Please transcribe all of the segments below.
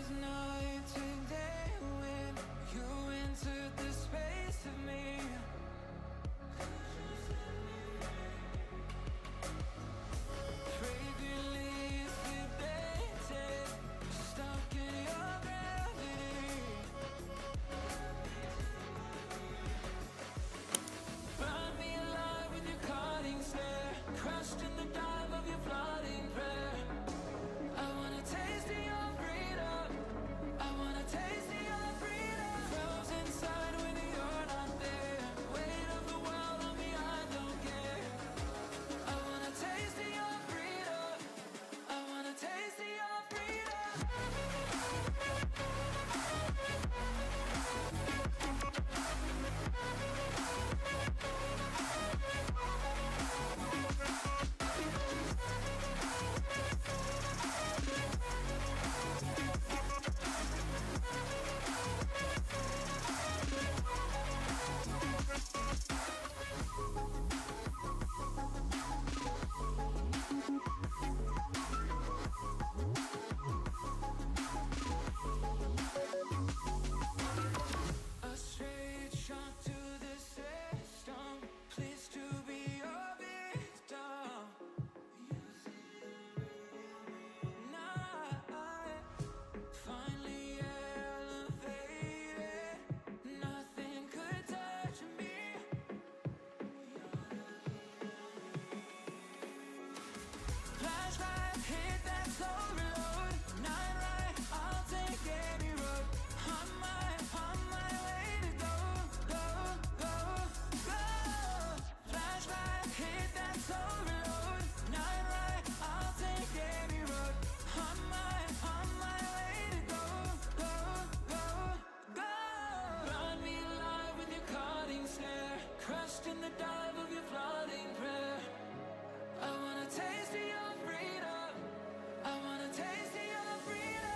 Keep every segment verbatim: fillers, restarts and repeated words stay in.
I wanna taste of your freedom. I wanna taste of your freedom.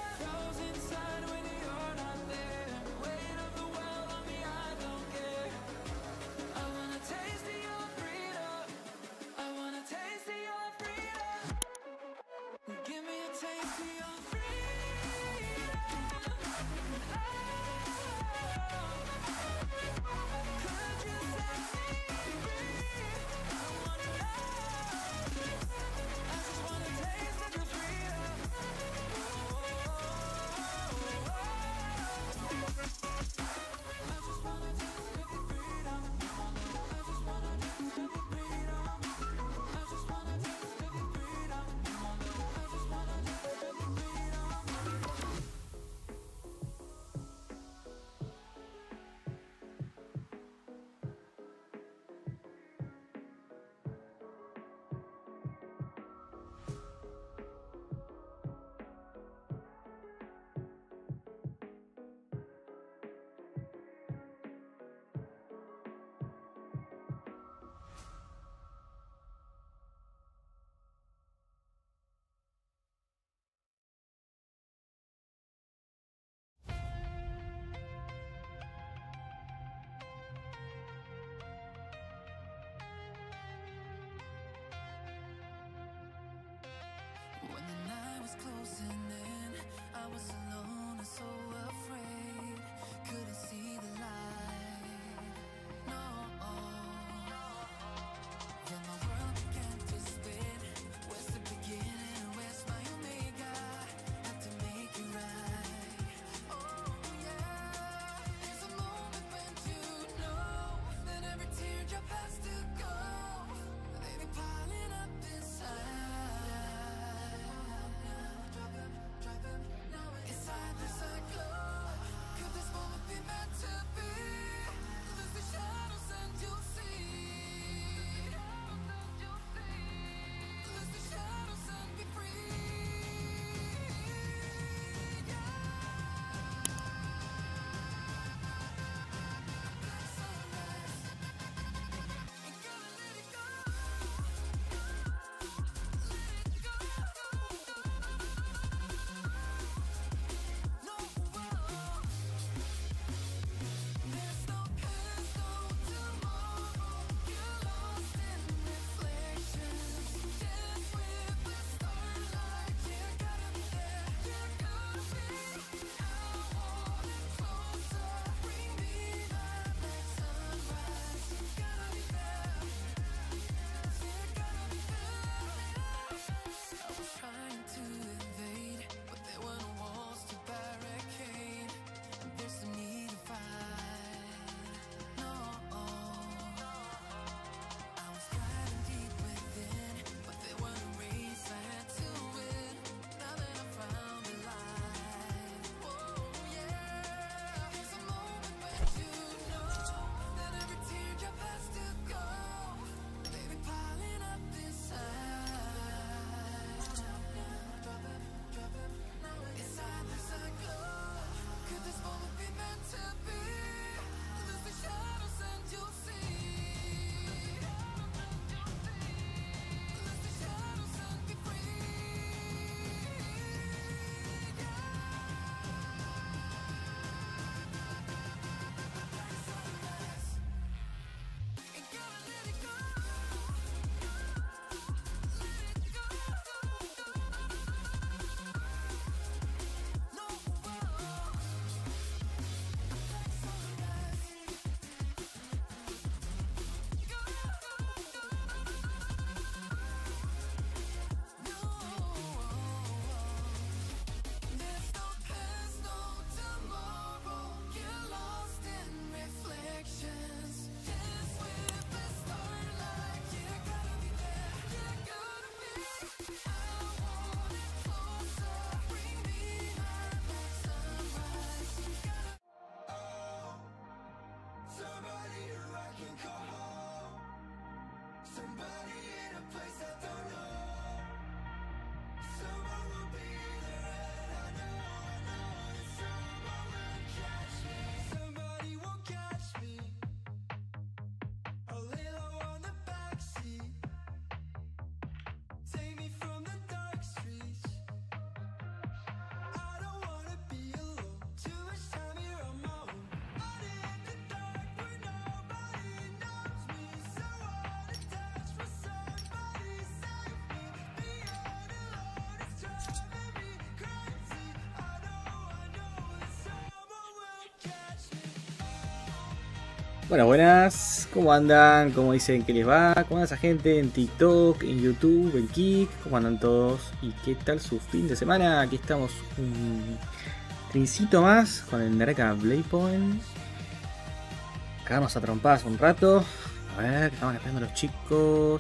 Bueno, buenas, ¿cómo andan? ¿Cómo dicen que les va? ¿Cómo anda esa gente en TikTok, en YouTube, en Kik? ¿Cómo andan todos? ¿Y qué tal su fin de semana? Aquí estamos un trincito más con el Naraka Blaypoint. Cagamos a trompadas un rato. A ver, que estaban esperando los chicos.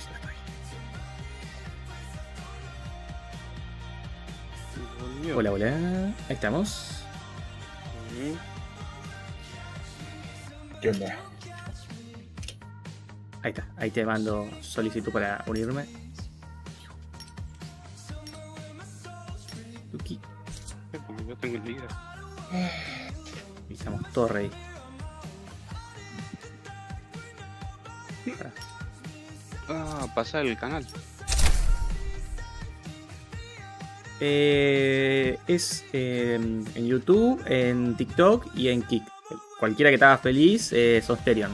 Hola, hola. Ahí estamos. ¿Qué onda? Ahí está, ahí te mando solicitud para unirme. Tuki. Yo tengo el libro. Y estamos todos ready. Ah, pasa el canal. Eh, es eh, en YouTube, en TikTok y en Kik. Cualquiera que te haga feliz es Osterion.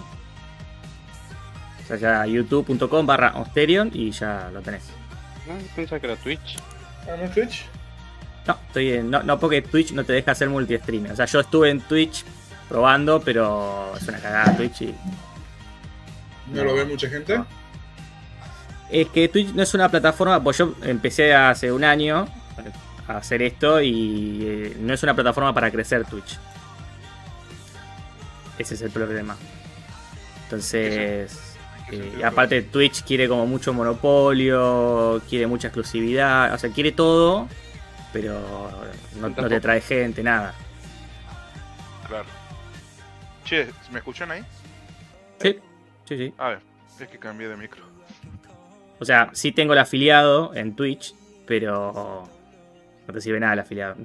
O sea, ya youtube punto com barra Osterion y ya lo tenés. No, pensaba que era Twitch. ¿Ah, no es Twitch? No, estoy en, no, no porque Twitch no te deja hacer multi-stream. O sea, yo estuve en Twitch probando, pero es una cagada Twitch y... ¿No, ¿No lo ve mucha gente? No. Es que Twitch no es una plataforma, pues yo empecé hace un año a hacer esto y eh, no es una plataforma para crecer Twitch. Ese es el problema. Entonces, eh, aparte Twitch quiere como mucho monopolio, quiere mucha exclusividad, o sea, quiere todo, pero no, no te trae gente, nada. Claro. Che, ¿me escuchan ahí? Sí, sí, sí. A ver, es que cambié de micro. O sea, sí tengo el afiliado en Twitch, pero no te sirve nada el afiliado.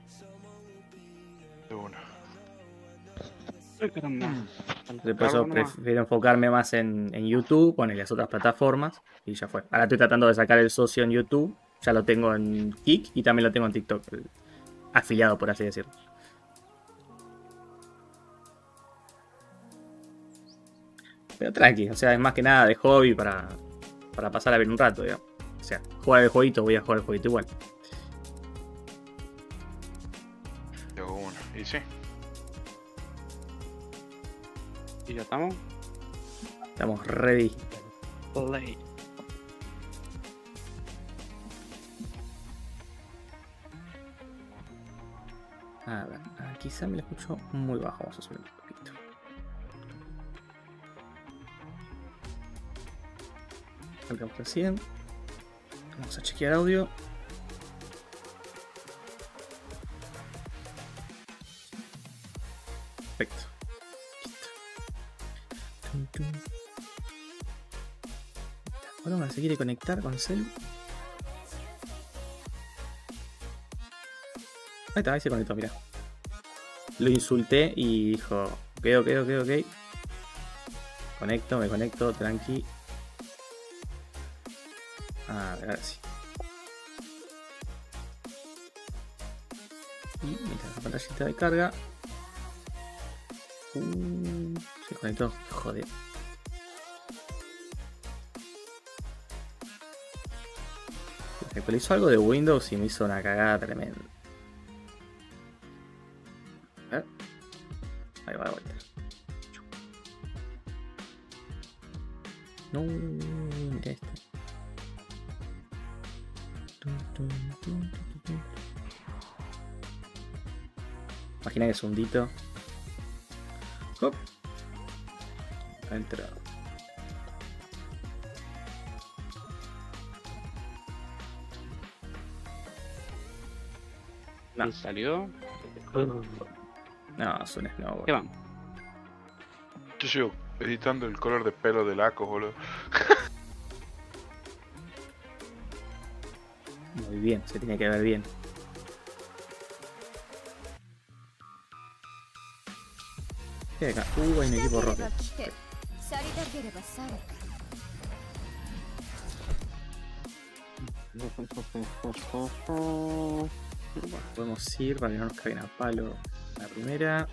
De una. Por eso prefiero enfocarme más en, en YouTube, bueno, y las otras plataformas, y ya fue. Ahora estoy tratando de sacar el socio en YouTube, ya lo tengo en Kik y también lo tengo en TikTok, afiliado por así decirlo. Pero tranqui, o sea, es más que nada de hobby para, para pasar a ver un rato, digamos. O sea, jugar el jueguito, voy a jugar el jueguito igual. De una, y sí. ¿Y ya estamos? Estamos ready. Play. A ver, quizá me lo escucho muy bajo, vamos a subir un poquito. Marcamos a cien. Vamos a chequear audio. Perfecto. Ahora se quiere conectar con Celu. Ahí está, ahí se conectó, mira. Lo insulté y dijo, ok, ok, ok, ok. Conecto, me conecto, tranqui. A ver, ahora sí. Y mientras la pantallita de carga. Uh, se conectó, joder. Me actualizó algo de Windows y me hizo una cagada tremenda. A ver. Ahí va de vuelta. No, mira esto. Imagina que es un dito. Hop. Entra. No. ¿Salió? No, es un snowboard. ¿Qué vamos? Yo sigo editando el color de pelo del Aco, boludo. Muy bien, se tiene que ver bien. ¿Qué hay acá? Uh, hay un equipo rojo. Bueno, podemos ir para que no nos caigan a palo la primera.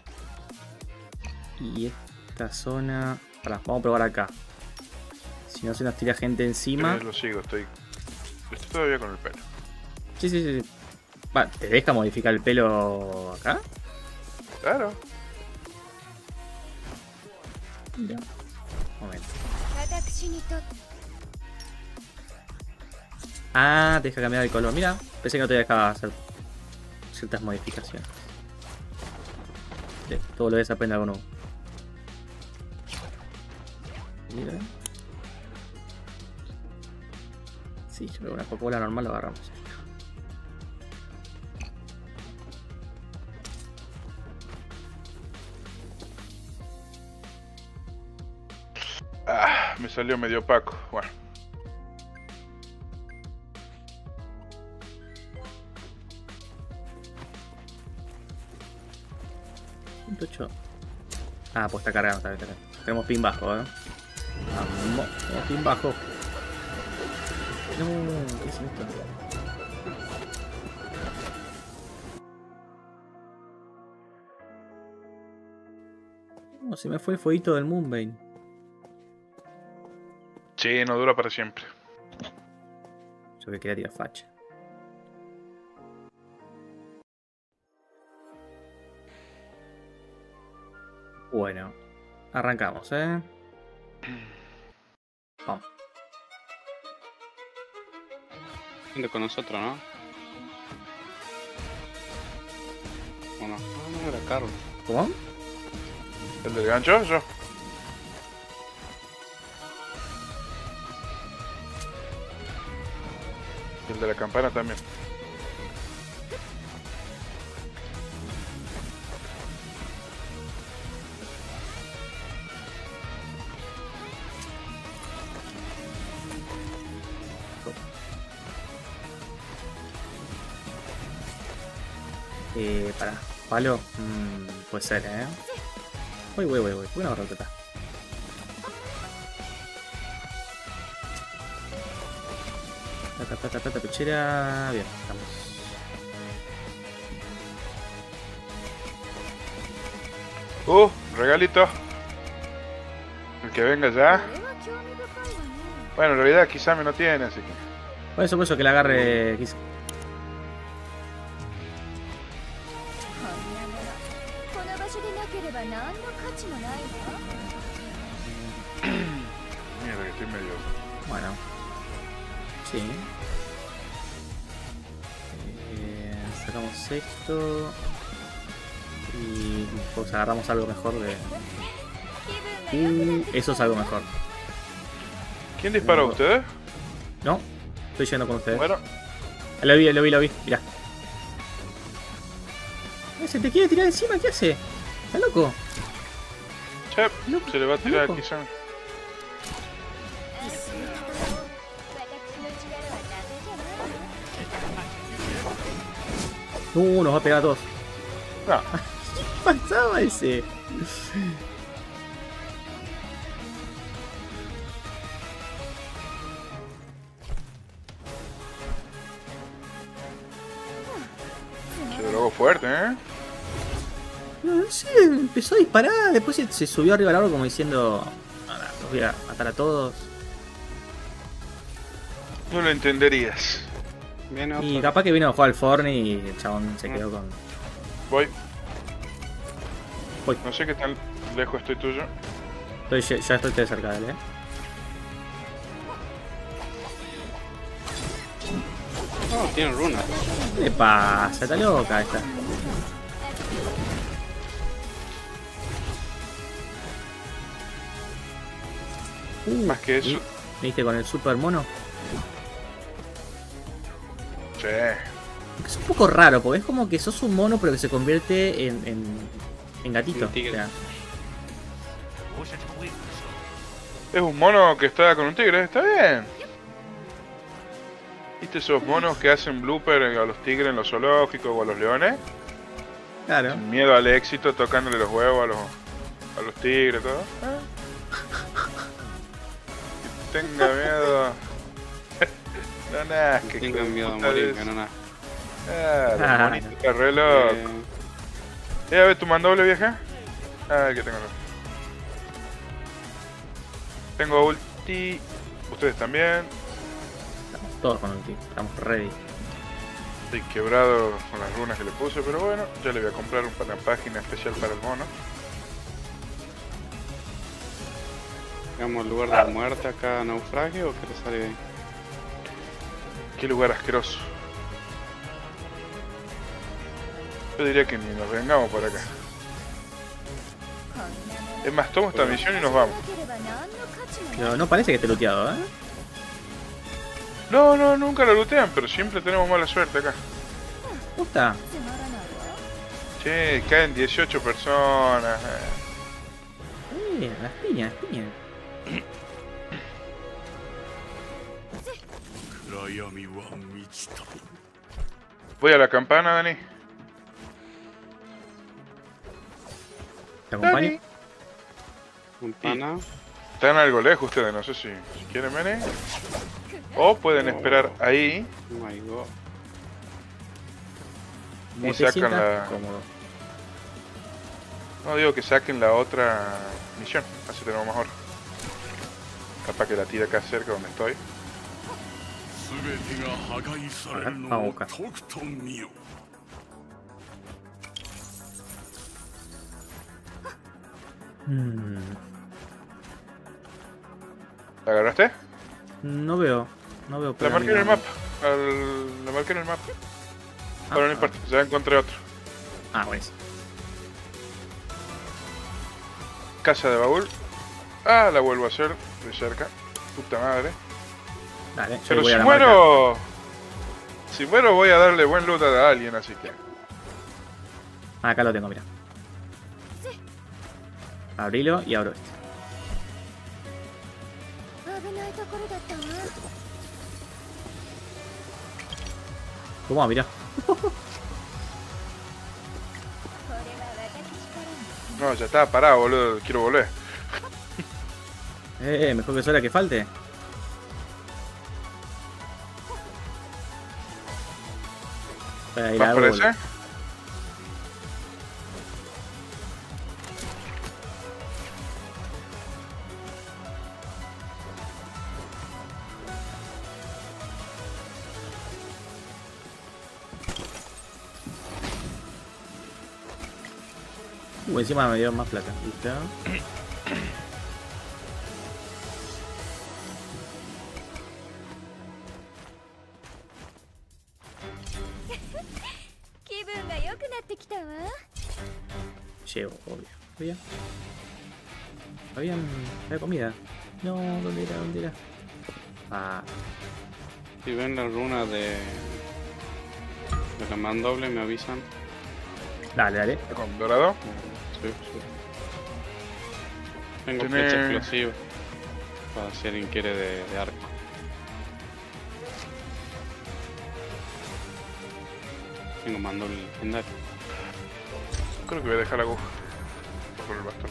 Y esta zona... Pará, vamos a probar acá. Si no se nos tira gente encima... Yo lo sigo, estoy... Estoy todavía con el pelo. Sí, sí, sí. Va, ¿te deja modificar el pelo acá? Claro. Mira. Momento. Ah, te deja cambiar el color. Mira, pensé que no te dejaba hacer ciertas modificaciones. Sí, todo lo de esa aprende algo nuevo. Mira. Sí, yo creo que una Coca-Cola normal lo agarramos. Ah, me salió medio opaco. Bueno. ciento ocho. Ah, pues está cargando, está bien, está bien. Tenemos pin bajo, ¿eh? Vamos, tenemos pin bajo. No, ¿qué es esto? No, se me fue el fueguito del Moonbane. Sí, no dura para siempre. Yo que quería tirar facha. Bueno, arrancamos, ¿eh? Vamos. Gente con nosotros, ¿no? ¿O no? Ah, no, era Carlos. ¿Cómo? ¿El del gancho? Yo. Y el de la campana también. Eh, para. Palo. Mm, puede ser, ¿eh? Uy, uy, uy, uy. Buena barroteta. Tata, tata, tata, pechera. Bien, estamos. Uh, regalito. El que venga ya. Bueno, en realidad quizá me no tiene, así que. Por eso, por eso que la agarre. Quizá. Mierda, que estoy medio. Bueno. Sí. Eh, sacamos esto. Y pues agarramos algo mejor de. Uh, eso es algo mejor. ¿Quién disparó a ustedes? ¿No? Estoy yendo con ustedes. Bueno, Lo vi, lo vi, lo vi. Mirá. Eh, Se te quiere tirar encima, ¿qué hace? ¿Está loco? che, Loco, se le va a tirar loco. quizá. Uh, nos va a pegar a todos. No, ¿Qué pasaba ese? se drogó fuerte, ¿eh? No, no sé, empezó a disparar, después se, se subió arriba del árbol como diciendo... "Ahora los voy a matar a todos". No lo entenderías. Viene otro. Y capaz que vino a jugar al Fortnite y el chabón se quedó con... Voy. Voy. No sé qué tan lejos estoy tuyo. Estoy, ya, ya estoy cerca de él, eh. Oh, tiene runas. ¿Qué le pasa? Está loca esta. Uh, Más que eso. ¿y- ¿Viste con el super mono? Sí. Es un poco raro, porque es como que sos un mono pero que se convierte en, en, en gatito. En tigre. O sea, Es un mono que está con un tigre, está bien. ¿Viste esos monos que hacen blooper a los tigres en los zoológicos o a los leones? claro. Sin miedo al éxito, tocándole los huevos a los, a los tigres, todo. ¿Eh? Que tenga miedo. No, nada, que Tengo miedo a puta morir, es. que no nada. Ah, Ah, los monitos está re loco. Eh, Eh, a ver, ¿tu mandoble, vieja? Ah, el que tengo. Tengo ulti. Ustedes también. Estamos todos con ulti. Estamos ready. Estoy quebrado con las runas que le puse, pero bueno, ya le voy a comprar una página especial para el mono. Llegamos al lugar de la muerte acá, naufragio, o querés salir de ahí? Qué lugar asqueroso. Yo diría que ni nos vengamos por acá. Es más, tomo esta misión y nos vamos. Pero no parece que esté looteado, ¿eh? No, no, nunca lo lootean, pero siempre tenemos mala suerte acá. ¿Gusta? Che, caen dieciocho personas. Eh, las piñas, las piñas. Voy a la campana, Dani. ¿Te acompaño? Dani. Un pana. Están algo lejos ustedes, no sé si, si quieren venir. O pueden esperar ahí Oh my god. ¿Cómo y te sacan sientas? la... Cómodo. No, digo que saquen la otra misión, así tenemos mejor. Capaz que la tire acá cerca donde estoy. A ver, vamos a buscar. Hmm, ¿La agarraste? no veo, no veo. La pero marqué en el mira. mapa. Al... La marqué en el mapa. Ah, Pero no ah. importa, ya encontré otro. Ah, buenísimo. Casa de baúl. Ah, la vuelvo a hacer de cerca. Puta madre. Dale, yo Pero voy si a la marca. muero... Si muero voy a darle buen loot a alguien, así que... Ah, acá lo tengo, mira. Abrilo y abro este. ¿Cómo? Mira. No, ya está, pará, boludo. Quiero volver. Eh, mejor que sola que falte. Para ir ¿Vas a por árbol. ese? Uh, encima me dieron más plata. ¿Listo? Llevo, obvio. ¿Había? ¿Habían... ¿Había comida? No, ¿dónde era? ¿Dónde era? Ah, Si ven la runa de... de la mandoble, me avisan. dale, dale. ¿Con dorado? Sí, sí. Tengo Tiene- flecha explosiva. Para si alguien quiere de, de arco. Tengo mandoble legendario. Creo que voy a dejar la aguja. Por el bastón.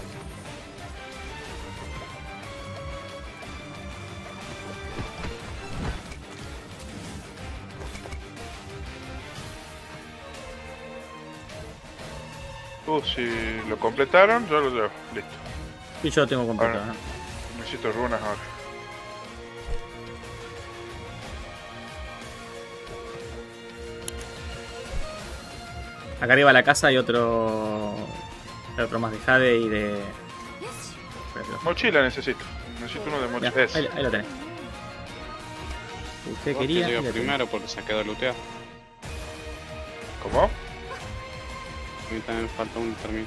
Uh, si lo completaron, yo lo llevo. Listo. Y yo lo tengo completo, Ahora. ¿no? Necesito runas ahora. Acá arriba de la casa hay otro... hay otro más de Jade y de... Mochila necesito. Necesito uno de Mirá, mochila. ahí, ahí lo tenés. Usted Vos quería... que llega ahí lo tenés. primero porque se ha quedado looteado. ¿Cómo? A mí también falta un termino.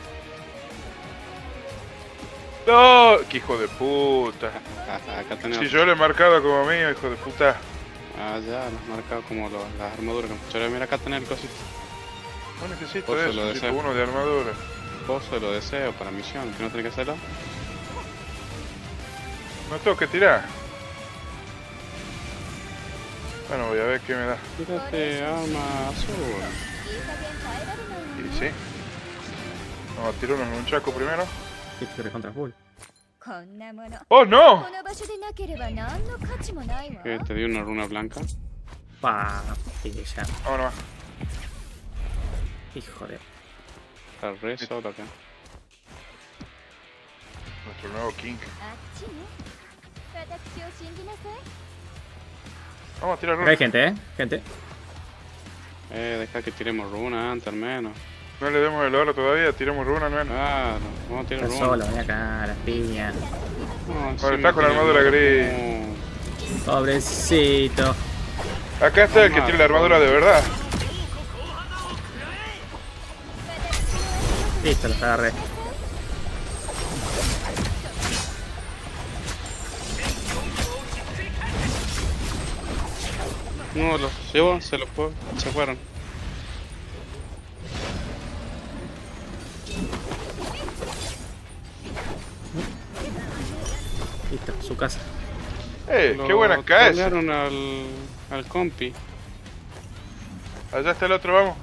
¡No! ¡Qué hijo de puta! Ah, acá tenemos. Si yo le he marcado como mío, hijo de puta. Ah, ya, los marcado como los, las armaduras. Pero mira, acá tenés el cosito. No necesito Vos eso, solo necesito deseas. uno de armadura. Pozo lo deseo para misión, que no tenés que hacerlo. No tengo que tirar. Bueno, voy a ver qué me da. Tírate arma azul. Y sí. Vamos a tirar unos nunchaku primero. Esto es contra full. ¡Oh, no! Que te dio una runa blanca. Pa, sí, ya. Vamos nomás. Hijo de... Está re solo acá. Nuestro nuevo King. Vamos a tirar Acá hay runas. gente, ¿eh? Gente. Eh, deja que tiremos runa antes al menos. No le demos el oro todavía, tiremos runa al menos. Claro, vamos a tirar Está runa. solo, ven acá, las piñas. No, Bueno, sí está me con la tiene armadura loco. gris. Pobrecito. Acá está el que tiene la armadura de verdad. Listo, los agarré. No, los llevo, se los fue, se fueron. Listo, su casa. Eh, qué Lo buena caes. trolearon al, al compi. Allá está el otro, vamos.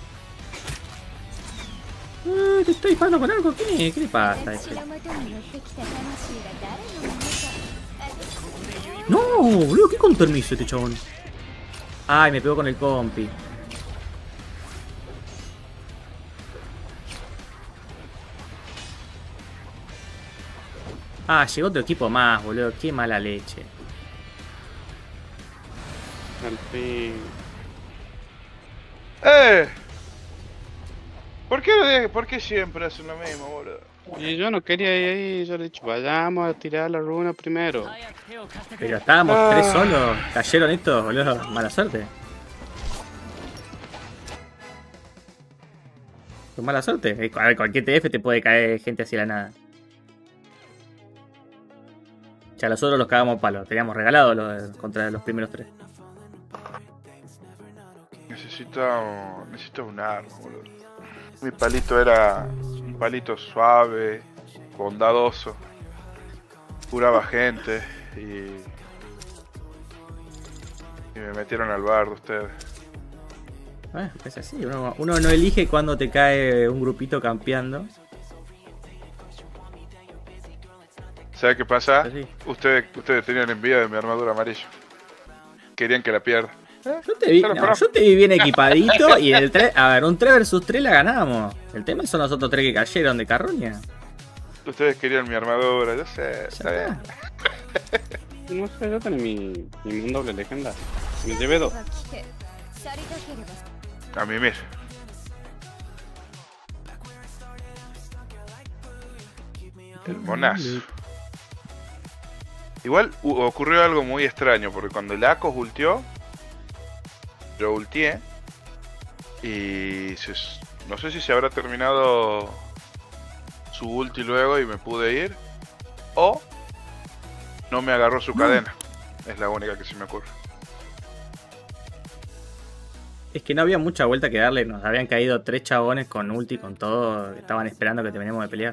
Uh, te estoy disparando con algo. ¿Qué, ¿Qué le pasa a ese? No, boludo, ¿qué counter me hizo este chabón? Ay, me pegó con el compi. Ah, llegó otro equipo más, boludo. Qué mala leche. Al fin. ¡Eh! ¿Por qué, lo de- ¿Por qué siempre hacen lo mismo, boludo? Y yo no quería ir ahí, yo le he dicho, vayamos a tirar la runa primero. Pero estábamos Ah. tres solos. Cayeron estos, boludo. Mala suerte. Con mala suerte. Eh, A ver, cualquier T F te puede caer gente hacia la nada. Ya nosotros los cagamos palo. Teníamos regalados los, contra los primeros tres. Necesito, necesito un arma, boludo. Mi palito era un palito suave, bondadoso. Curaba gente y... Y me metieron al bardo ustedes. Ah, es así. Uno, uno no elige cuando te cae un grupito campeando. ¿Sabe qué pasa? Así. Ustedes, ustedes tenían envidia de mi armadura amarilla. Querían que la pierda. Yo te vi, Pero, no, pero- yo te vi bien equipadito y el tres, a ver, un tres versus tres la ganamos. El tema son los otros tres que cayeron de carroña. Ustedes querían mi armadura, yo sé, Ya está bien. No sé, yo tenía mi, mi mandoble legenda. Me llevé dos. A mí, mira. El monazo. Igual hu- ocurrió algo muy extraño, porque cuando el Akos ultió, yo ultié, y se s- no sé si se habrá terminado su ulti luego y me pude ir, o no me agarró su No. cadena. Es la única que se me ocurre. Es que no había mucha vuelta que darle. Nos habían caído tres chabones con ulti, con todo. Que estaban esperando que terminemos de pelear.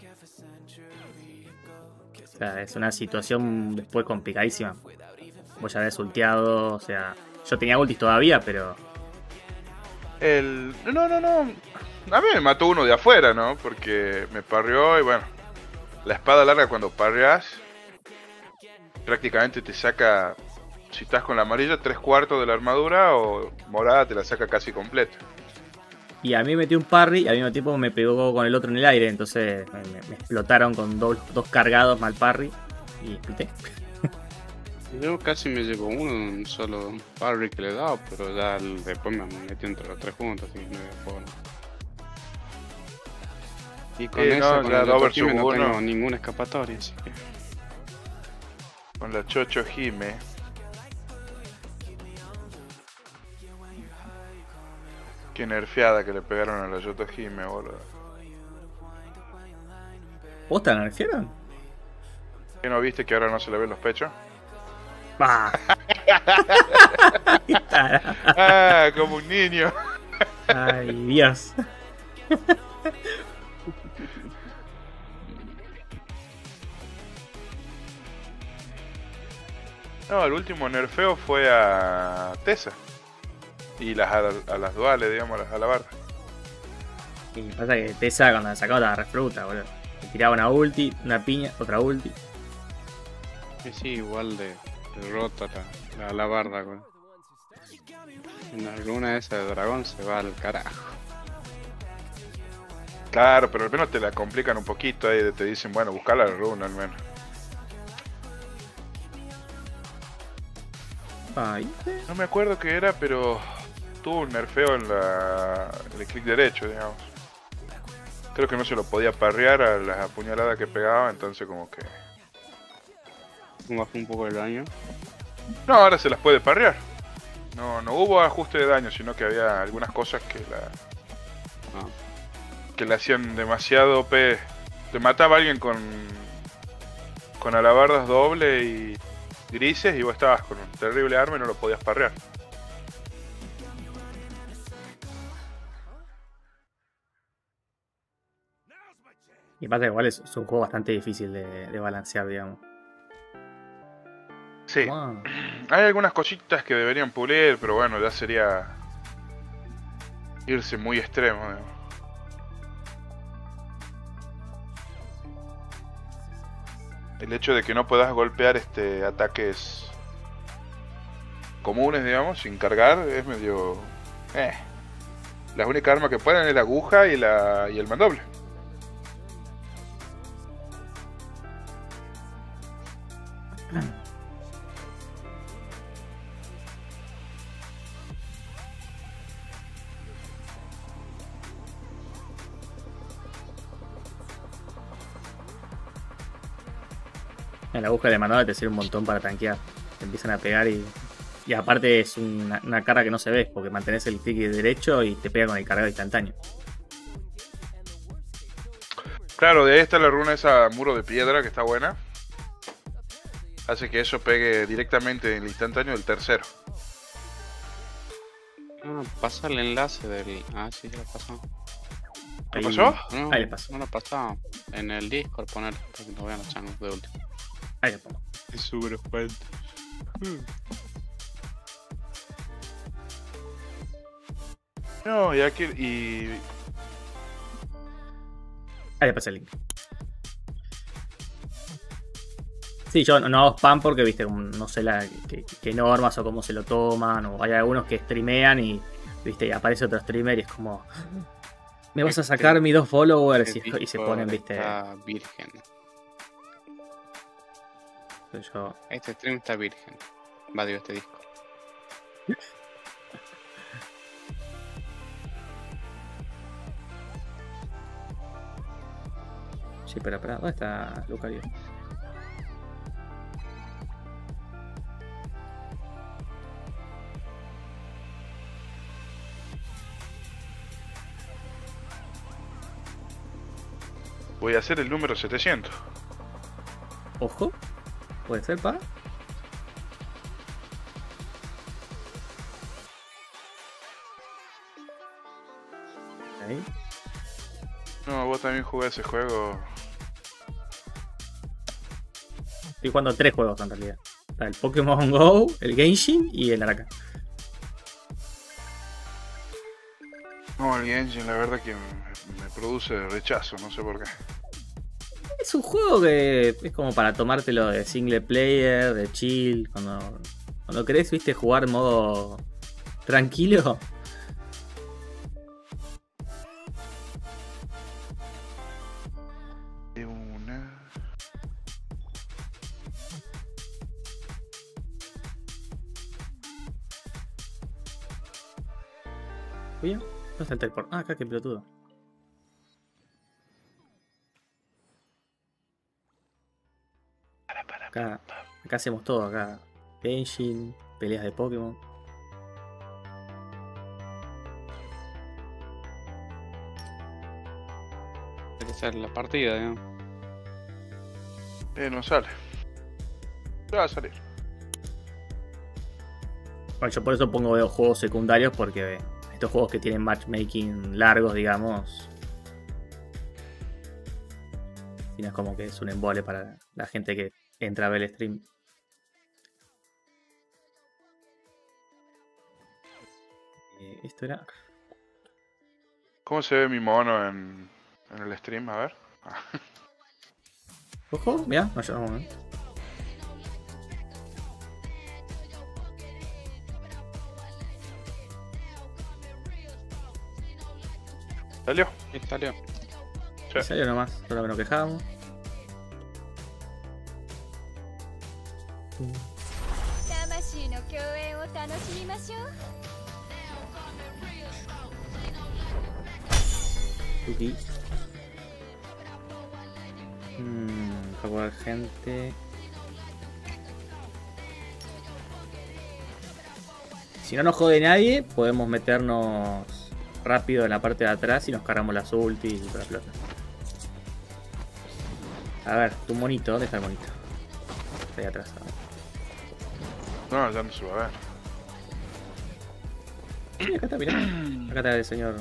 O sea, es una situación después complicadísima. Vos ya habías ulteado, o sea... Yo tenía ultis todavía, pero... El... No, no, no. A mí me mató uno de afuera, ¿no? Porque me parrió y bueno. La espada larga cuando parreas prácticamente te saca, si estás con la amarilla, tres cuartos de la armadura, o morada te la saca casi completa. Y a mí metí un parry y al mismo tiempo me pegó con el otro en el aire. Entonces me, me- me explotaron con dos, dos cargados mal parry. Y exploté. Yo casi me llevo uno, un solo parry que le he dado, pero ya el- después me metí entre los tres juntos, así que no había forma. Y con Eh, eso, no, con ya el dos Yotokime versus no uno. tengo ninguna escapatoria, así que... Con la Chocho Hime. Qué nerfeada que le pegaron a la Yoto Hime, boludo. ¿Vos te nerfearon? ¿Qué no viste que ahora no se le ven los pechos? ¡Bah! Qué tarado. ¡Ah! Como un niño. Ay, Dios. No, el último nerfeo fue a Tessa. Y las, a, a las duales, digamos, a las alabardas. Y pasa que Tessa cuando la sacaba la refruta, boludo. Le tiraba una ulti, una piña, otra ulti. Sí, sí, igual de, de rota la, la alabarda, güey. La runa esa de dragón se va al carajo. Claro, pero al menos te la complican un poquito ahí. Te dicen, bueno, buscar la runa al menos. Ay, No me acuerdo qué era, pero tuvo un nerfeo en, la, en el clic derecho, digamos. Creo que no se lo podía parrear a las apuñaladas que pegaba, entonces como que... Bajó un poco el daño. No, ahora se las puede parrear. No, no hubo ajuste de daño, sino que había algunas cosas que la... Ah. que le hacían demasiado O P. Te mataba a alguien con... con alabardas doble y grises y vos estabas con un terrible arma y no lo podías parrear. Y pasa que igual es, es un juego bastante difícil de, de balancear, digamos. Sí. Wow. Hay algunas cositas que deberían pulir, pero bueno, ya sería irse muy extremo, digamos. El hecho de que no puedas golpear este ataques comunes, digamos, sin cargar, es medio... Eh. La única arma que pueden es la aguja y, la, y el mandoble. En la aguja de mandado te sirve un montón para tanquear. Te empiezan a pegar y. Y aparte es una, una carga que no se ve, porque mantenés el clic derecho y te pega con el cargado instantáneo. Claro, de ahí está la runa esa muro de piedra que está buena. Hace que eso pegue directamente en el instantáneo del tercero. Ah, pasa el enlace del... Ah, sí, ya lo pasó. ¿Qué Ahí- pasó? No, Ahí le pasó. no lo pasaba. En el Discord poner, para que no vean los changos de último. Ahí lo pongo. Y sube los cuentos. No, y aquí... Y... Ahí le pasé el link. Sí, yo no, no hago spam porque, viste, como no sé la, qué, qué normas o cómo se lo toman. O hay algunos que streamean y, viste, y aparece otro streamer y es como... Me vas a sacar mis dos followers y, y se ponen, viste... Está virgen. Yo, Este stream está virgen. Va, digo, este disco. sí, pero espera, ¿dónde está Lucario? Voy a hacer el número setecientos. Ojo. ¿Puede ser, pa? Ahí. No, vos también jugás ese juego. Estoy jugando tres juegos en realidad. Está el Pokémon Go, el Genshin y el Araka. No, el Genshin la verdad que me, me produce rechazo, no sé por qué. Es un juego que es como para tomártelo de single player, de chill. Cuando, cuando querés, viste, jugar en modo tranquilo. De una... Oye, ¿dónde está el teleport? Ah, acá, qué pelotudo. Acá, acá hacemos todo, acá. Genshin, peleas de Pokémon. Tiene que ser la partida, ¿no? Eh, no sale. Ya va a salir. Bueno, yo por eso pongo veo juegos secundarios, porque estos juegos que tienen matchmaking largos, digamos, y no es como que es un embole para la gente que entra a ver el stream. Eh, esto era... ¿Cómo se ve mi mono en, en el stream? A ver. Ah. Ojo, mira, no llegamos, ¿eh? ¿Salió? Y salió. Sí. Salió nomás, solo que nos quejamos. 魂の共演を楽しみましょう Tuki. Mmm, para jugar gente. Si no nos jode nadie, podemos meternos rápido en la parte de atrás y nos cargamos las ultis y toda la flota. A ver, tu monito, ¿dónde está el monito? Está ahí atrás. No, ya no se va a ver. Sí, acá está, mirá. Acá está el señor.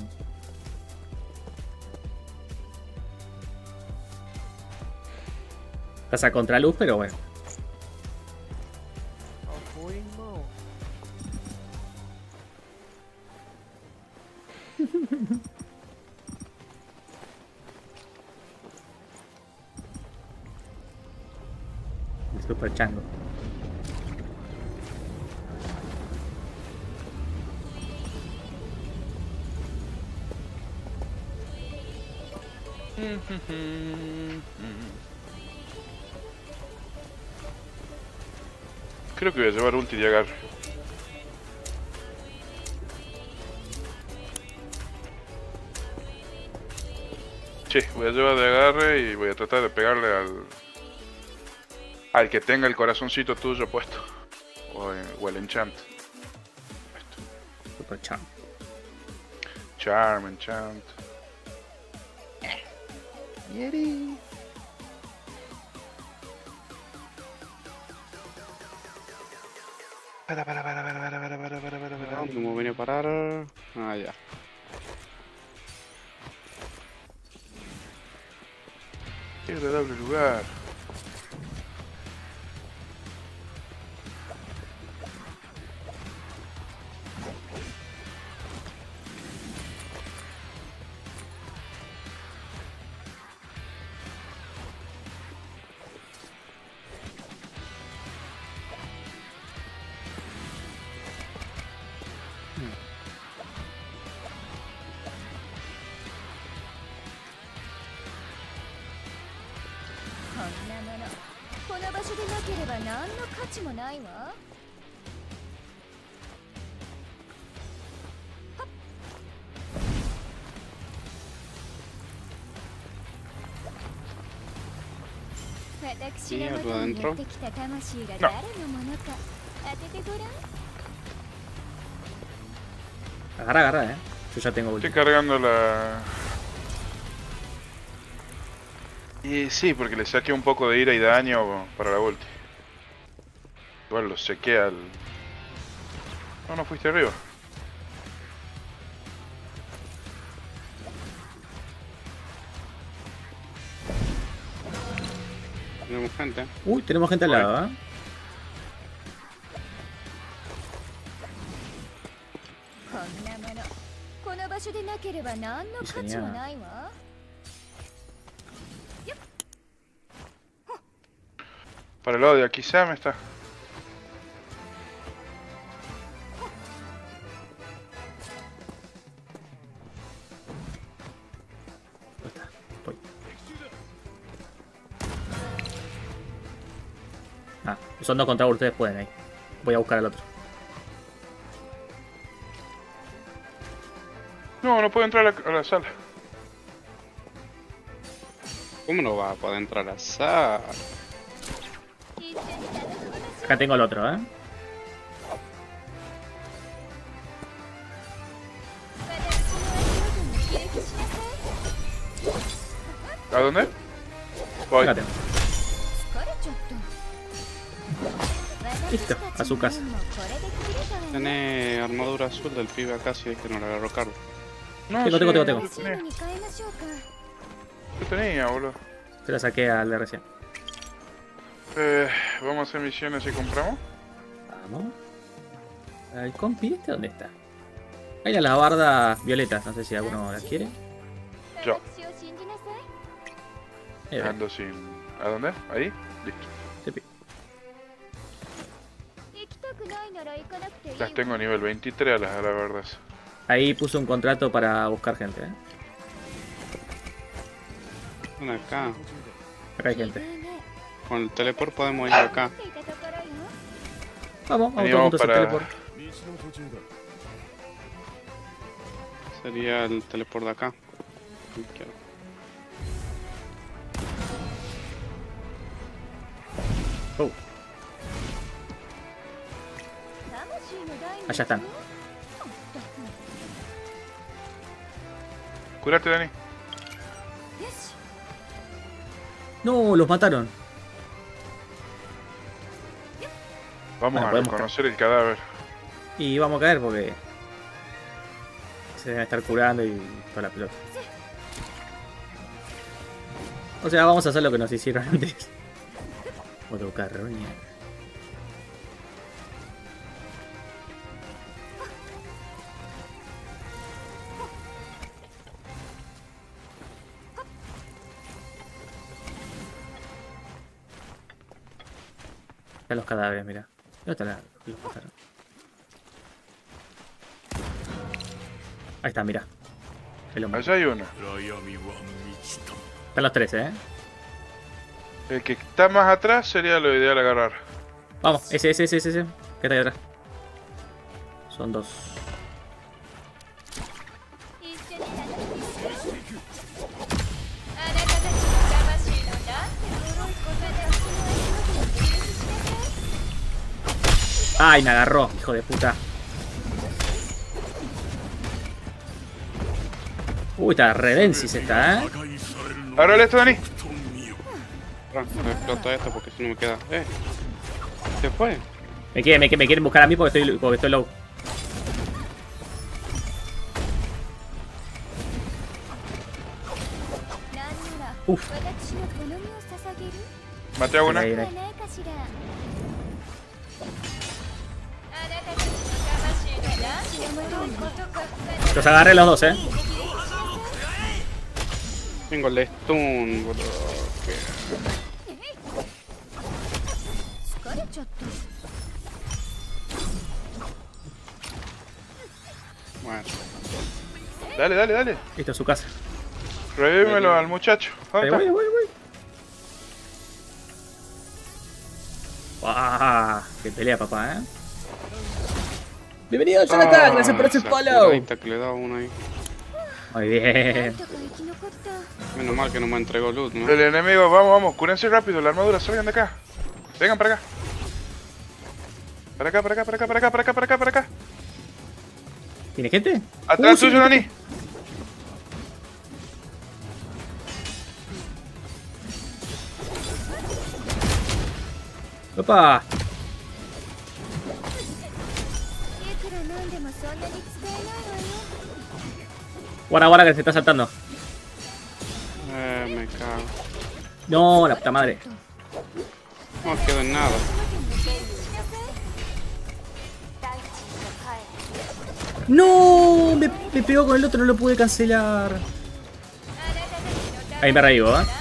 Estás a contraluz, pero bueno. El super chango. Creo que voy a llevar ulti de agarre. Sí, voy a llevar de agarre y voy a tratar de pegarle al... al que tenga el corazoncito tuyo puesto. O, en, o el enchant. Esto. Super chango. Charm, enchant. Yeri. Para, para, para, para, para, para, para, para, para, para. ¿Dónde me vine a parar? Ah, ya. Qué agradable lugar. Sí, algo adentro. No. Agarra, agarra, eh. Yo ya tengo ulti. Estoy cargando la... Y sí, porque le saqué un poco de ira y daño para la ulti. Igual lo sequé al... No, no fuiste arriba. Tenemos gente. Uy, tenemos gente al lado, ¿eh? Para el lado de aquí Sam está. Voy. Ah, son dos contra uno, ustedes pueden ahí. Voy a buscar al otro. No, no puedo entrar a la, a la sala. ¿Cómo no va a poder entrar a sala? Acá tengo el otro, ¿eh? ¿A dónde? Voy. Acá tengo. Listo, a su casa. Tiene armadura azul del pibe acá, si es que no la agarró Carlos. No, Tengo, tengo, tengo, tengo. Yo tenía, yo tenía, boludo. Se la saqué al de recién. Eh, vamos a hacer misiones y compramos. Vamos. ¿El compi este dónde está? Hay las bardas violetas, no sé si alguno las quiere. Yo. Eh, Ando sin... ¿A dónde? Ahí. Listo. Tepi. Las tengo a nivel veintitrés a las a la verdad. Ahí puso un contrato para buscar gente, ¿eh? Ven acá. Acá hay gente. Con el teleport podemos ir acá. Vamos, vamos Vení, todos vamos juntos al para- teleport. Sería el teleport de acá. Quiero. Oh, allá están. Curate, Dani. No, los mataron. Vamos Bueno, a podemos reconocer el cadáver. Y vamos a caer porque se deben estar curando y toda la pelota. O sea, vamos a hacer lo que nos hicieron antes. Otro carroña. Están los cadáveres, mira. ¿Dónde están la- los mataron? Ahí está, mira. El hombre. Allá hay uno. Están los tres, eh. El que está más atrás sería lo ideal agarrar. Vamos, ese, ese, ese, ese, ese. ¿Qué está ahí atrás? Son dos. Ay, me agarró, hijo de puta. Uy, está redensis esta, eh. Agárrale esto, Dani. Ah, me explota esto porque si no me queda. Eh. Se fue. Me quieren, me, quieren- me quieren buscar a mí porque estoy, porque estoy low. Uf. Maté a una. Ahí, ahí. Los agarré los dos, eh. Tengo el stun, boludo. Que... Bueno. Dale, dale, dale. Esto es su casa. Revívemelo al muchacho. Ahí ¿Dónde voy, está? voy, voy. ¡Wow! ¡Qué pelea, papá, eh! ¡Bienvenido, Jonathan! ¡Gracias por ese esa follow! curadita que le da uno ahí. Muy bien. Menos mal que no me entregó loot, ¿no? El enemigo, vamos, vamos. Cúrense rápido. La armadura, salgan de acá. Vengan para acá. Para acá, para acá, para acá, para acá, para acá, para acá, para acá. ¿Tiene gente? Atrás Uh, sí, tuyo, Dani. ¡Opa! Guarda, guarda que se está saltando. Eh, me cago. No, la puta madre. No queda en nada. ¡No! Me, me pegó con el otro, no lo pude cancelar. Ahí me reíbo, ¿eh?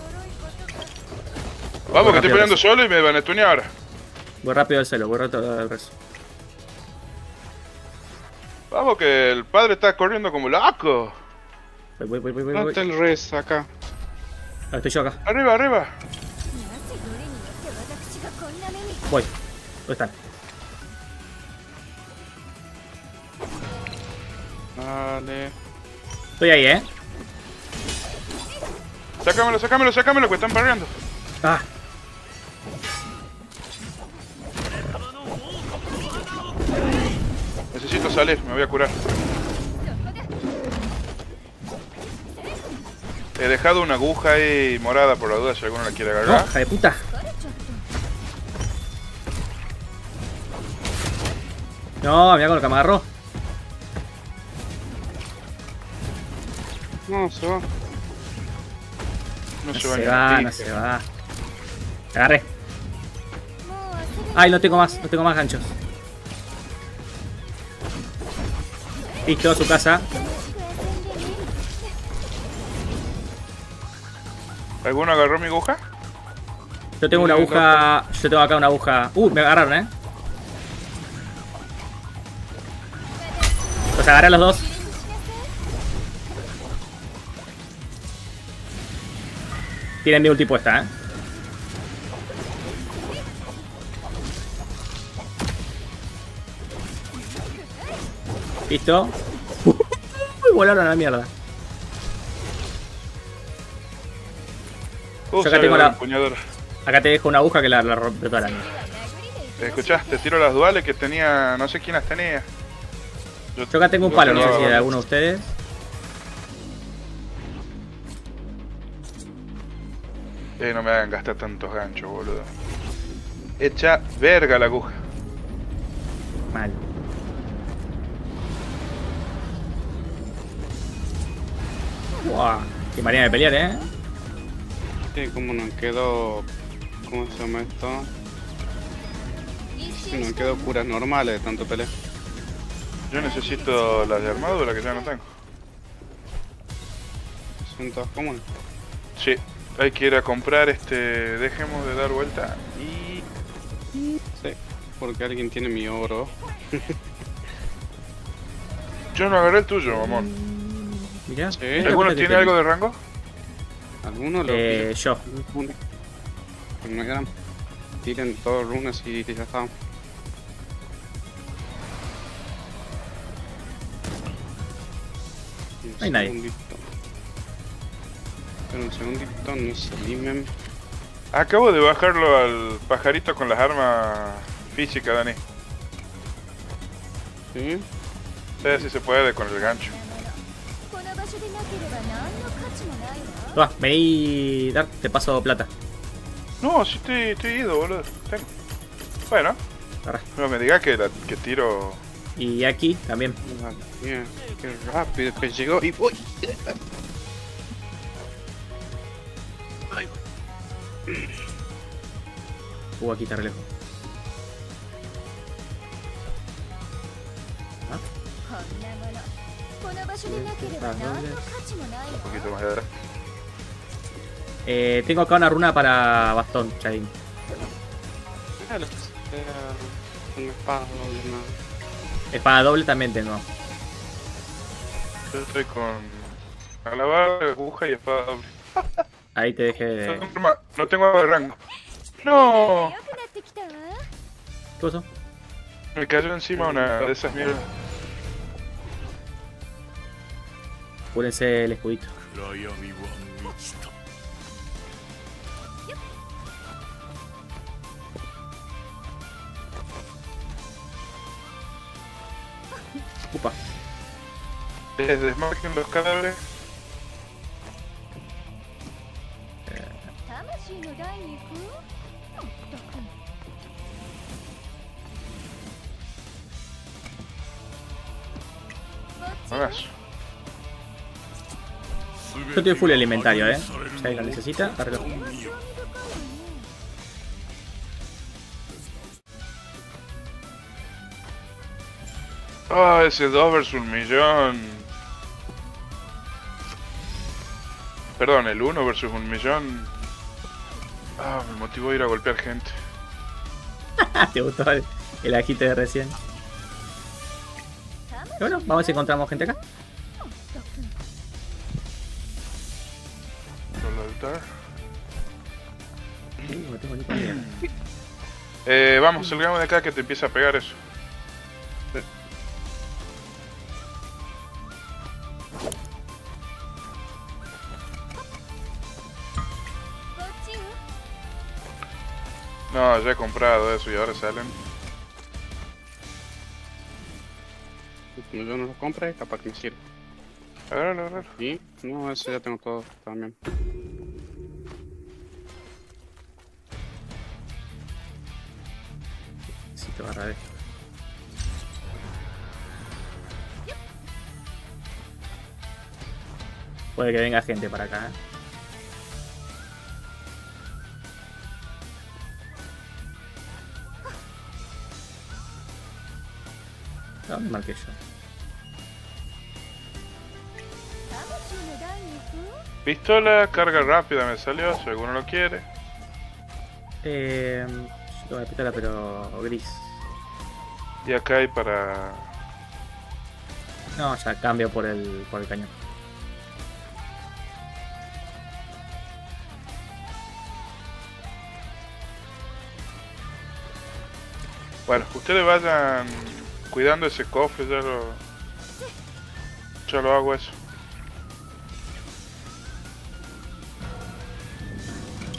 Vamos, que estoy rápido, peleando Rezo. solo y me van a estunear ahora. Voy rápido al celo, voy rápido al resto. Vamos, que el padre está corriendo como loco. Voy, voy, voy, voy, voy. ¿Dónde está el res acá? Ah, estoy yo acá. Arriba, arriba. Voy. ¿Dónde están? Dale. Estoy ahí, ¿eh? Sácamelo, sácamelo, sácamelo, que están parreando. Ah. Necesito salir, me voy a curar. He dejado una aguja ahí morada por la duda si alguno la quiere No, agarrar. hija de puta. No, mira con lo que me agarró. No, se va. No No se se va ni va, a no se va. Agarré. Ay, no tengo más, no tengo más ganchos. Listo, su casa. ¿Alguno agarró mi aguja? Yo tengo una aguja. Yo tengo acá una aguja. Uh, me agarraron, eh. Los agarré a los dos. Tienen mi ulti puesta, eh. Listo. Uy, volaron a la mierda. Uh, Yo acá tengo la- empuñadora. Acá te dejo una aguja que la, la rompe toda la mía. ¿Escuchás? Te tiro las duales que tenía, no sé quién las tenía. Yo acá tengo un palo, no sé si de de alguno de ustedes. Eh, no me hagan gastar tantos ganchos, boludo. Echa verga la aguja. Mal. Buah, qué manera de pelear, eh. Sí, como nos quedó. ¿Cómo se llama esto? Sí, nos quedó curas normales de tanto pelea. Yo necesito las de armadura que ya no tengo. Son todas comunes. Sí, hay que ir a comprar este. Dejemos de dar vuelta y. Sí, porque alguien tiene mi oro. Yo no agarré el tuyo, mamón. Mirá. Sí. mirá ¿Alguno la tiene que algo de rango? Algunos lo Eh, yo. Una. Pero no eran. Tiren todos runas y ya estaban. No hay nadie. Segundito. Espera un segundito, no se limen. Acabo de bajarlo al pajarito con las armas físicas, Dani. ¿Sí? Sí, si se puede con el gancho. Toma, vení, Dark, te paso plata. No, sí estoy, estoy ido, boludo. Tengo. Bueno, Agarrá. no me digas que, la- que tiro. Y aquí también. Vale, bien. Qué rápido que llegó y uy. Uh, aquí está re lejos. Un poquito más de atrás. Eh, tengo acá una runa para bastón, Chadin. Ah, lo que sea. Una espada doble, no. Espada doble también tengo. Yo estoy con alabar, aguja y espada doble. Ahí te dejé No de... tengo arma- No tengo arma de rango. No, ¿Qué pasó? me cayó encima una de esas mierdas. Cúrense el escudito. Upa. Les desmarquen los cadáveres. Hagas. Yo estoy full alimentario, eh. Si alguien lo necesita, cargo. Ah, ese dos versus un millón. Perdón, el uno versus un millón. Ah, me motivó a ir a golpear gente. ¿Te gustó el, el agite de recién? Y bueno, vamos a ver si encontramos gente acá. Solo altar. Uh, no tengo ni idea. Eh, vamos, salgamos de acá que te empieza a pegar eso. No, ya he comprado eso y ahora salen. Como yo no lo compre, capaz que me sirve. Agárralo, agárralo. Y no, ese ya tengo todo también. Necesito agarrar esto. Puede que venga gente para acá, eh. ¿Dónde marqué yo? Pistola, carga rápida me salió, si alguno lo quiere. Eh, yo tengo la pistola pero gris. Y acá hay para... No, ya cambio por el, por el cañón. Bueno, ustedes vayan cuidando ese cofre, ya lo... Ya lo hago eso.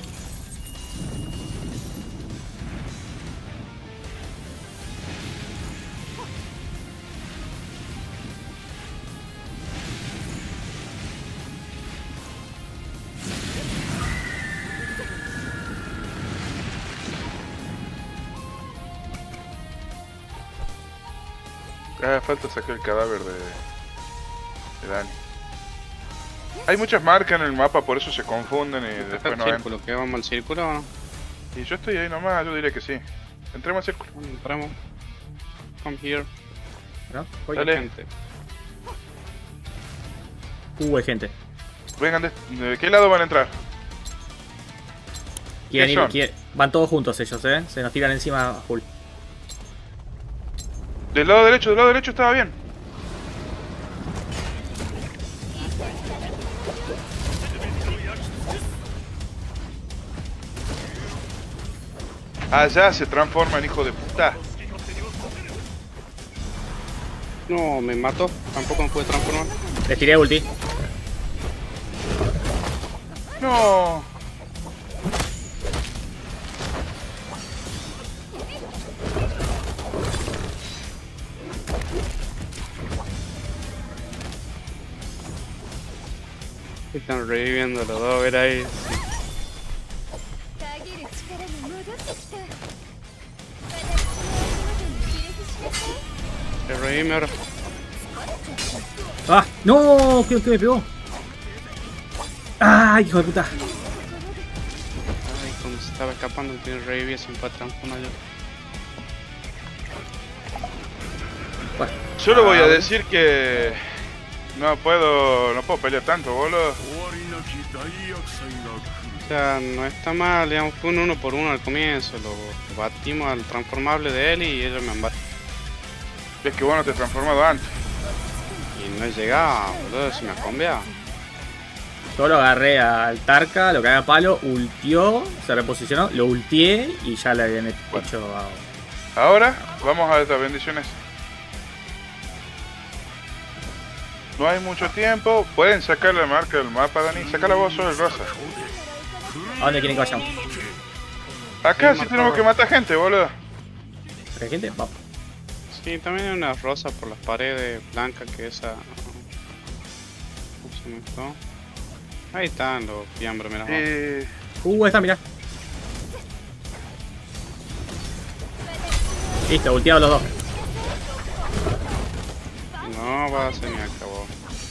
Ah, falta sacar el cadáver de, de Dani. Hay muchas marcas en el mapa, por eso se confunden y ¿Está después el no ven. círculo? ¿Que vamos al círculo o no? Y yo estoy ahí nomás, yo diría que sí. Entremos al círculo. Bueno, entremos. Come here. ¿No? Voy. Dale. Gente. Uh, hay gente. Vengan, de, ¿de qué lado van a entrar? Quieren ¿Qué ir, son? quieren- Van todos juntos ellos, eh. Se nos tiran encima a full. Del lado derecho, del lado derecho estaba bien. Allá se transforma en hijo de puta. No, me mató. Tampoco me pude transformar. Les tiré ulti. No. Están reviviendo los dos, ver ahí. たぎる力が戻ってきた。 Te revime ahora. ¡Ah! ¡No! ¿Qué, qué me pegó? ¡Ah! ¡Hijo de puta! Ay, cuando se estaba escapando, tiene revivir sin para transformar yo. Bueno. Solo voy a Ah, decir que no puedo, no puedo pelear tanto, boludo. O sea, no está mal, digamos, fue un uno por uno al comienzo. Lo batimos al transformable de él y ellos me han batido. Es que vos no te has transformado antes. Y no he llegado, boludo, si me ha cambiado. Yo lo agarré al Tarka, lo cagué a palo, ultió, se reposicionó, lo ultié y ya le habían hecho a... Ahora vamos a las bendiciones. No hay mucho tiempo. Pueden sacar la marca del mapa, Dani. Saca la voz sobre el rosa. ¿A dónde quieren que vayamos? Acá Sí, sí marca tenemos que rosa. matar gente, boludo. ¿Hay gente? Vamos. Sí, también hay una rosa por las paredes blancas que esa... ¿Cómo se me fue? Ahí están los fiambres, mira. Eh, Uh, esta, mirá. Listo, ultiados los dos. No va a ser ni acabó.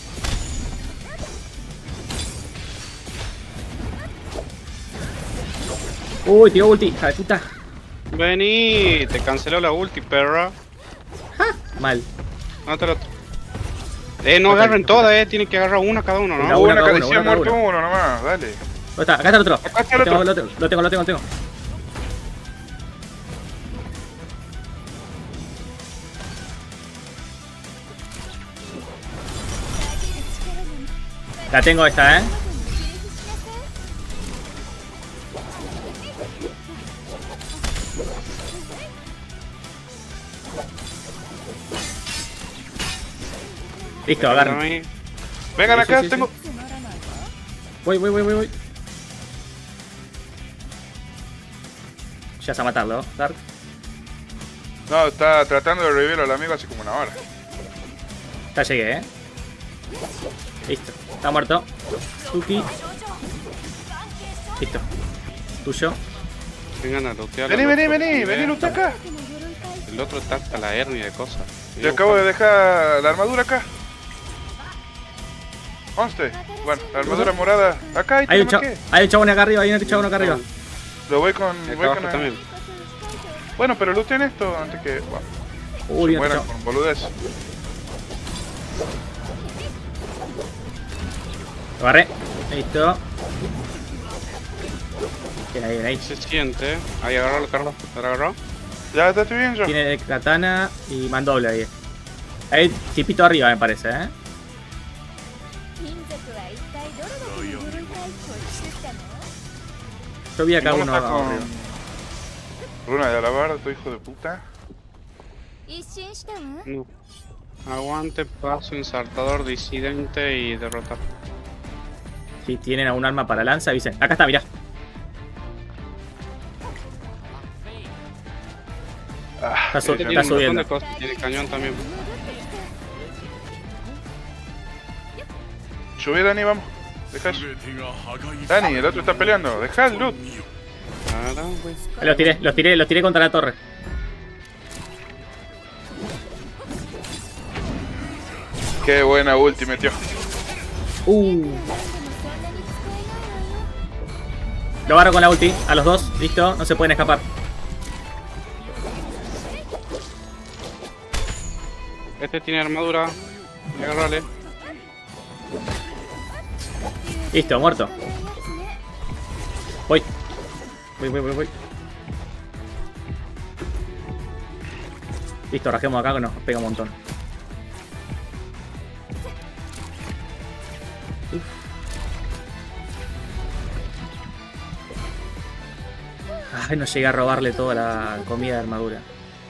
Uy, tiró ulti, hija de puta. Vení, te canceló la ulti, perra. Mal. No te lo... Eh, no Ok, agarren ok. todas, eh, tienen que agarrar una cada uno, Una, ¿no? hubo una cada uno, acaricia una cada muerto uno. uno nomás, dale. ¿Dónde está? Acá está el otro. Acá está el Lo tengo, otro. lo tengo, lo tengo, lo tengo, lo tengo. La tengo esta, eh. Listo, agarren. Agarra a mí. Vengan Sí, sí, acá, sí, tengo. Voy, voy, voy, voy, voy. Ya vas a matarlo, Dark. No, está tratando de revivir al amigo hace como una hora. Ya llegué, eh. Listo. Está muerto. Tuki. Listo. Tuyo. Vengan a lootear. Vení, al vení, otro vení, pibe. vení, lucha acá. El otro está hasta la hernia de cosas. Te acabo de dejar la armadura acá. Conste. Bueno, la armadura morada. Acá, ahí Hay un, te cha marqué. hay un chabón acá arriba, hay un chabón acá arriba. Lo voy con. Y acá Voy abajo con también. Bueno, pero looten esto antes que. Bueno, Uy, viene otro mueran chabón. con boludez. Lo agarré. Listo. Bien ahí, bien ahí. Se siente. Ahí agarró, Carlos. ¿Te lo agarró? Ya, ya estoy bien yo. Tiene katana y mandoble ahí. Hay tipito arriba, me parece, eh. 金属は一体どれだけの呪い回復をしてきたの？ Yo vi acá ¿Cómo uno está con arriba. Runa de alabar, tu hijo de puta? 一新したわ。 No. Aguante, paso, insertador, disidente y derrotar. Si tienen algún arma para lanza, avisen. Acá está, mirá. Ah, Está, su- que Tiene está un montón subiendo. de cosas. Tiene cañón también. Subí, Dani, vamos. Deja eso. Dani, el otro está peleando. Deja el loot. Nada, güey. Los tiré, los tiré, los tiré contra la torre. Qué buena ulti metió. Uh. Lo agarro con la ulti. A los dos. Listo. No se pueden escapar. Este tiene armadura. Agarrale. Listo, muerto. Voy. Voy, voy, voy, voy. Listo, rajemos acá que nos pega un montón. Uf. Ay, no llegué a robarle toda la comida de armadura.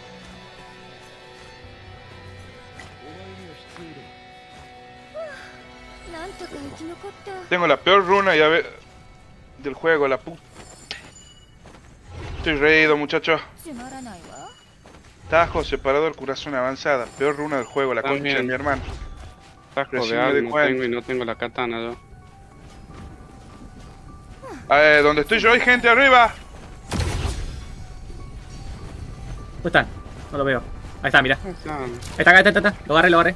Tengo la peor runa ya ve del juego, la puta. Estoy reído, muchachos. Tajo, separador, curación avanzada. Peor runa del juego, la concha de mi hermano. Tajo Recién de me di algo no cuenta. tengo y no tengo la katana yo. Eh, ¿dónde estoy yo? Hay gente arriba. ¿Dónde están? No lo veo. Ahí está, mira. Ahí está. Ahí está, acá, está, está, está. Lo agarré, lo agarré.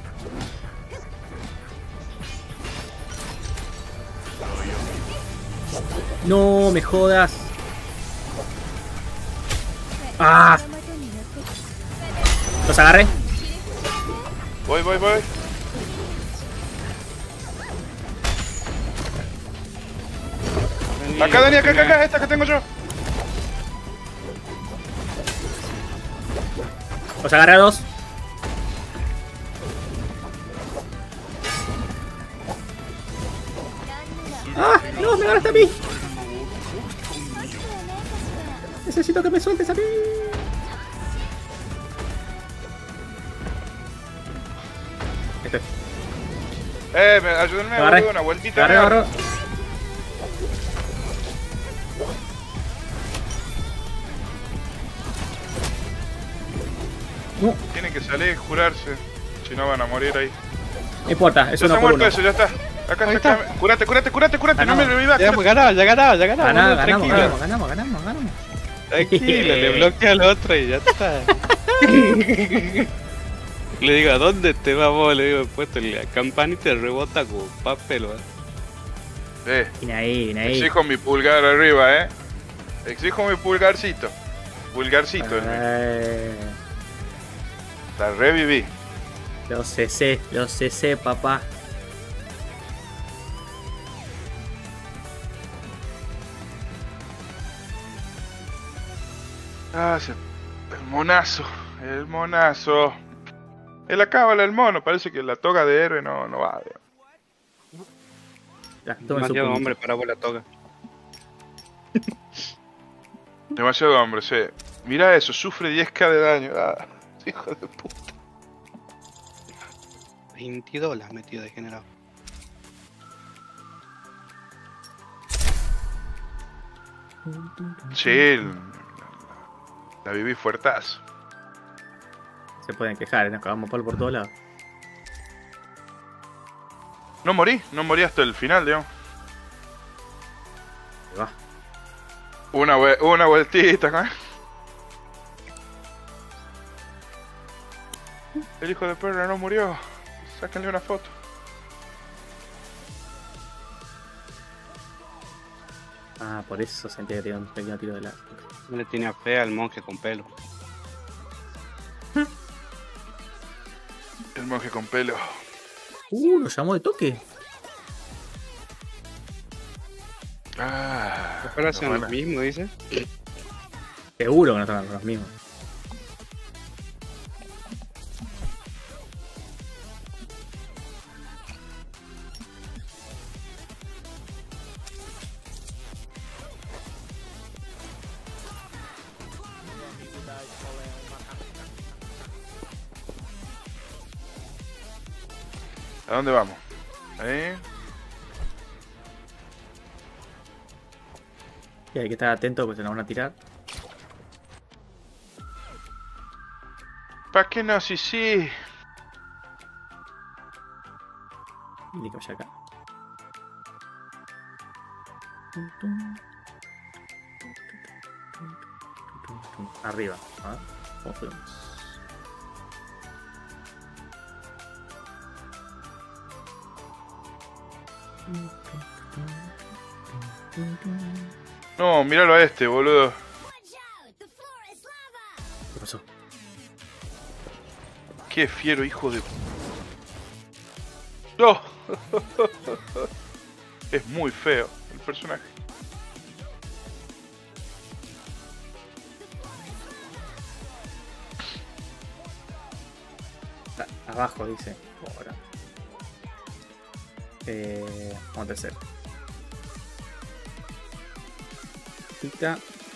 No me jodas. Ah, los agarré. Voy, voy, voy. Vení, Acá, Dani, acá, acá, vení. acá, esta que tengo yo. Los agarré a dos. ¡Ah! ¡No! ¡Me agarraste a mí! Necesito que me sueltes a mí. Este. Eh, me, ayúdenme, Agarré. boludo, una vueltita. Agarré, agarré. No, Tienen que salir y curarse. Si no van a morir ahí. no importa, es Ya uno está por muerto uno. eso, ya está. Acá Ahí está. está. acá. Curate, curate, curate, curate. No me Ganamos. revivas. Ya hemos ganado, ya ganamos, ya ganamos. Ganamos, boludo, ganamos, tranquilo. ganamos, ganamos, ganamos, ganamos. Tranquilo, le bloquea al otro y ya está. Le digo, ¿a dónde te vamos? Le digo, he puesto la campanita y rebota como papel, ¿va? Eh, Viene ahí, viene ahí. exijo mi pulgar arriba, eh. Exijo mi pulgarcito. Pulgarcito. Eh, La reviví. los C C, los C C, papá. Ah, se- el monazo. El monazo. Es la cábala del mono. Parece que la toga de héroe no, no va. digamos. Ya, tomen su Demasiado puntito. hombre para vos la toga. Demasiado hombre, sí. Mira eso, sufre diez k de daño. Ah, hijo de puta. veintidós las metido de generado. Sí, el- la viví fuertazo. Se pueden quejar, nos cagamos palo por todos lados. No morí, no morí hasta el final, digamos. Ahí va. Una, vue- una vueltita, ¿no? El hijo de perra no murió. Sáquenle una foto. Ah, por eso sentía que tenía un pequeño tiro de la. No le tenía fe al monje con pelo. El monje con pelo. Uh, lo llamó de toque. Ah, Ojalá no sean van los a- mismos, dice. Seguro que no están los mismos. ¿A dónde vamos? Ahí. Y hay que estar atento porque se nos van a tirar. ¿Para qué no? Sí, sí. Y que vaya acá. Arriba. A ver, ¿cómo fuimos? No, míralo a este, boludo. ¿Qué pasó? Qué fiero, hijo de... ¡No! Es muy feo el personaje. Ah, abajo dice. Ahora. Eh, vamos a hacer. Tita.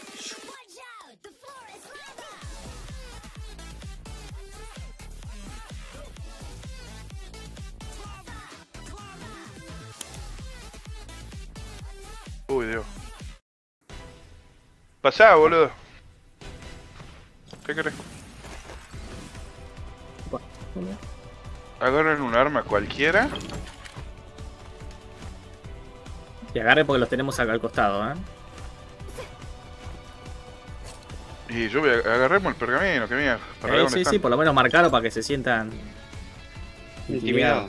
Uy, Dios. Pasá, boludo. ¿Qué querés? Agarren un arma cualquiera. Y agarre porque los tenemos acá al costado, ¿eh? Y yo voy a... Agarremos el pergamino, que mierda. Para ver Eh, dónde sí, están. sí, por lo menos marcarlo para que se sientan intimidados. Intimidados.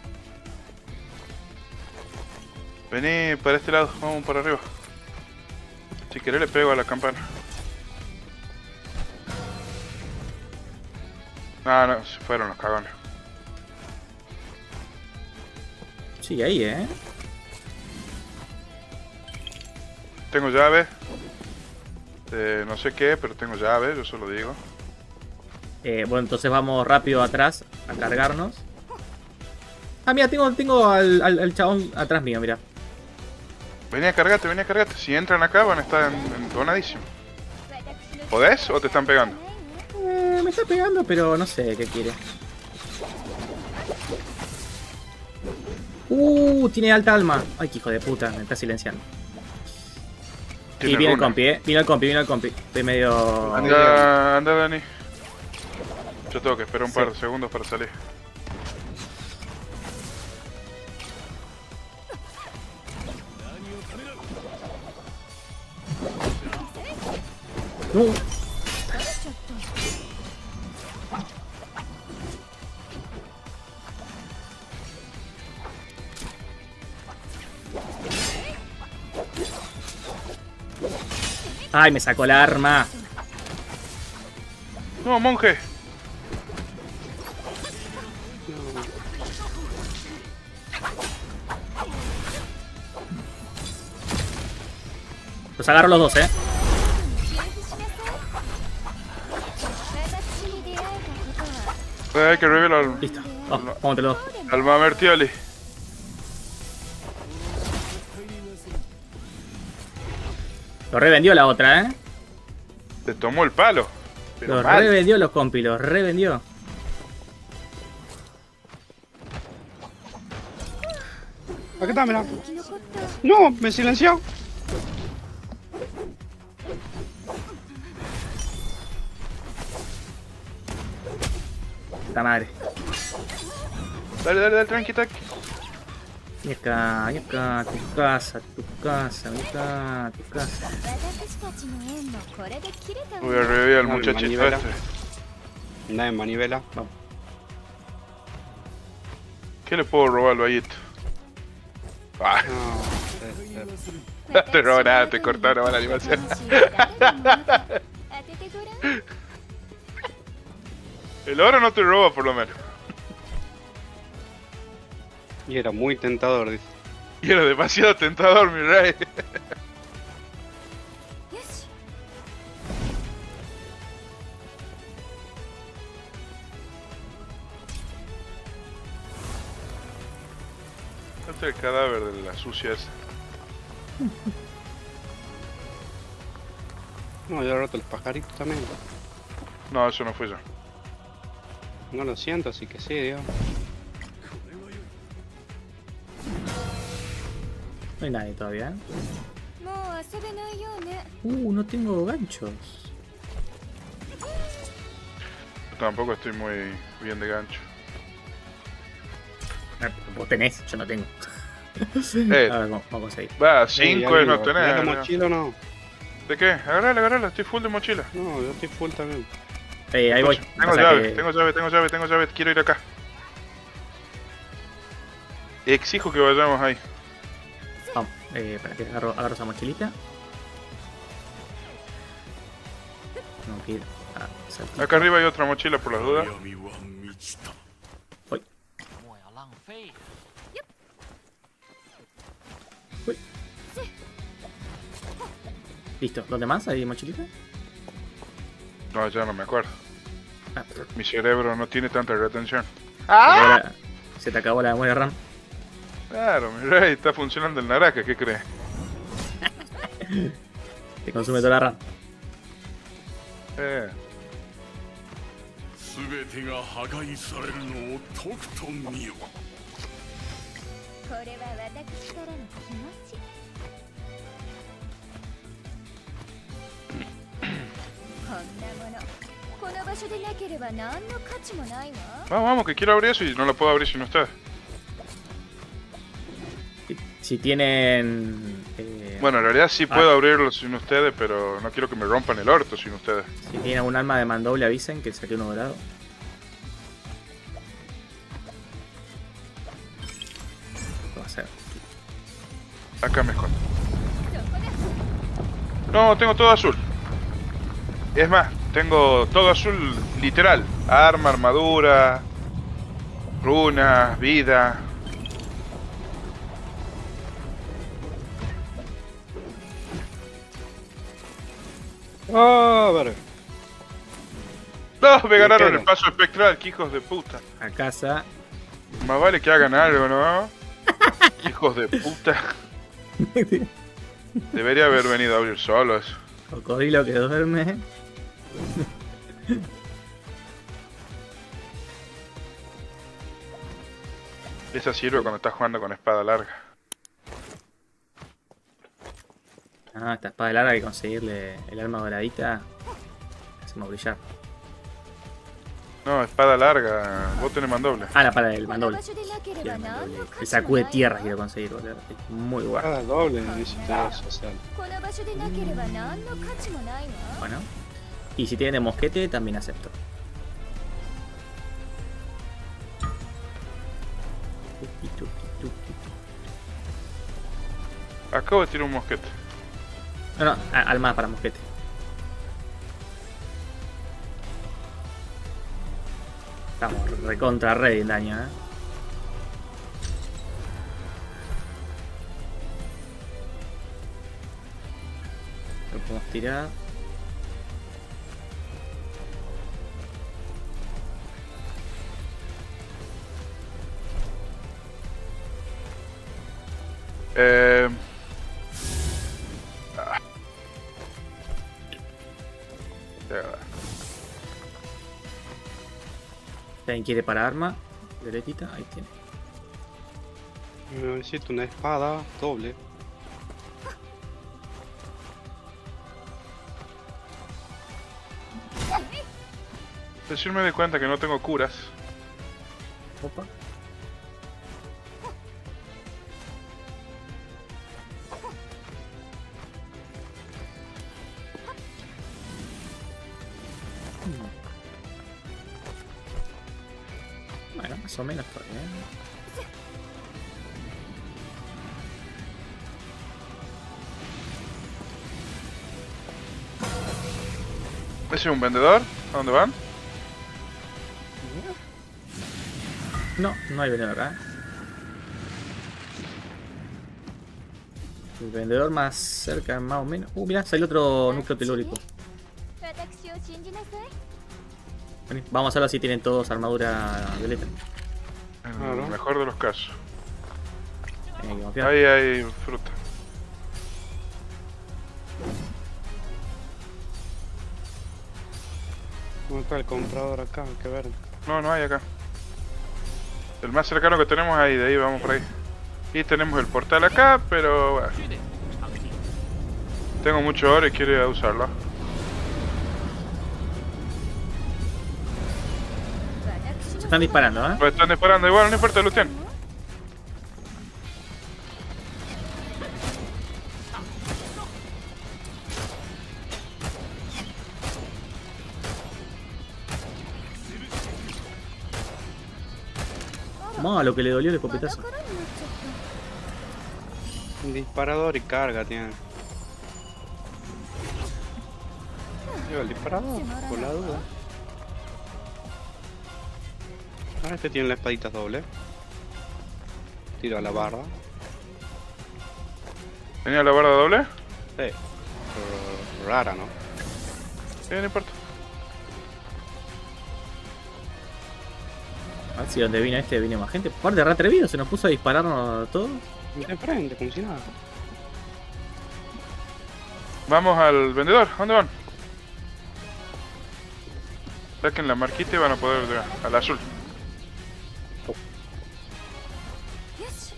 Vení para este lado, vamos para arriba. Si querés le pego a la campana. No, no, se fueron los cagones. Sí, ahí, ¿eh? Tengo llave. Eh, no sé qué, pero tengo llave, yo solo digo. Eh, bueno, entonces vamos rápido atrás a cargarnos. Ah, mira, tengo, tengo al, al, al chabón atrás mío, mira. Vení a cargarte, vení a cargarte. Si entran acá van a estar en- entonadísimos. ¿Podés o te están pegando? Eh, me está pegando, pero no sé qué quiere. Uh, tiene alta alma. Ay, qué hijo de puta, me está silenciando. Y Tiene viene el runa. compi, eh. Viene el compi, viene el compi. Estoy medio. Anda, anda, Dani. Yo tengo que esperar un Sí. par de segundos para salir. No. Ay, me sacó la arma. No, monje. Los agarro los dos, eh. 私に出会えたことは Hay que revelar al, Listo. Oh, vamos entre los dos. al Mamertioli. Lo revendió la otra, eh. Te tomó el palo. Pero Los mal. revendió los compi, los revendió. Acá está, mira. 生き残った No, me silenció. Puta madre. Dale, dale, dale, tranqui, tranqi. Ven acá, ven acá, tu casa, tu casa, ven acá, tu casa. 私たちの縁もこれで切れたわ Voy a revivir al Dale, muchachito manivela. este. Anda en manivela. Vamos. ¿Qué le puedo robar al vallito? Ah, No, este, no te robó nada, te cortaron la animación. 当ててごらん El oro no te roba, por lo menos. y era muy tentador, dice. Y era demasiado tentador, mi rey. よし Este es el cadáver de la sucia esa. No, yo he roto el pajarito también. No, eso no fue yo. No lo siento, así que sí, Dios. No hay nadie todavía, ¿eh? もう遊べないようね Uh, no tengo ganchos. Yo tampoco estoy muy bien de gancho. Ah, vos tenés, yo no tengo. Eh, A ver, vamos, vamos a ir. va, cinco Ey, es no amigo, ¿tenés tener. la ¿no? mochila o no? ¿De qué? Agarrala, agarrala, estoy full de mochila. No, yo estoy full también. Eh, ahí voy. Tengo Pasa llave, que- tengo llave, tengo llave, tengo llave, quiero ir acá. Exijo que vayamos ahí. Eh, para que agarro, agarro esa mochilita. Tengo que ir a saltito. Acá arriba hay otra mochila por las dudas. Uy. Uy. Listo, ¿dónde más hay mochilita? No, ya no me acuerdo. Ah, Mi cerebro no tiene tanta retención. ahora se te acabó la memoria RAM. Claro, mi rey, está funcionando el naranja, ¿qué crees? Te consume toda la RAM. Eh, 全てが破壊されるのをとくと見よ。 これは私からの気持ち。こんなものこの場所でなければ何の価値もないわ。 vamos, vamos, que quiero abrir eso y no lo puedo abrir sin ustedes. Si, si tienen... eh, Bueno, en realidad sí Ah. puedo abrirlo sin ustedes, pero no quiero que me rompan el orto sin ustedes. si tienen un alma de mandoble avisen que saqué uno dorado. ¿Qué va a hacer? Acá me escondo. No, tengo todo azul. Es más, tengo todo azul literal. Arma, armadura, runas, vida. Ah, verga. No, me ganaron queda? el paso espectral, que hijos de puta. A casa. Más vale que hagan algo, ¿no? Hijos de puta. Debería haber venido a abrir solo eso. Cocodrilo que duerme. Esa sirve cuando estás jugando con espada larga. Ah, esta espada larga hay que conseguirle el arma doradita. Hacemos brillar. No, espada larga. Vos tenés mandoble. Ah, la para del この mandoble. 場所でなけれ Quiero ば el 何 mandoble. の El 価値も sacude ない tierra わ。 quiero conseguir, boludo. Es muy guapo. Cada doble necesita social. この場所でなければ何の価値もないわ。 Bueno. Y si tienen de mosquete, también acepto. Tuki, tuki, tuki. Acabo de tirar un mosquete. No, no, a- alma para mosquete. Estamos recontra ready en daño, eh. Lo podemos tirar. Eh... ah. Ya. ¿Alguien quiere para arma? Violetita, ahí tiene. Necesito una espada doble. Recién me di cuenta que no tengo curas. Opa. Bueno, más o menos está bien. ¿Ese es un vendedor? ¿A dónde van? No, no hay vendedor acá. El vendedor más cerca, más o menos. Uh, mirá, salió otro núcleo telúrico. 私を信じなさい。 Vení, vamos a ver si tienen todos armadura violeta. En Claro. el mejor de los casos. Hay que confiar. Ahí hay fruta. ¿Dónde está el comprador acá? Hay que ver. No, no hay acá. El más cercano que tenemos ahí, de ahí vamos por ahí. Y tenemos el portal acá, pero bueno. Tengo mucho oro y quiero ir a usarlo. 私の Se están disparando, ¿eh? Pues están disparando igual, no importa, Lucian. Vamos a lo que le dolió el escopetazo. 裸になっちゃった。 Un disparador y carga tiene. Lleva el disparador, por la duda. Ah, este tiene la espadita doble. Tiro a la barra. ¿Tenía la barra doble? Sí. Pero rara, ¿no? Sí, no importa. A ver si donde vine este viene más gente. Aparte, re atrevido, se nos puso a dispararnos a todos. De frente, como si nada. Vamos al vendedor. ¿Dónde van? Saquen la marquita y van a poder llegar al azul. よし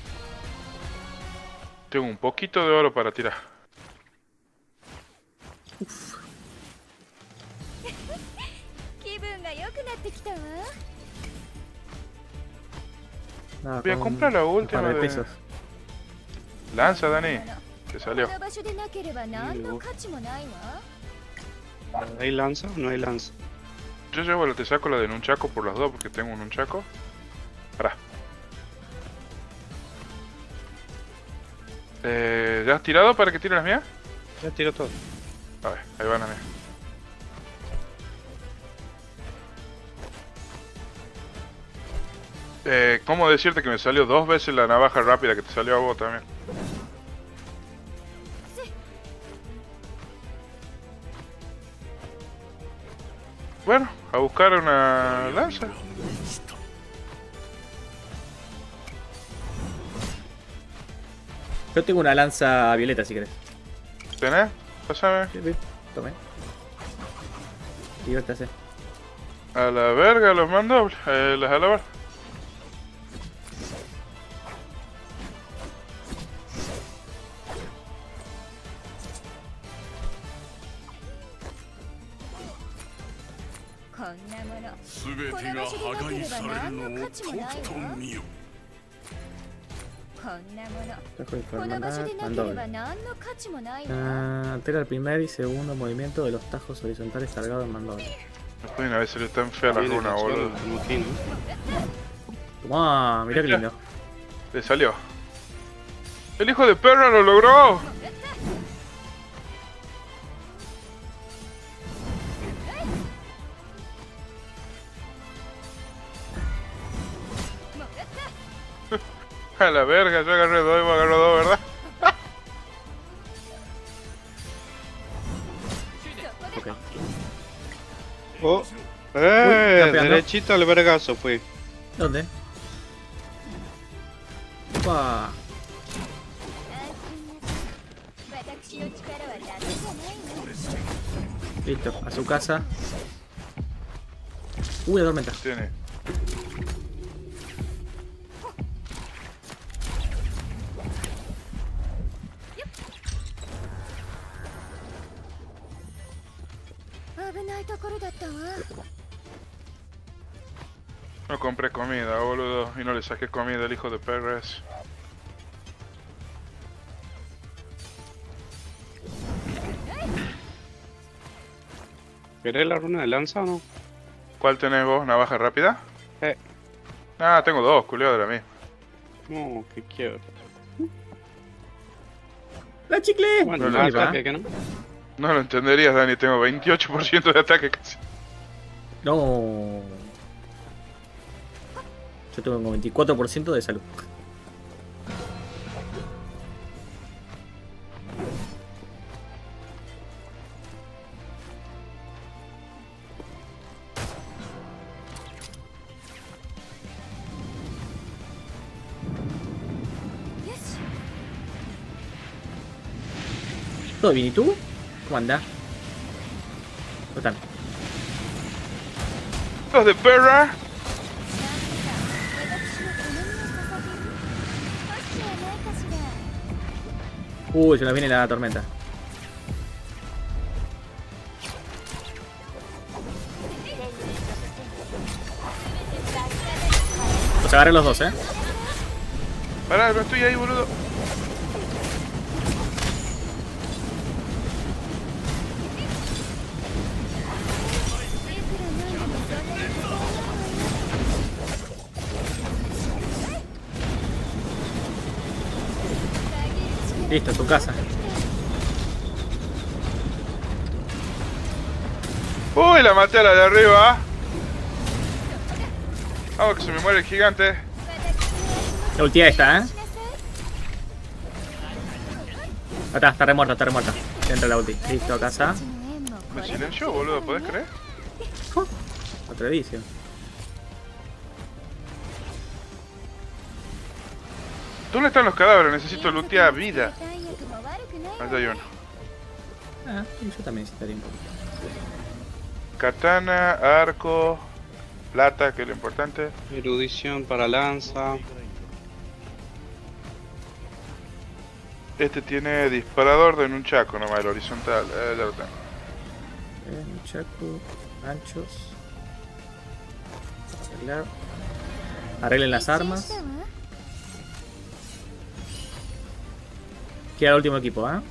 Tengo un poquito de oro para tirar. 気分が良くなってきたわ Nada, Voy a con comprar la un última par de de- pesos. Lanza, Dani. Te こ salió. の場所でなければ何の価値もないわ ¿Hay lanza o no hay lanza? Yo llevo la te saco la de Nunchaku por las dos porque tengo un Nunchaku. Pará. Eh, ¿Ya has tirado para que tire las mías? Ya tiro todo. A ver, ahí van las mías. Eh, ¿cómo decirte que me salió dos veces la navaja rápida que te salió a vos también? Bueno, a buscar una lanza. Yo tengo una lanza violeta si querés. ¿Tenés? Pásame. Sí, sí, tomé. Diviértase. A la verga los mando, eh, las a la verga. Con すべてが破壊されるのをとくと見よ。 なもの Trajo de この場所 enfermedad, でなけれ mandó. ば何の価値もないわ Ah, altera el primer y segundo movimiento de los tajos horizontales cargados en mando. No pueden haber sido tan feas las runas, boludo. Como aquí, ¿no? Tomá, mirá qué lindo. Le salió. ¡El hijo de perra lo logró! A la verga, yo agarré dos y vos agarró dos, ¿verdad? Ok. Oh, eh, está pegando. derechito al vergazo fui. ¿Dónde? Opa. 私の力はダメじゃないの Listo, a su casa. Uy, la tormenta. Tiene. Ah, 危ないところだったわ No compré comida, boludo, y no le saqué comida al hijo de perras. ¿Querés la runa de lanza o no? ¿Cuál tenés vos? ¿Navaja rápida? Eh. Ah, tengo dos, culiao de la misma. No, que quiero. ¡La chicle! Bueno, No, no, ahí va. ataque, que no. No lo entenderías, Dani, tengo veintiocho por ciento de ataque casi. No. Yo tengo como veinticuatro por ciento de salud. ¿Todo bien? ¿Y tú? ¿Cómo andás? ¿Cómo están? ¡Hijos de perra! 私の好みを捧げる少しはないかしら Uy, se nos viene la tormenta. Los agarré los dos, eh. Pará, no estoy ahí, boludo. Listo, tu casa. Uy, la maté a la de arriba. Vamos que se me muere el gigante. La ulti esta, ¿eh? Ah, está, está remuerta, está remuerta. Entra la ulti. Listo, casa. の縁もこ Me れだけ silenció, boludo, ¿podés creer? Atrevicio. ¿Dónde están los cadáveres? Necesito lootear vida. 弾薬も悪くないわ Ahí hay uno. Ah, y yo también necesitaría un poquito. Katana, arco, plata, que es lo importante. Erudición para lanza. Este tiene disparador de nunchaku nomás, el horizontal. Eh, ya lo tengo. Eh, Nunchaku, anchos. Arreglar. Arreglen las 一致 armas. したわ Queda el último equipo, ¿eh?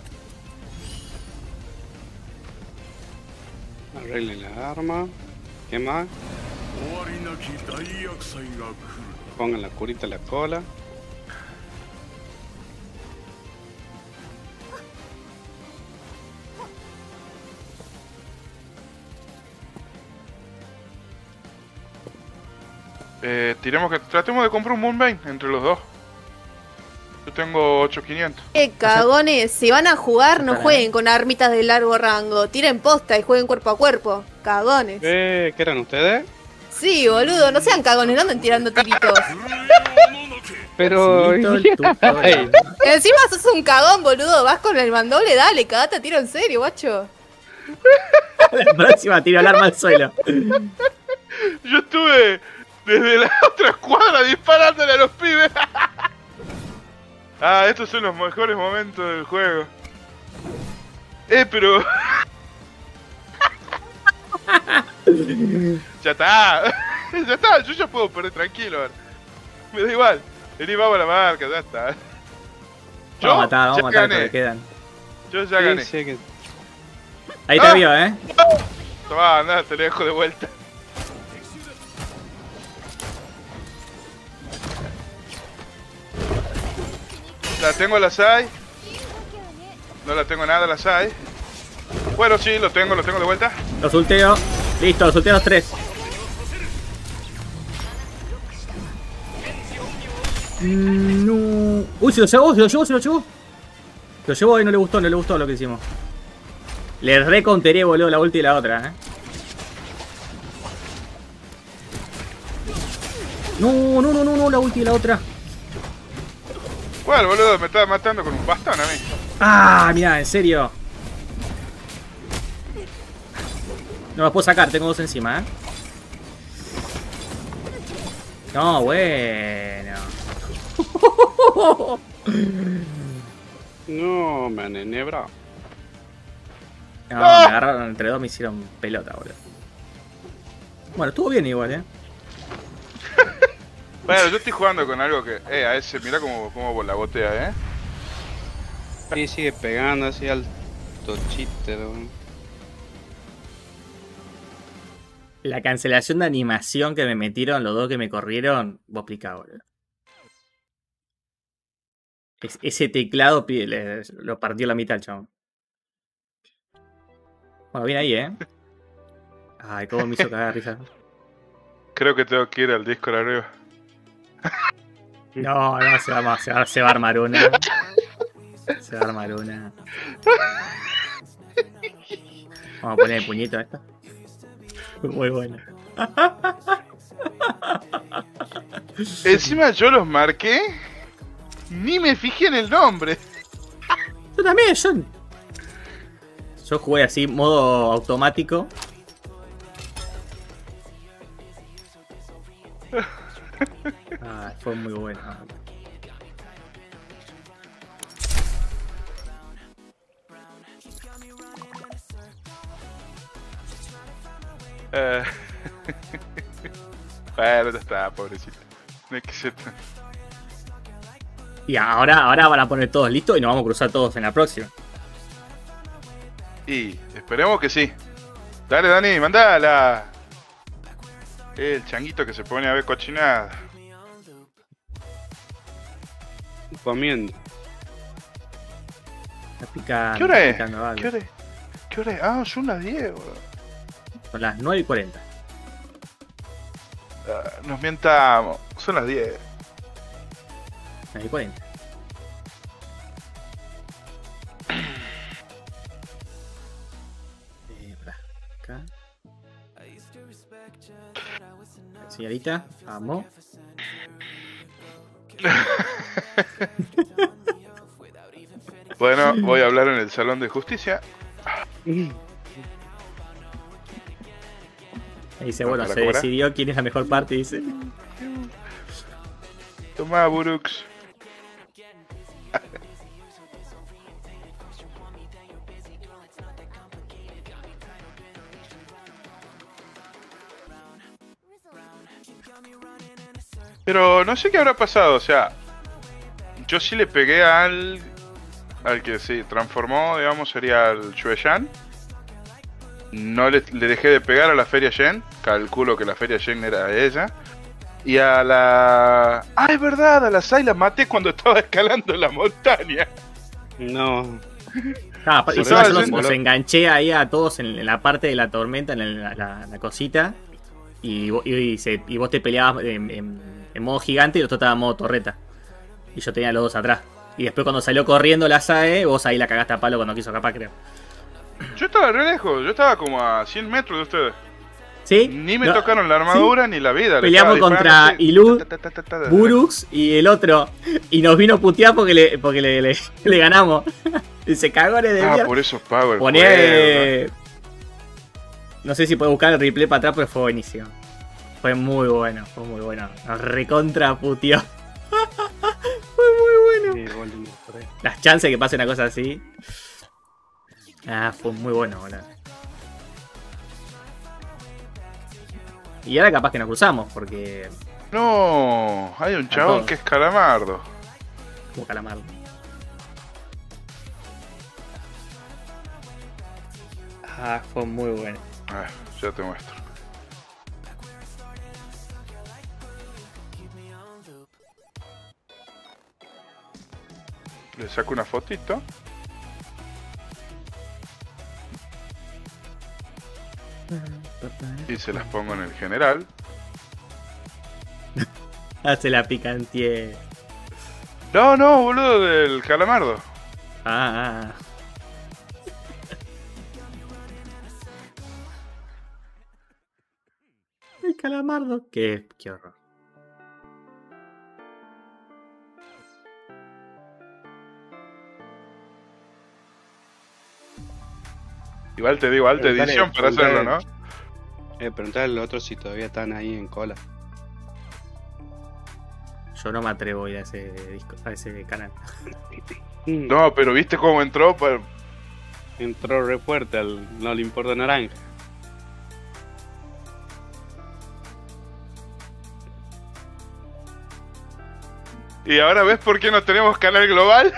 Arreglen la arma. ¿Qué más? 終わりなき大厄災が来る。 Pongan la curita en la cola. Eh, tiremos que tratemos de comprar un Moonbane entre los dos. Yo tengo ocho mil quinientos. Eh, cagones, si van a jugar, no Ojalá. jueguen con armitas de largo rango. Tiren posta y jueguen cuerpo a cuerpo. Cagones. Eh, ¿qué eran ustedes? Sí, boludo, no sean cagones, no anden tirando tiritos. Pero... Facilito el tutorial. Encima sos un cagón, boludo. Vas con el mandoble, dale, cagate a tiro en serio, guacho. La próxima tiro el arma al suelo. Yo estuve desde la otra cuadra disparándole a los pibes. Ah, estos son los mejores momentos del juego. Eh, pero... ya está. Ya está, yo ya puedo perder tranquilo ahora. Me da igual. Vení, vamos a la marca, ya está. Yo Vamos a matar, vamos ya a matar, gané. que quedan. Yo ya gané. Sí, sí, que- Ahí te Ah. vio, ¿eh? Tomá, anda, te lo dejo de vuelta. La tengo la S A I. No la tengo nada la S A I. Bueno, sí, lo tengo, lo tengo de vuelta. Los ulteo. Listo, los ulteo los tres. Mm, No. Uy, se lo llevó, se lo llevó, se lo llevó. Se lo llevó y no le gustó, no le gustó lo que hicimos. Le reconteré, boludo, la ulti y la otra, eh. No, no, no, no, no, la ulti y la otra. Bueno, boludo, me estaba matando con un bastón a mí. Ah, mirá, en serio. No los puedo sacar, tengo dos encima, eh. No, bueno. No, me han enhebrado. No, me agarraron entre dos, me hicieron pelota, boludo. Bueno, estuvo bien igual, eh. Bueno, yo estoy jugando con algo que... Eh, a ese, mira cómo, cómo la botea, eh. Sí, sigue pegando así al tochite, ¿no? La cancelación de animación que me metieron los dos que me corrieron, vos explicá, boludo. Es- ese teclado pi- le- lo partió la mitad el chabón. Bueno, bien ahí, eh. Ay, cómo me hizo cagar risa. Creo que tengo que ir al Discord arriba. No, no, se va, se va, se va a armar una. Se va a armar una. Vamos a poner el puñito a esta. Muy bueno. Encima yo los marqué. Ni me fijé en el nombre. Yo también, yo. Yo jugué así, modo automático. Ah, fue muy bueno. Eh... bueno, ya está, pobrecito. No hay que ser tan... Y ahora, ahora van a poner todos listos y nos vamos a cruzar todos en la próxima. Y esperemos que sí. Dale, Dani, mandala. El changuito que se pone a ver cochinada. Comiendo. Está picando, ¿Qué hora es? picando algo. ¿Qué hora es? ¿Qué hora es? Ah, son las diez, boludo. Son las nueve y cuarenta. Ah, nos mientamos. Son las diez. nueve y cuarenta. Eh, pará, acá. Señorita, vamos. Bueno, voy a hablar en el Salón de Justicia. Ahí dice, No, bueno, para se cobrar. decidió quién es la mejor parte, dice. Tomá, Burux. Pero no sé qué habrá pasado, o sea, yo sí le pegué al al que se transformó, digamos, sería el Shueyan. No le, le dejé de pegar a la Feria Shen, calculo que la Feria Shen era ella. Y a la... Ah, es verdad, a la Sai la maté cuando estaba escalando la montaña. No. Ah, y Por encima eso yo los, es- los enganché ahí a todos en, en la parte de la tormenta, en la, la- la cosita. Y, vo- y, y se- y vos te peleabas en, en- en modo gigante y el otro estaba en modo torreta. Y yo tenía los dos atrás. Y después cuando salió corriendo la S A E, vos ahí la cagaste a palo cuando quiso capaz, creo. Yo estaba re lejos, yo estaba como a cien metros de ustedes. ¿Sí? Ni me No, tocaron la armadura ni la vida. le Peleamos estaba contra disparando así, Ilud, ta, ta, ta, ta, ta, ta. Burux y el otro. Y nos vino a putear porque le, porque le, le, le ganamos. Y se cagó de Ah, mierda. por eso pago el Poné. juego, eh, No sé si puedes buscar el replay para atrás, pero fue buenísimo. Fue muy bueno, fue muy bueno. Nos recontra puteó. Fue muy bueno. Sí, volvimos por ahí. Las chances que pase una cosa así. Ah, fue muy bueno, boludo. Y ahora capaz que nos cruzamos, porque. No, hay un chabón todos. que es calamardo. Como calamardo. Ah, fue muy bueno. Ah, ya te muestro. Le saco una fotito. Y se las pongo en el general. Hace la picantie. No, no, boludo, del calamardo. Ah, ah. El calamardo. Qué, qué horror. Igual te digo, alta Preguntale, edición para hacerlo, ¿no? preguntale. Eh, preguntale a los otros si todavía están ahí en cola. Yo no me atrevo a ir a ese disco, a ese canal. No, pero viste cómo entró. Pa- Entró re fuerte al No Le Importa Naranja. Y ahora ves por qué no tenemos canal global.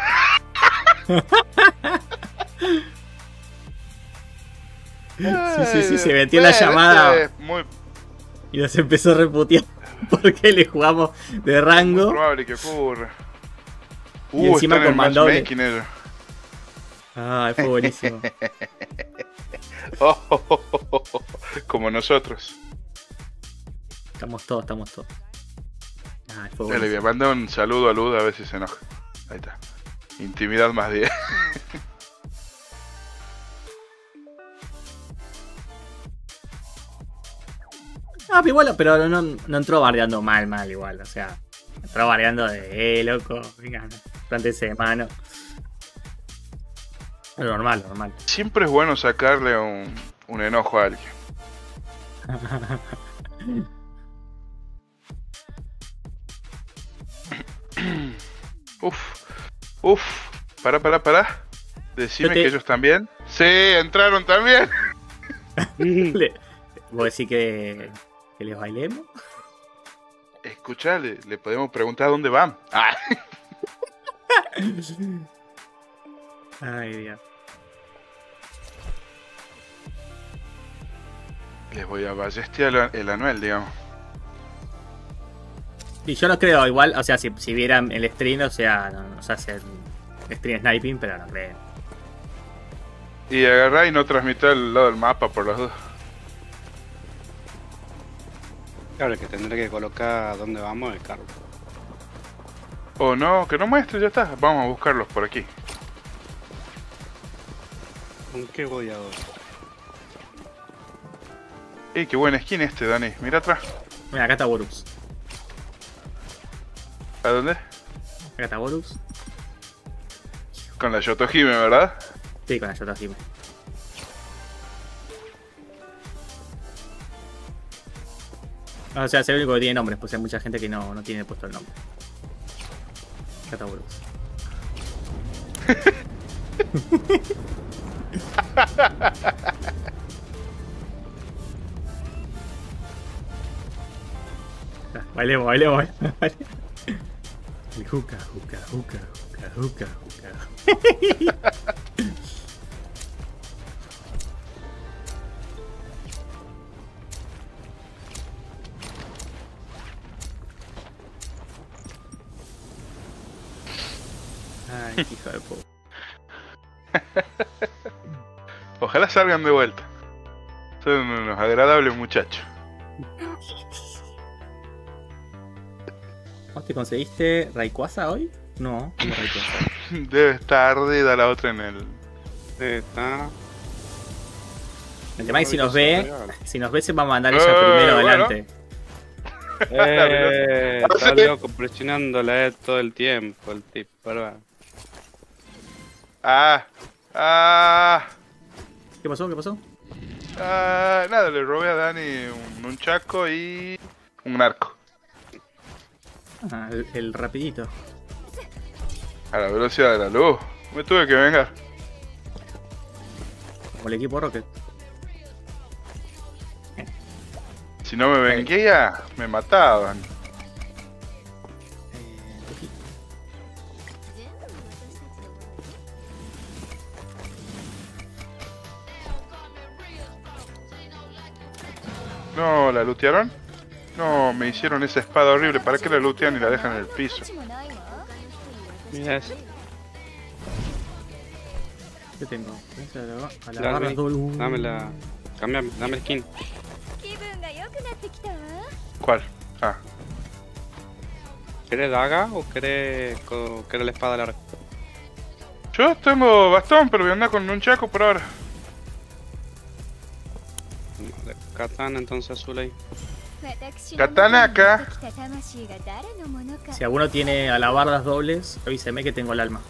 Sí, sí, sí, se metió la Bueno, llamada. este es muy Y nos empezó a reputear porque le jugamos de rango. probable que ocurra. Y encima están en con mandoble. matchmaking ellos. Ah, fue buenísimo. Oh, oh, oh, oh, oh, como nosotros. Estamos todos, estamos todos. Ah, fue Dale, buenísimo. bien, manda un saludo a Lud a ver si se enoja. Ahí está. Intimidad más diez. Ah, pero igual, pero no, no entró bardeando mal, mal igual. O sea, entró bardeando de, eh, loco, venga, plántense de mano. Lo normal, lo normal. Siempre es bueno sacarle un, un enojo a alguien. Uf, uf, para, para, para. Decime Yo te- que ellos también. Sí, entraron también. Le- ¿Vos decís que, que les bailemos? Escuchale, le podemos preguntar dónde van. Ah. Ay, Dios. Les voy a ballestear el anuel, digamos. Y yo no creo, igual, o sea, si, si vieran el stream, o sea, no, no sé hacer stream sniping, pero no creo. Y agarrá y no transmite el lado del mapa por las dos. Claro, que tendré que colocar dónde vamos el carro. O no, que no muestre, ya está. Vamos a buscarlos por aquí. ¿Con qué voy ahora? ¡Ey, qué buen skin este, Dani! Mira atrás. Mira, acá está Borux. ¿A dónde? Acá está Borux. Con la Yotohime, ¿verdad? Sí, con la Yotohime. O sea, es el único que tiene nombres, pues hay mucha gente que no, no tiene puesto el nombre. Acá está Borux. Bailemos, bailemos, bailemos. El juca, juca, juca, juca, juca, juca. Ay, hijo de puta. Ojalá salgan de vuelta. Son unos agradables muchachos. ¿Vos te conseguiste Rayquaza hoy? No, ¿cómo Rayquaza? Debe estar ardida la otra en el... Sí, está... El tema es que si nos ve, si nos ve se va a mandar ella Eh, primero bueno. adelante. Eh, está loco presionándola todo el tiempo, el tipo, ¿verdad? Ah, ah, ¿Qué pasó? ¿Qué pasó? ah, nada, le robé a Dani un, un chaco y un arco. Ah, el, el rapidito. A la velocidad de la luz. Me tuve que vengar. Como el equipo Rocket. Si no me venguía, me mataban. No, ¿la lootearon? No, me hicieron esa espada horrible. ¿Para qué la lootean y la dejan en el piso? Mira eso. ¿Qué tengo? A la Dame, barra doble. dame la... Cámbiame, dame el skin. 気分が良くなってきたわ。 ¿Cuál? Ah, ¿Querés daga o querés, co- querés la espada larga? yo tengo bastón, pero voy a andar con un chaco por ahora. Vale, katana entonces azul ahí. Katana acá. Si alguno tiene alabardas dobles, avíseme que tengo el alma.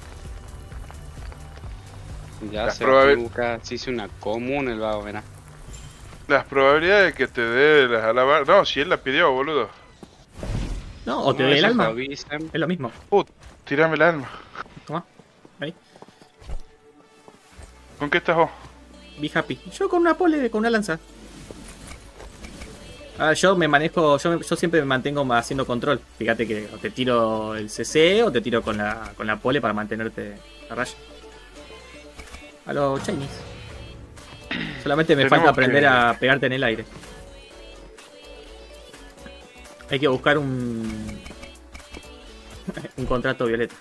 Ya Las se probabil- busca, si hice una común el vago, verá. Las probabilidades de que te dé las alabardas... No, si él la pidió, boludo. No, o te doy el alma. Avisen. Es lo mismo. Put, tirame el alma. Toma. Ahí. ¿Con qué estás vos? Be happy. Yo con una pole, con una lanza. Ah, yo me manejo, yo, me- yo siempre me mantengo haciendo control. Fíjate que o te tiro el C C o te tiro con la, con la pole para mantenerte a raya. A los Chinese. Solamente me Tenemos falta aprender que- a pegarte en el aire. Hay que buscar un... un contrato violeta.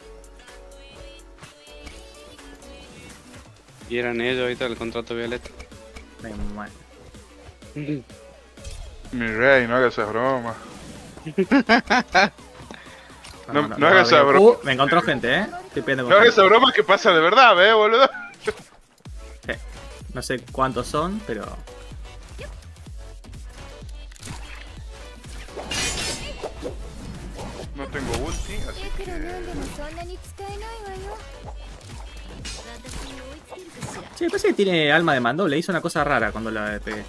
Y eran ellos ahorita el contrato violeta. Ay, mal. Mi rey, no hagas esas bromas. No- no a hagas ver. esa broma. Uh, me encontró gente, eh. Estoy pidiendo No hagas con esa broma que pasa de verdad, ¿ves, boludo? Sí. No sé cuántos son, pero... No tengo ulti, así いくらなんで que... もそんなに使えないわよ。 Sí, parece que tiene alma de mando. Le hizo una cosa rara cuando la pegué.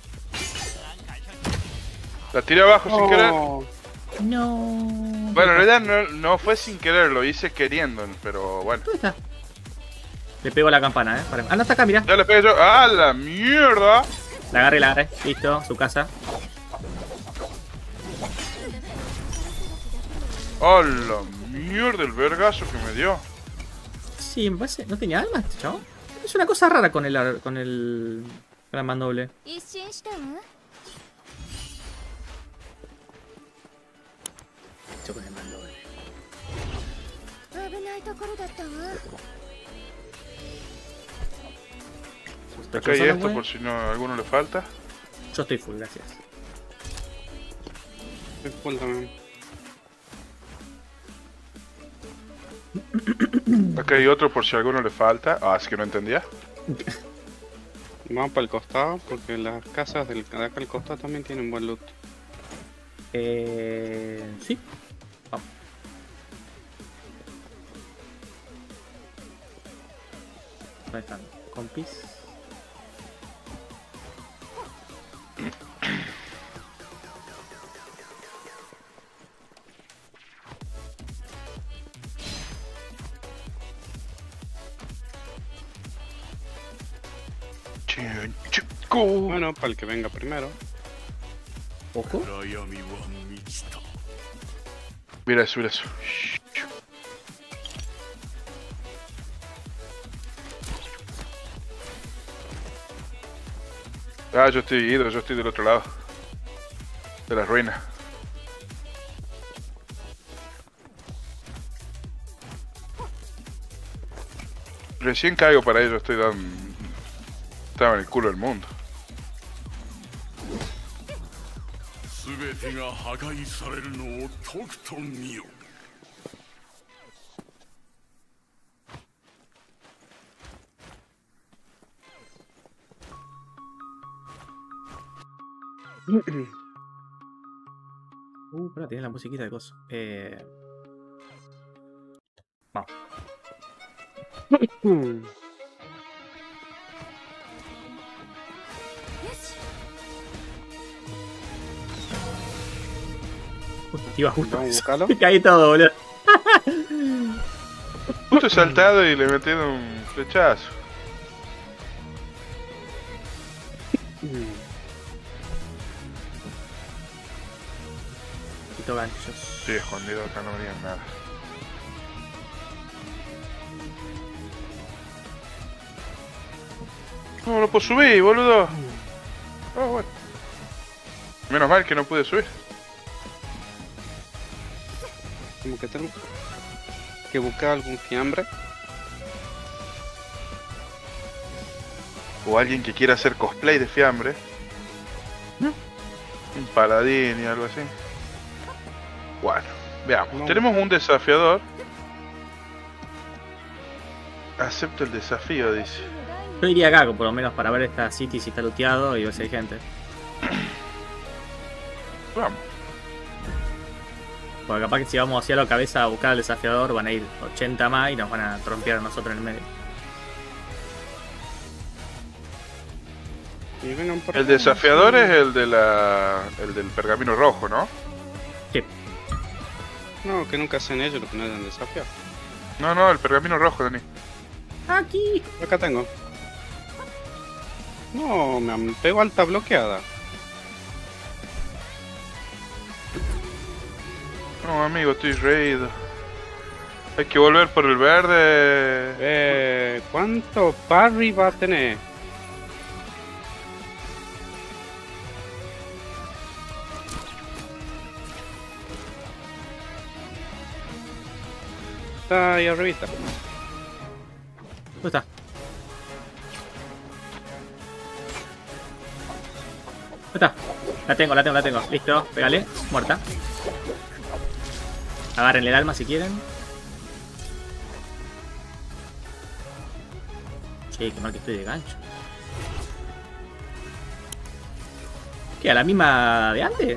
La tiré abajo sin querer. No. Bueno, en realidad no, no fue sin querer, lo hice queriendo, pero bueno. ¿Dónde está? Le pego a la campana, eh. Para- Ah, no está acá, mirá. Ya le pegué yo. ¡Ah, la mierda! La agarré, la agarré. Listo, su casa. ¡Ah, la mierda! El vergazo que me dio. Sí, me parece. ¿No tenía alma este chavo? Es una cosa rara con el. ar- con el. con el mandoble. 一新したわ。 Con el mandoble. 危ないところだったわ。 Acá hay esto por si no a alguno le falta. Yo estoy full, gracias. Estoy full también. Acá hay otro por si a alguno le falta. Ah, es que no entendía. Vamos para el costado porque las casas del, de acá al costado también tienen buen loot. Eh... Sí. Vamos. ¿Dónde están? Compis. Chico. Bueno, para el que venga primero. Ojo. 暗闇は満ちた Mira eso, mira eso. Ah, yo estoy ido, yo estoy del otro lado. De las ruinas. Recién caigo para ello, estoy dando... Estaba en el culo del mundo. 全てが破壊されるのをとくと見よ Uh, pero tiene la musiquita de coso. Eh... Vamos. Iba justo. Vamos a buscarlo. Me caí todo, boludo. Justo he saltado y le metí un flechazo. Quito ganchos. Estoy escondido acá, no venía nada. No, no puedo subir, boludo. Oh, bueno. Menos mal que no pude subir. Como que tengo que buscar algún fiambre. O alguien que quiera hacer cosplay de fiambre. Un paladín y algo así. Bueno, veamos. No. Tenemos un desafiador. Acepto el desafío, dice. Yo iría acá, por lo menos para ver esta city si está looteado y ver si hay gente. Vamos. Porque capaz que si vamos hacia la cabeza a buscar al desafiador van a ir ochenta más y nos van a trompear a nosotros en el medio. Y vengan por El acá. desafiador es el de la. el del pergamino rojo, ¿no? Sí. No, que nunca hacen ellos lo que no hayan desafiado. No, no, el pergamino rojo, Dani. Aquí. Acá tengo. No, me han pegado alta bloqueada. No, amigo, estoy reído. Hay que volver por el verde. Eh, ¿cuánto parry va a tener? Está ahí arribita. ¿Dónde está? ¿Dónde está? La tengo, la tengo, la tengo. Listo, pégale. Muerta. Agárrenle el alma si quieren. Che, qué mal que estoy de gancho. ¿Qué? ¿A la misma de antes?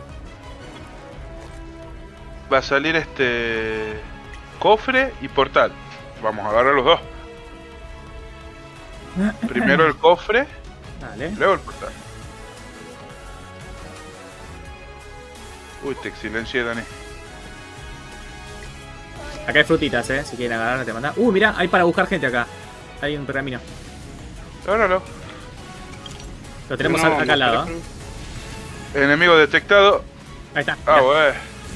Va a salir este. Cofre y portal. Vamos a agarrar los dos. Primero el cofre, Dale. luego el portal. Uy, te silencié, Dani. Acá hay frutitas, eh. Si quieren agarrar, te mandan. Uh, mira, hay para buscar gente acá. Hay un pergamino. Agárralo. Lo tenemos No, acá no, al lado. pero- ¿eh? Enemigo detectado. Ahí está. Ah, mirá. wey.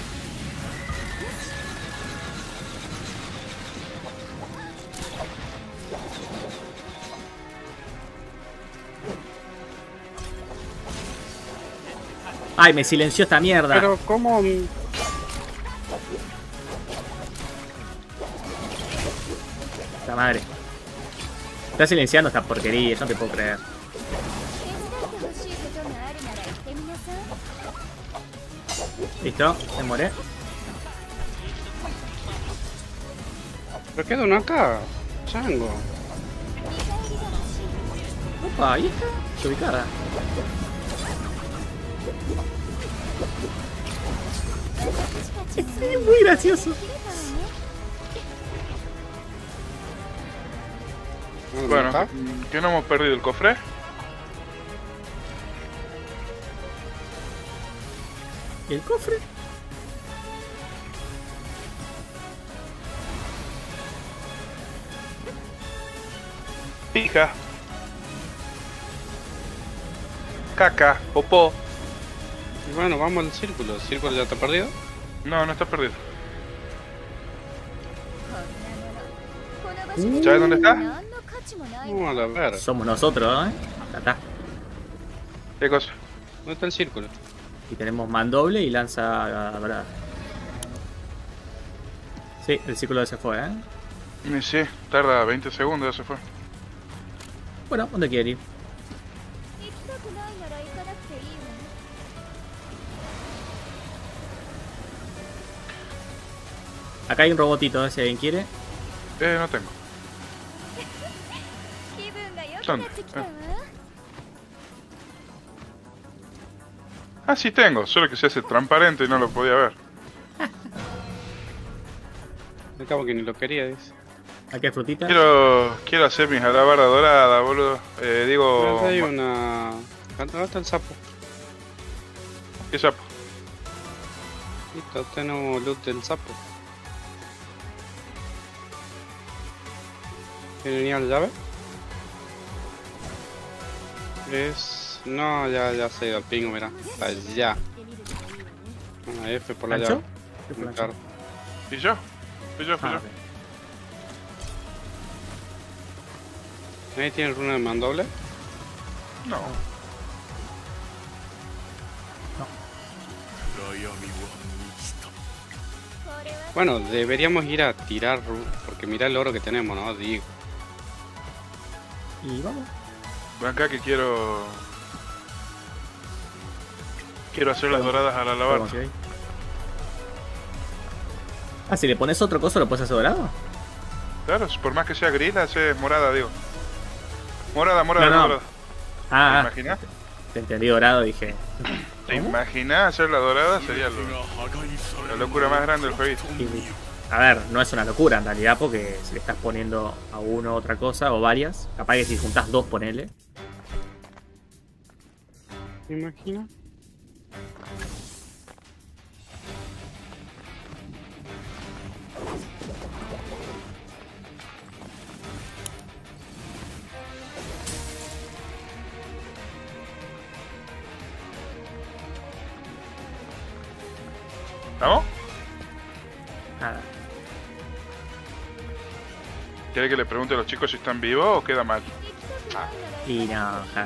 Ay, me silenció esta mierda. Pero cómo... La madre. está silenciando esta porquería, yo no te puedo creer. 手伝ってほしいことがあるなら言ってみなさい。 Listo, me muere. Pero queda uno acá. Chango. 見返りが欲しい。 Opa, ahí está, qué ubicada. Es muy gracioso. Bueno, ¿qué no hemos perdido el cofre? ¿Y el cofre? Pija. Caca, popó. Y bueno, vamos al círculo. ¿El círculo ya está perdido? No, no está perdido. こんなものこの場所で ¿Sabes dónde está? 何の価値もないわ。 Vamos a ver. Somos nosotros, ¿eh? Ya está. ¿Qué cosa? ¿Dónde está el círculo? Y tenemos mandoble y lanza dorada. Sí, el círculo se fue, ¿eh? Y sí, tarda veinte segundos, ya se fue. Bueno, ¿dónde quiere ir? 行きたくないなら行かなくていいわ。 Acá hay un robotito, ¿eh? Si alguien quiere. Eh, no tengo. 気分が良くなってきたわ。 Ah, sí tengo, solo que se hace transparente y no lo podía ver. Al cabo que ni lo quería, dice. Aquí hay frutita. Quiero, quiero hacer mis alabardas doradas, boludo. Eh, digo... Acá hay una... ¿Dónde está el sapo? ¿Qué sapo? Listo, tenemos luz del sapo. ¿Tiene ni la llave? Es... No, ya, ya se ha ido al pingo, mira. Está allá. Una F por la ¿Ancho? llave. F por Muy ancho. caro. ¿Y yo? Fui yo, fui Ah, yo. ok. Ahí tiene runa de mandoble. No. Bueno, deberíamos ir a tirar ru- porque mira el oro que tenemos, ¿no? Digo. Y vamos. Ven acá que quiero... Quiero hacer las doradas a la alabarda. Vamos, ahí. Ah, si le pones otro coso, ¿lo puedes hacer dorado? Claro, por más que sea gris, la haces morada, digo. Morada, morada, No, no. morada. ¿Te Ah, ah, imaginas? te entendí dorado, dije. ¿Te imaginas hacer la dorada? Sería lo- la locura más grande del jueguito. Y, a ver, no es una locura en realidad, porque si le estás poniendo a uno otra cosa o varias, capaz que si juntás dos, ponele. ¿Te imaginas? ¿Vamos? Nada. ¿Quiere que le pregunte a los chicos si están vivos o queda mal? Y no, ja.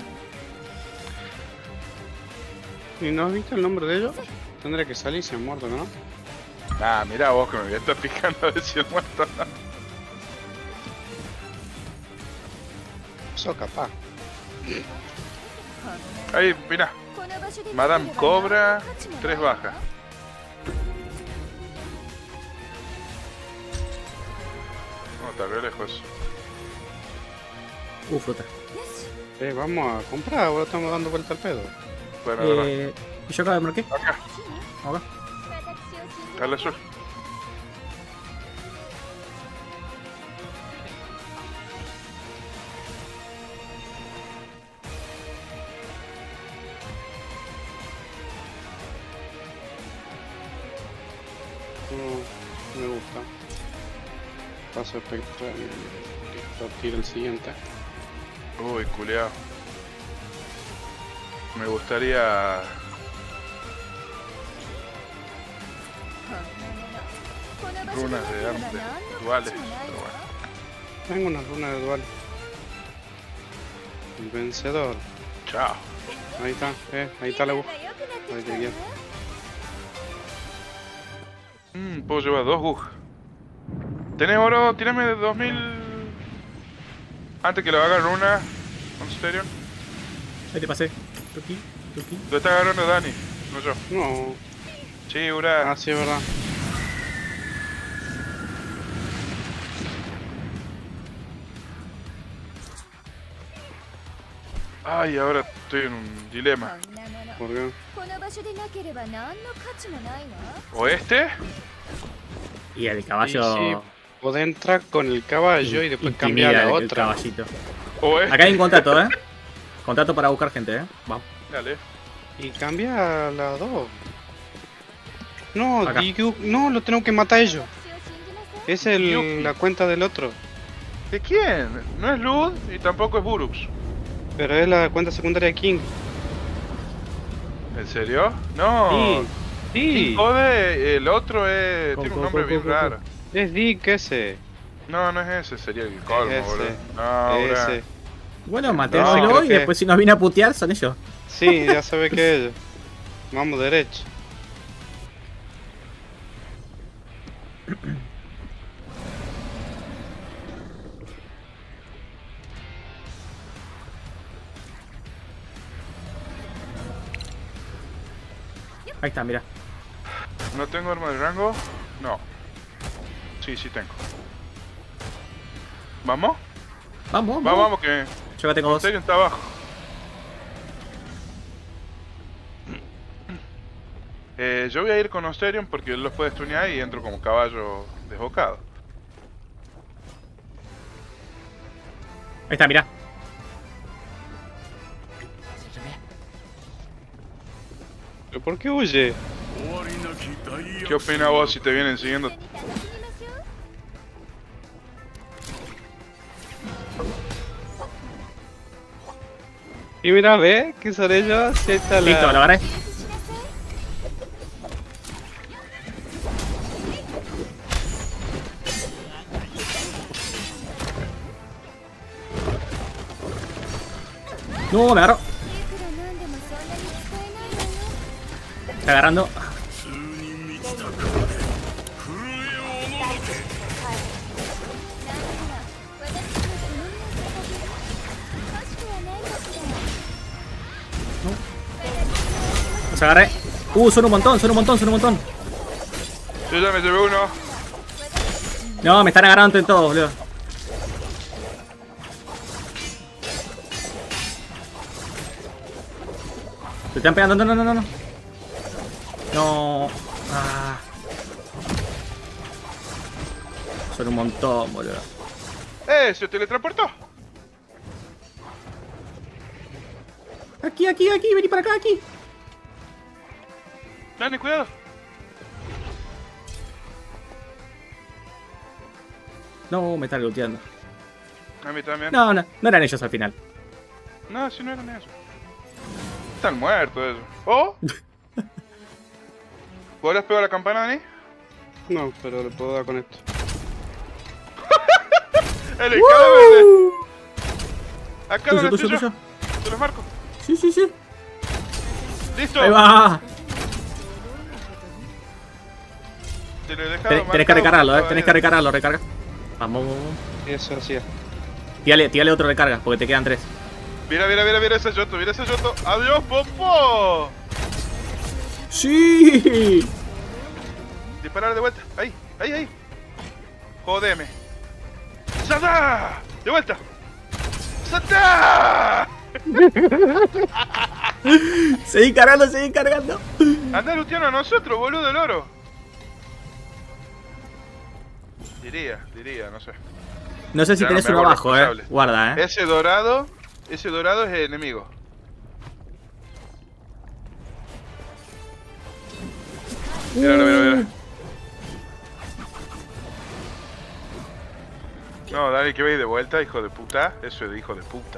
¿Y no has visto el nombre de ellos? Tendría que salir y se han muerto, ¿no? Ah, mira vos que me voy a estar picando a ver si he muerto. Eso capaz. Ahí, mira. この場所で Madame Cobra, tres bajas. No, está re lejos. Uh, fruta. Eh, vamos a comprar, ahora estamos dando vuelta al pedo. Bueno, eh... Eh, ¿y yo acá me marqué? acá, Vamos acá. 私を信じ al azul. No, me gusta. Paso espectral. Listo, tiro el siguiente. Uy, culeado. Me gustaría... runas de arte duales, pero bueno. Tengo una runa de dual. El vencedor. Chao. Ahí está, eh, ahí está la aguja. Ahí te queda. Mm, puedo llevar dos Gug. ¿Tenés oro? Tirame de dos mil... Antes que lo haga Runa con Sterion. Ahí te pasé. Tuki, tuki. Lo está agarrando Dani, no yo. No. Sí, Ura. Ah, sí, es verdad. Ay, ahora estoy en un dilema. こんなもの ¿Por qué? この場所でなければ何の価値もないわ。 O este, Y el Y caballo. sí, podés entrar con el caballo y después cambiar intimida a el- el otra. caballito. o este. Acá hay un contrato, eh. Contrato para buscar gente, eh. Vamos. Dale. Y cambia a las dos. No, Acá. Digu- no, lo tengo que matar a ellos. 私を信じなさい。 Es el, Yuki. la cuenta del otro. ¿De quién? No es Lud y tampoco es Burux. Pero es la cuenta secundaria de King. ¿En serio? No. Sí. Sí. King Code, el otro es, Co- tiene un co- nombre co- bien co- raro. Es Dick ese. No, no es ese, sería el colmo, Ese. boludo. No, bro. ese. Bueno, No, matémoslo creo y que- después si nos viene a putear son ellos. Sí, ya sabe que es ellos. Vamos derecho. Ahí está, mira. ¿No tengo arma de rango? No. Sí, sí tengo. ¿Vamos? Vamos, Vamos, vamos. vamos, que Yo acá tengo dos. Sterion está abajo. Eh, yo voy a ir con Osterion porque él los puede stunear y entro como caballo desbocado. Ahí está, mira. ¿Pero por qué huye? 終わりなき大 ¿Qué opina vos si te vienen siguiendo? 楽しみましょう。 Y mira, ve que son ellos. Sí, está la... Listo, lo agarré. しなさい。 No, me agarró. いくらなんでもそんなに使えないわよ。 Está agarrando. 普通に満ちた顔で震えをおののけなんなら私の好みを捧げる。欲しくはないかしら。 Los agarré. Uh, son un montón, son un montón, son un montón. Yo ya me llevé uno. No, me están agarrando entre todos, boludo. Se están pegando, no, no, no, no, no. No. Ah. Son un montón, boludo. ¡Eh! ¿Se teletransportó? Aquí, aquí, aquí, vení para acá, aquí. Dani, cuidado. No, me están golpeando. A mí también. No, no, no eran ellos al final. No, si no eran eso. Están muertos ellos. ¿Oh? ¿Podrás pegar la campana, Dani? No, pero le puedo dar con esto. ¡El Excalibur! Acá Tuyo, donde tuyo, estoy yo. tuyo. Te los marco. Sí, sí, sí. ¡Listo! Ahí va. Te lo he dejado Tenés, tenés que marcado recargarlo, eh. todavía. Tenés que recargarlo, recarga. Vamos, vamos, vamos. Eso hacía. Tírale, tírale otro recarga, porque te quedan tres. Mira, mira, mira, mira ese Yoto, mira ese Yoto. ¡Adiós, Popo! ¡Sí! Disparar de vuelta. Ahí, ahí, ahí. Jodeme. ¡Salta! ¡De vuelta! ¡Salta! Seguí cargando, seguí cargando. Anda luteando a nosotros, boludo del oro. Diría, diría, no sé. No sé si Ya no tenés me uno hago abajo, eh. responsable. Guarda, eh. Ese dorado, ese dorado es el enemigo. Mira, mira, mira. No, dale que veis de vuelta, hijo de puta. Eso es de hijo de puta.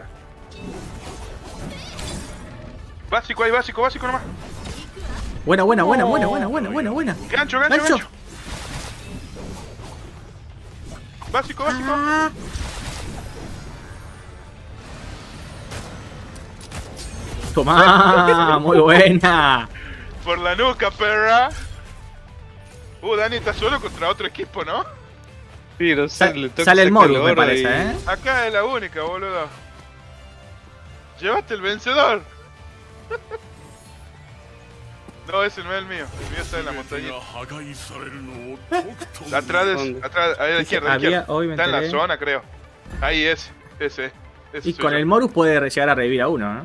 Básico ahí, básico, básico nomás. Buena, buena, buena, buena, buena, buena, buena, buena. Gancho, gancho, Gancho. gancho. Básico, básico. Ah. Tomá, muy buena. Por la nuca, perra. Uh, Dani está solo contra otro equipo, ¿no? Sí, no sé, Sa- le toca sale el sacar Morus, me oro parece, y- ¿eh? Acá es la única, boludo. Llevaste el vencedor. No, ese no es el mío. El mío está en la 全て montaña. が破壊されるのをとくと Atrás, de, ¿Dónde? atrás, ahí a la izquierda, a la Había, izquierda. hoy me Está en la enteré. zona, creo. Ahí es, ese, ese Y soy con yo. el Morus puede llegar a revivir a uno, ¿no?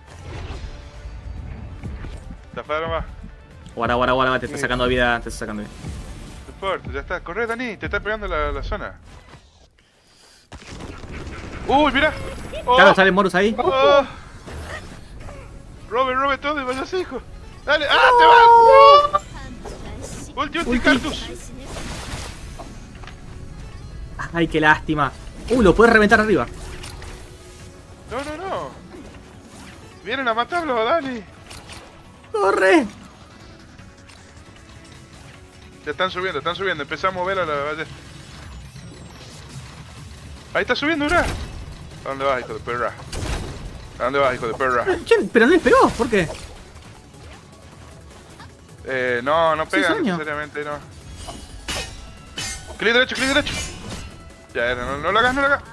Zafar nomás. Guarda, guarda, guarda, te está sacando vida, te está sacando vida. No importa, ya está. Corre, Dani, te está pegando la, la zona. Uy, mira. Oh, Claro, sale el Morus ahí. oh. Robe, robe todo y vayas, hijo. Dale, ¡ah, te vas! Ulti, ulti, Cartus. Ay, qué lástima. Uh, lo puedes reventar arriba. No, no, no. Vienen a matarlo, Dani. ¡Corre! Ya están subiendo, están subiendo. Empezá a mover a la valle. Ahí está subiendo, mira. ¿A dónde vas, hijo de perra? ¿A dónde vas, hijo de perra? Che, pero no le pegó, ¿por qué? Eh, no, no Sí, pega sueño. necesariamente, no. Clic derecho, clic derecho. Ya era, no, no lo hagas, no lo hagas.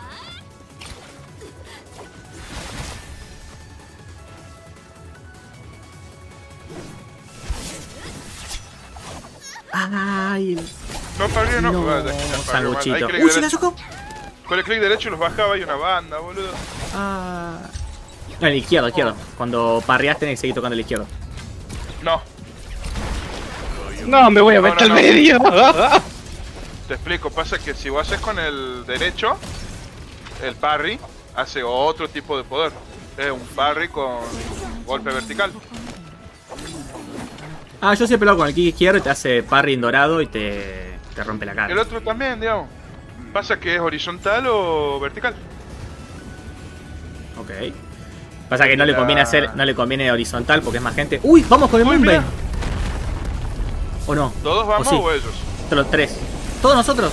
Ay, el... No, para arriba no. no, Vaya, ya parrió mal. Ahí sanguchito. clic ¡Uy, se la derecho. sacó! Con el clic derecho los bajaba y una banda, boludo. Ah. No, el izquierdo, izquierdo. Cuando parreaste tenés que seguir tocando el izquierdo. No, No, me voy a No, no, meter al no. medio. te explico. Pasa que si vos haces con el derecho, el parry hace otro tipo de poder. Es un parry con golpe vertical. Ah, yo siempre lo hago con el kick izquierdo y te hace parry en dorado y te, te rompe la El cara. otro también, digamos. Pasa que es horizontal o vertical. Ok. Pasa que no le La- conviene hacer, no le conviene horizontal porque es más gente. ¡Uy! ¡Vamos con el Uy, Moonbane! mira. ¿O no? ¿Todos vamos sí. o ellos? Los tres. ¿Todos nosotros?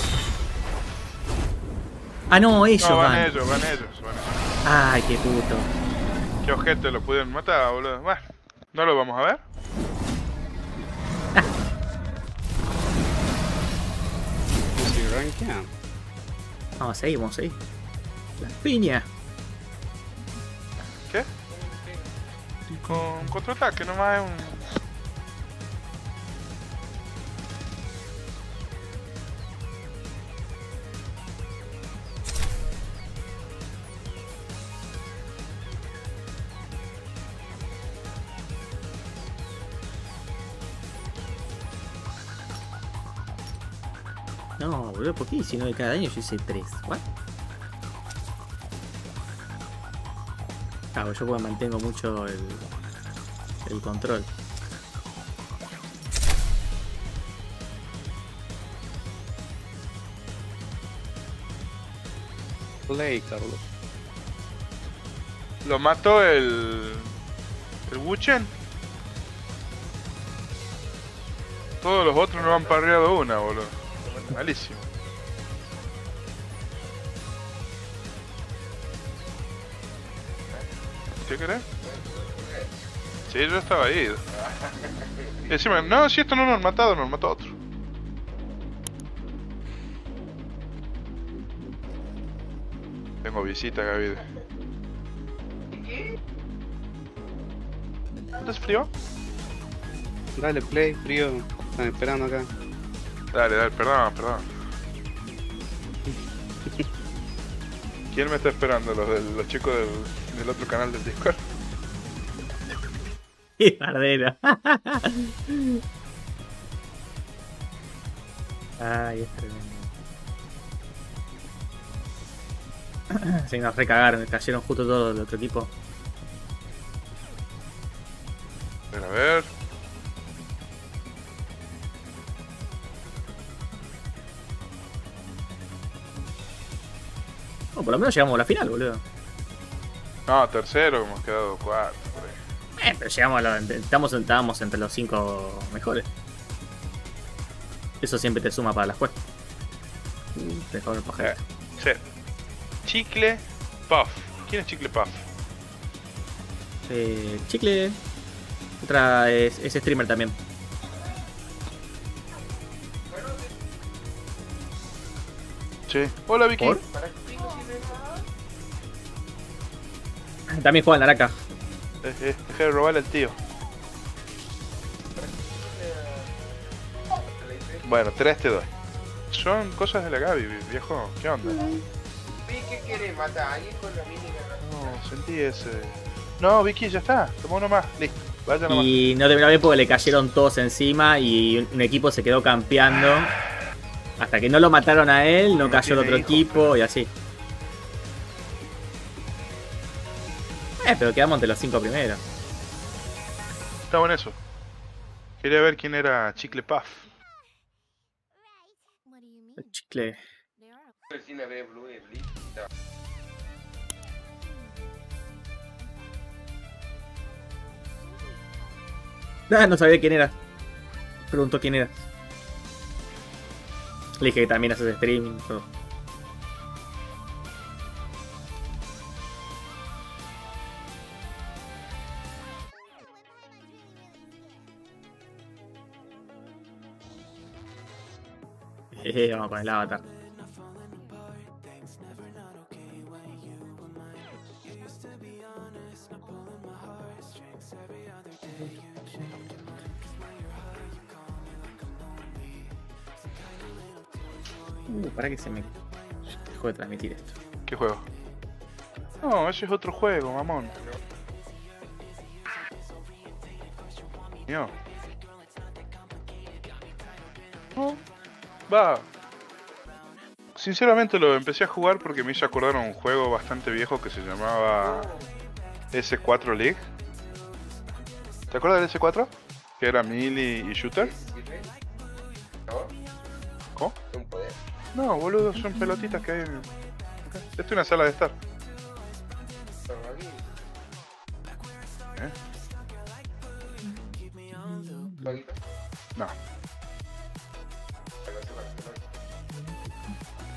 Ah, no, ellos No, van, van. ellos, van ellos, van ellos. Ay, qué puto. ¿Qué ojete lo pudieron matar, boludo? Bueno, no lo vamos a ver. Sí, rankean. Vamos a seguir, vamos a seguir. Las piñas. ¿Qué? Con contraataque, nomás es un... No, boludo, ¿por qué diecinueve cada año yo hice tres? ¿What? Ah, yo porque mantengo mucho el, el control. Play, Carlos. Lo mató el... el Wuchen. Todos los otros no han parreado una, boludo. Malísimo. ¿Qué querés? Sí, yo estaba ahí. Y encima, no, si esto no nos han matado, nos mató otro. Tengo visita, Gaby. ¿Estás frío? Dale, play, frío. Están esperando acá. Dale, dale, perdón, perdón. ¿Quién me está esperando? ¿Los, del- los chicos del, del otro canal del Discord? ¡Qué bardero! Ay, es tremendo. Se nos recagaron, cayeron justo todos los del otro equipo. A ver, a ver. Oh, por lo menos llegamos a la final, boludo. No, tercero, hemos quedado cuarto. Por ahí. Eh, pero llegamos a la, estamos, estábamos entre los cinco mejores. Eso siempre te suma para las cuestas. Uh, te dejó el pajero. Eh, sí. Chicle Puff. ¿Quién es Chicle Puff? Eh, Chicle. Otra es, es streamer también. Sí. Hola Vicky. ¿Por? También juega en Naraka. Eh, eh, dejé de robarle al tío. Bueno, tres te doy. Son cosas de la Gaby, viejo. ¿Qué onda? ¿Vicky quiere matar a alguien con la minigun? No, sentí ese. No, Vicky, ya está. Tomó uno más. Listo. Vaya nomás. Y no terminó bien porque le cayeron todos encima y un equipo se quedó campeando. Hasta que no lo mataron a él, no No cayó el tiene otro hijos, equipo pero- y así. Eh, pero quedamos entre los cinco primeros. Está bueno eso. Quería ver quién era Chicle Puff. What do you mean? El chicle. They are Recién ve Blue y Bleach. Ah, no sabía quién era. Preguntó quién era. Le dije que también haces streaming. Todo. Eh, vamos con el avatar. Uh, para que se me dejó de transmitir esto. ¿Qué juego? No, ese es otro juego, mamón. No. No. Va. Sinceramente lo empecé a jugar porque me hizo acordar a un juego bastante viejo que se llamaba S cuatro League. ¿Te acuerdas del S cuatro? Que era melee y shooter. ¿Sirve? ¿No? ¿Cómo? Es un poder. No, boludo, son pelotitas que hay en... Esta es una sala de estar. Son aquí. ¿Eh? ¿Jueguito? No. Pero se va, se va.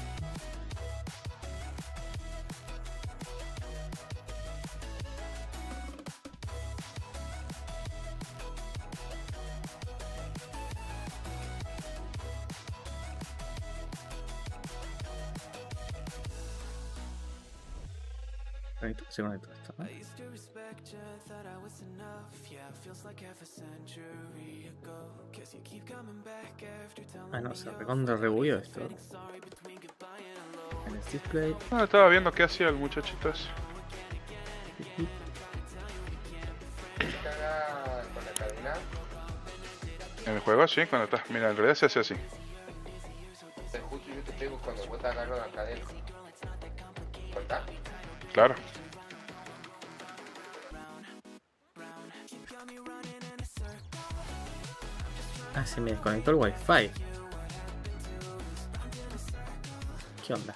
Ahorita se conectó esto, ¿no? Ah, no, se recontra rebugueó esto. En el display. Ah, estaba viendo qué hacía el muchachito ese. Caga con la cadena. En el juego, sí, cuando estás... Mira, en realidad se hace así. Te justo yo te pego cuando vos te agarras la cadena. ¿Cortás? Claro. Ah, se me desconectó el wifi. ¿Qué onda?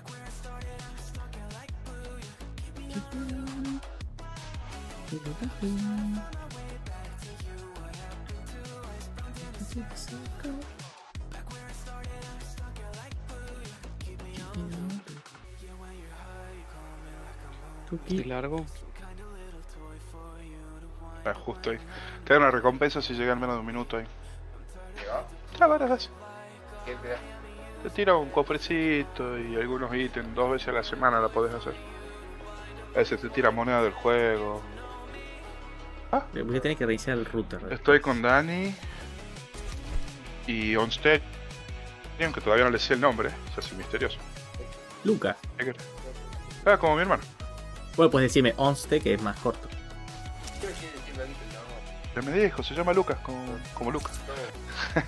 ¿Y largo? Ah, justo ahí. Te da una recompensa si llega en menos de un minuto ahí. ¿Llegó? Ah, baratas. ¿Qué te da? Te tira un cofrecito y algunos ítems. Dos veces a la semana la podés hacer. A veces te tira moneda del juego. Ah, Voy a tener que reiniciar el router. estoy con Dani. Y Onstead. Aunque todavía no le sé el nombre. Se hace misterioso. Lucas. ¿Qué querés? Ah, como mi hermano. Bueno, puedes decirme Onste, que es más corto. ¿Qué me quiere decir Dani? No, Ya me dijo, se llama Lucas, como, como Lucas. no.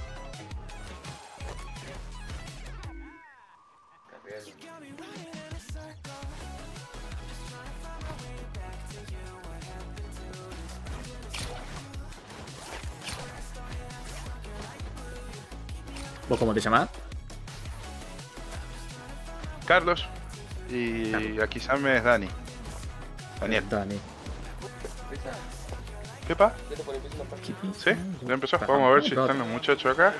¿Vos cómo te llamás? Carlos. Y aquí Sam es Dani. Daniel. Dani. ¿Qué pa? ¿Ya te pones una parte? ¿Sí? Ya empezó. Vamos a ver si están los muchachos acá.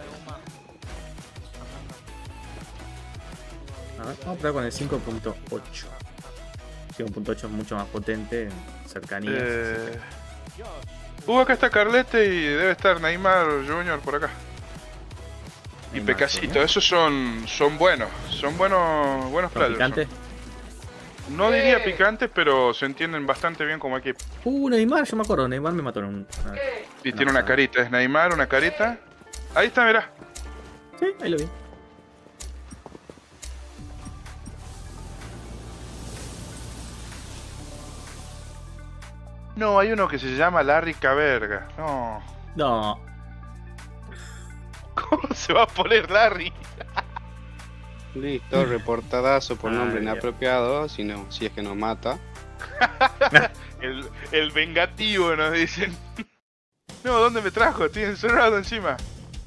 A ver, vamos a probar con el cinco punto ocho. cinco punto ocho es mucho más potente en cercanías. Eh... Uh, acá está Carlete y debe estar Neymar junior por acá. Y pecacito, esos son son buenos, son buenos buenos ¿Son platos. picantes? son. No diría picantes, pero se entienden bastante bien como equipo. Uh, Neymar, yo me acuerdo, Neymar me mató en un... una- Y una tiene una pasada. carita, es Neymar, una carita. Ahí está, mirá. Sí, ahí lo vi. No, hay uno que se llama Larry Caverga. No. No. ¿Cómo se va a poner Larry? Listo, reportadazo por Ay, nombre Dios. inapropiado, si no, si es que nos mata. El, el vengativo, nos dicen. No, ¿dónde me trajo? Estoy encerrado encima.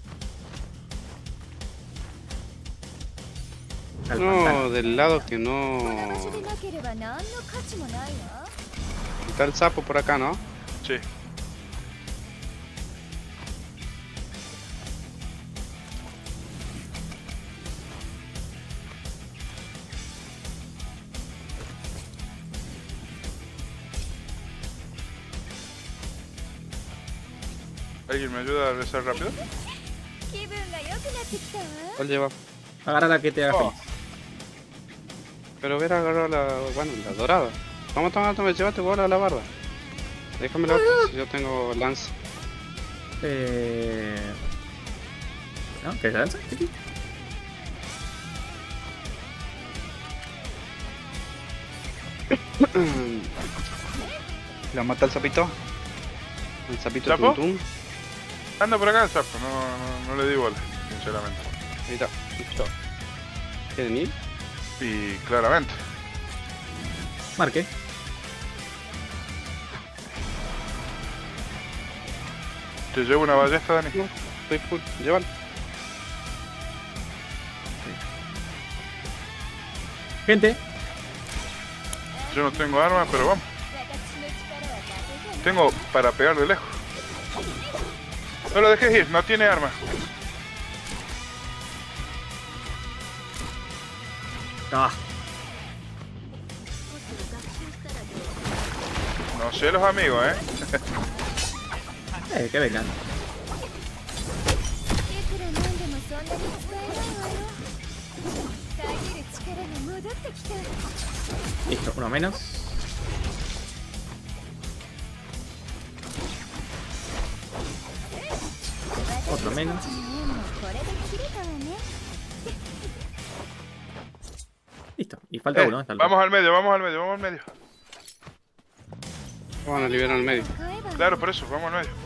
Al pantano. No, del lado que この no... 場所でなければ何の価値もないわ。 Está el sapo por acá, ¿no? Sí. ¿Alguien me ayuda a regresar rápido? 気分が良くなってきたわ。 ¿Cuál lleva? Agarra la que te haga Oh. feliz. Pero hubiera agarrado la... bueno, la dorada. Toma, toma, toma, llévate bola a la barba. Déjame la otra, si yo tengo lanza. Eh... ¿No? ¿Qué lanza? Aquí. ¿La mata el sapito? El sapito ¿Sapo? tum tum. Anda por acá el sapo, no, no, no le di bola, sinceramente. Ahí está, listo. ¿Quieren ir? Y claramente. Marque. ¿Te llevo una ballesta, Dani? No, estoy full, llévalo. Gente. Yo no tengo armas, pero vamos. 私の力は伊達じゃない。 Tengo para pegar de lejos. No lo dejes ir, no tiene armas. Ah, No sé los amigos, ¿eh? eh, que vengan. いくらなんでもそんなに使えないわよ。遮る力が戻ってきた。 Listo, uno menos. Otro menos. 私たちの縁もこれで切れたわね。 Listo. Y falta Eh, uno. Está el- vamos al medio, vamos al medio, vamos al medio. Van a liberar al medio. 買えば Claro, por eso, vamos al medio.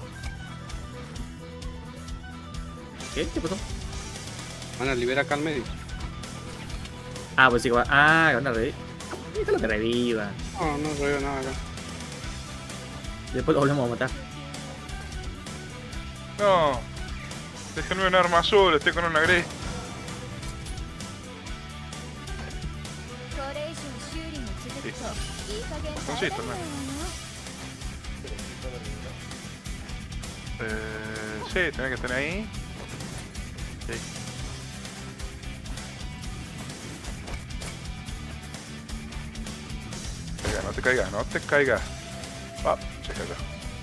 ¿Qué? ¿Qué pasó? Van a liberar acá al medio. Ah, pues sí que va. Ah, que van a revivir. Esto es lo que reviva. No, no veo nada acá. Después lo volvemos a matar. No. Déjenme un arma azul, estoy con una gris. これ以上修理が続くといい加減そう耐えられないわよ。 Eh, sí, tiene que estar ahí. Sí. Caiga, no te caigas, no te caigas. Ah, se cayó.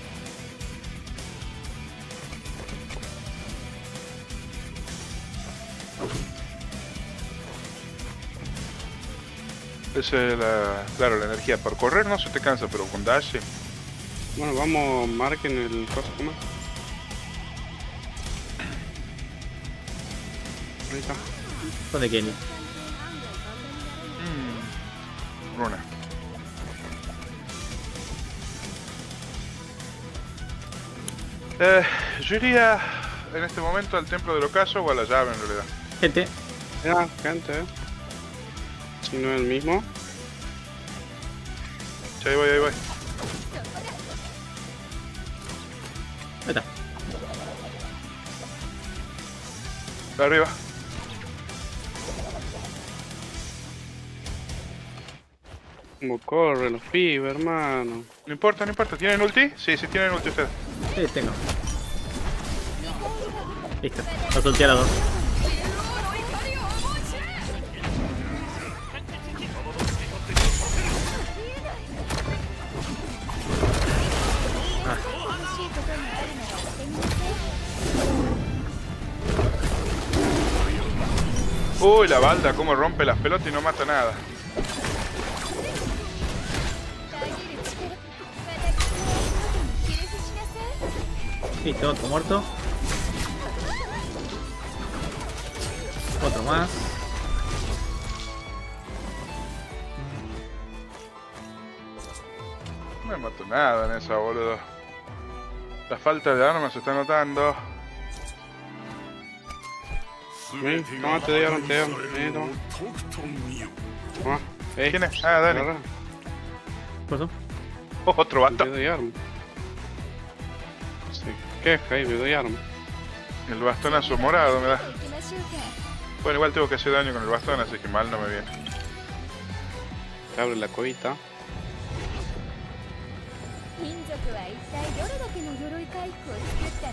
Esa es la, claro, la energía. Por correr no se te cansa, pero con dash sí. Bueno, vamos, marquen el coso, ¿cómo es? Ahí está. ¿Dónde Kenny? Mm. Runa. Eh, yo iría en este momento al templo del ocaso o a la llave en realidad. Gente. Ya, gente, eh. Si no es el mismo. Sí, ahí voy, ahí voy. Ahí está. Arriba. Como corre los pibes, hermano. No importa, no importa. ¿Tienen ulti? Sí, sí tienen ulti ustedes. Sí, tengo. Listo. Lo solté a los dos. Ah, 欲しいことがあるなら言ってみなさい。 Uy, la balda, cómo rompe las pelotas y no mata nada. Listo, otro muerto. Otro más. No me mató nada en esa, boludo. La falta de armas se está notando. Ven, toma, te doy arma, te doy arma. Ven, toma. Toma. Ey, ¿Quién es? Ah, Dani. agarra. ¿Qué pasó? Oh, otro Te vato. doy arma. Se queja y le doy arma. El bastonazo morado me da. 行きましょうか。 Bueno, igual tengo que hacer daño con el bastón, así que mal no me viene. Te abre la covita. 民族は一体どれだけの鎧回復を作ったの？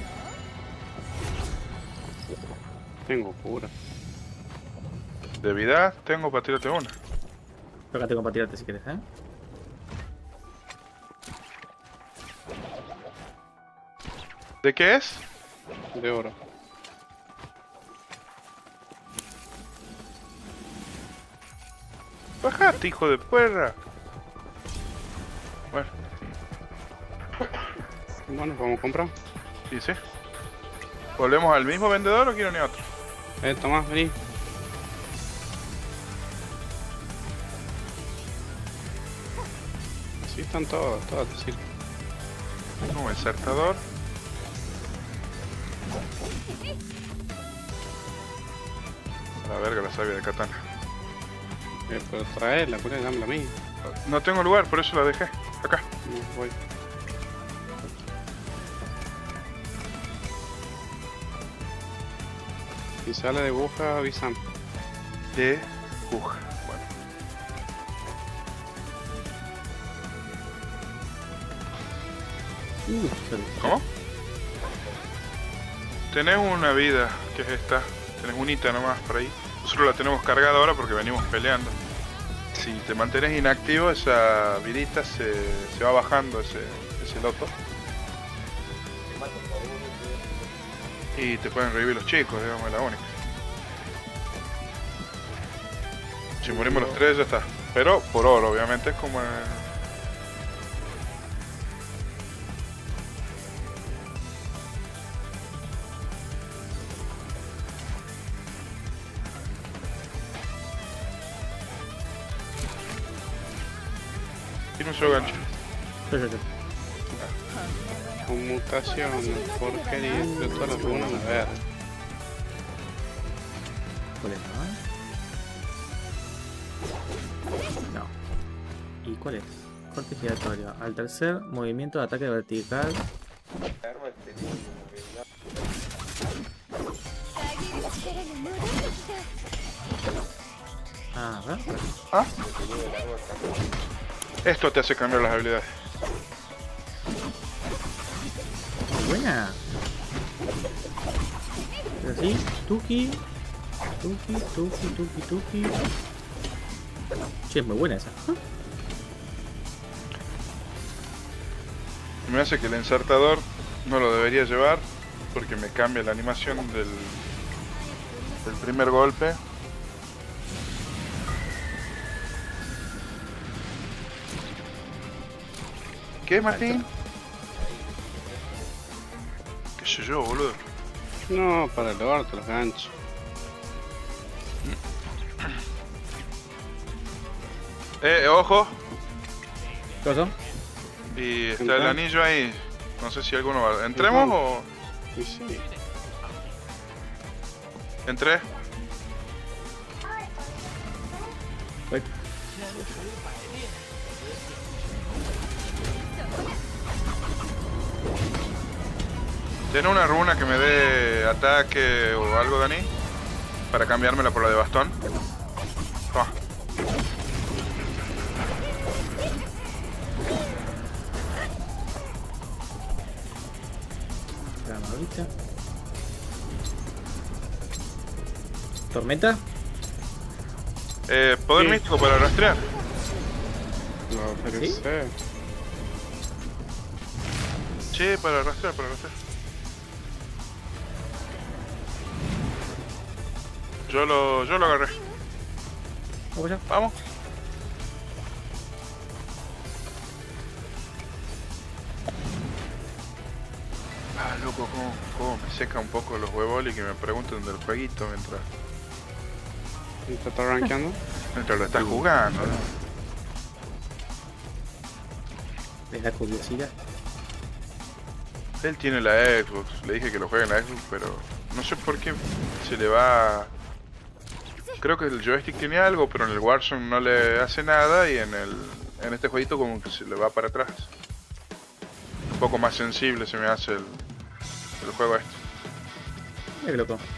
Tengo cura. De vida tengo para tirarte una. Acá tengo para tirarte si quieres, ¿eh? ¿De qué es? De oro. Bajate, hijo de perra. Bueno, Bueno, vamos a comprar. sí, sí. ¿Volvemos al mismo vendedor o quiero ni otro? Eh, Tomás, vení. Sí, están todos, todos te sirven. Un insertador. A la verga la sabia de katana. Eh, pero trae la cura y dame la mía. No tengo lugar, por eso la dejé. Acá. No voy. Si sale de buja, avisan. De Uja. Bueno. Uh, sorry. ¿Cómo? Tenés una vida, que es esta. Tenés unita nomás por ahí. Nosotros la tenemos cargada ahora porque venimos peleando. Si te mantienes inactivo, esa vidita se, se va bajando, ese, ese loto. Y te pueden revivir los chicos, digamos, es la única. Si morimos los tres ya está. Pero por oro, obviamente, es como... en- Tiene un solo gancho. Yo, yo, yo. Con mutación, porquería, de todas las runas, a ver. ¿Cuál es? No. ¿Y cuál es? Corte giratorio. Al tercer movimiento de ataque vertical. Arma tenía movilidad. 遮る力が戻ってきた。 Ah, ¿verdad? ¿Ah? Tenía el arma también. Esto te hace cambiar las habilidades. Buena. Pero sí, Tuki. Tuki, Tuki, Tuki, Tuki. Che, es muy buena esa. Me hace que el ensartador no lo debería llevar porque me cambia la animación del, del primer golpe. ¿Qué, Martín? ¿Qué sé yo, boludo? No, para el orto, los ganchos. Eh, ojo. ¿Qué pasó? Y está Entra. el anillo ahí. No sé si alguno va. ¿Entremos o...? Y sí. ¿Entré? Voy. ¿Tiene una runa que me dé ataque o algo, Dani? Para cambiármela por la de bastón. Toma. Esperamos ahorita. ¿Tormenta? Eh, poder Sí. místico para rastrear. Lo pero ¿Sí? sé. Sí, para rastrear, para rastrear. Yo lo, yo lo agarré. Vamos allá. Vamos. Ah, loco, cómo, cómo me seca un poco los huevos y que me pregunten del jueguito mientras, ¿Te está rankeando? mientras lo estás jugando, ¿no? Les da curiosidad. Él tiene la Xbox, le dije que lo juegue en la Xbox, pero no sé por qué se le va... Creo que el joystick tiene algo, pero en el Warzone no le hace nada y en el en este jueguito como que se le va para atrás. Un poco más sensible se me hace el, el juego este. Mira qué loco.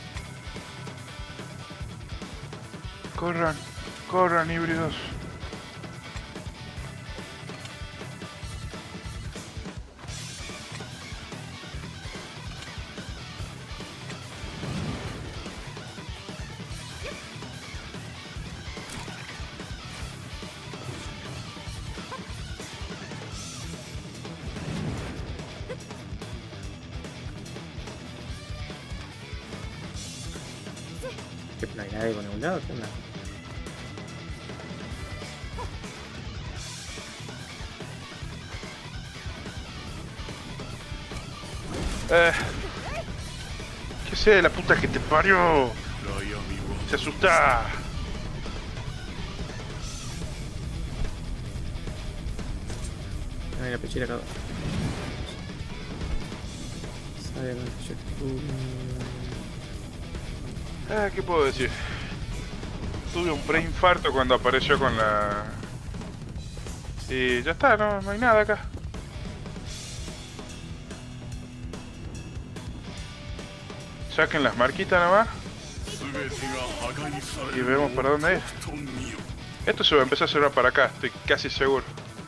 Corran, corran híbridos. ¿Qué no hay nadie con ningún lado? ¿Qué onda? Eh, ¿Qué sé? La puta que te parió. Se asusta. No hay la pechera acá. Sale con el pechera. Ah, ¿qué puedo decir? Tuve un preinfarto cuando apareció con la... Y ya está, no, no hay nada acá. Saquen las marquitas nada más y vemos para dónde es. Esto se va a empezar a cerrar para acá, estoy casi seguro.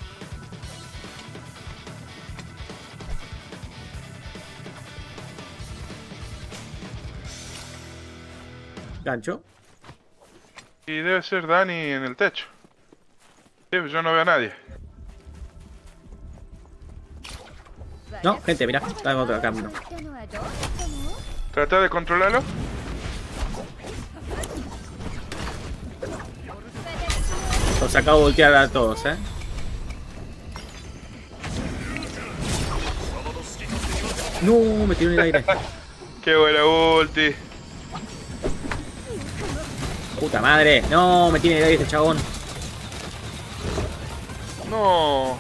Gancho. Y debe ser Dani en el techo. Sí, yo no veo a nadie. No, gente, mirá, está en otro camino. Trata de controlarlo. Los acabo de voltear a todos, eh. No, me tiró en el aire. Qué buena ulti. Puta madre. No, me tiene en el aire este chabón. No.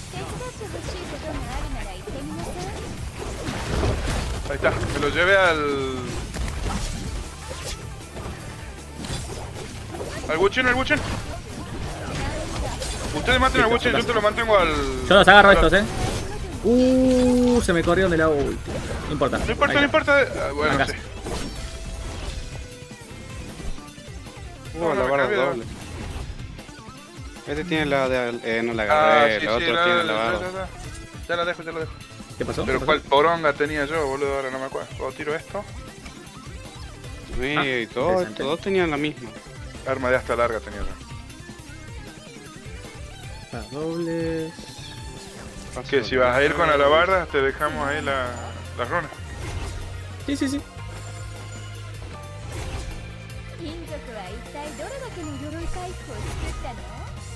Ahí está, me lo llevé al... Al Wuchen, al Wuchen. Ustedes maten al Wuchen, yo te lo mantengo al... Yo los agarro a estos, eh. Uh, se me corrieron de la ulti. No importa. No importa, Ahí no está. importa. Ah, bueno, Acá. sí. Uh, No, la no, barra cambio de- doble. Este tiene la de... Eh, no la Ah, agarré, sí, el sí, otro la- tiene la- la la- barra. la- la- Ya la dejo, ya la dejo. ¿Qué pasó? Pero ¿Qué cuál pasó? poronga tenía yo, boludo, ahora no me acuerdo. Cuando tiro esto, Sí, Ah, todos, interesante. todos tenían la misma. arma de hasta larga tenía yo. Las dobles. Que si vas a ir con alabarda, te dejamos ahí la, las runas. Sí, sí, sí. 金属は一体どれだけの鎧回復を作ったの？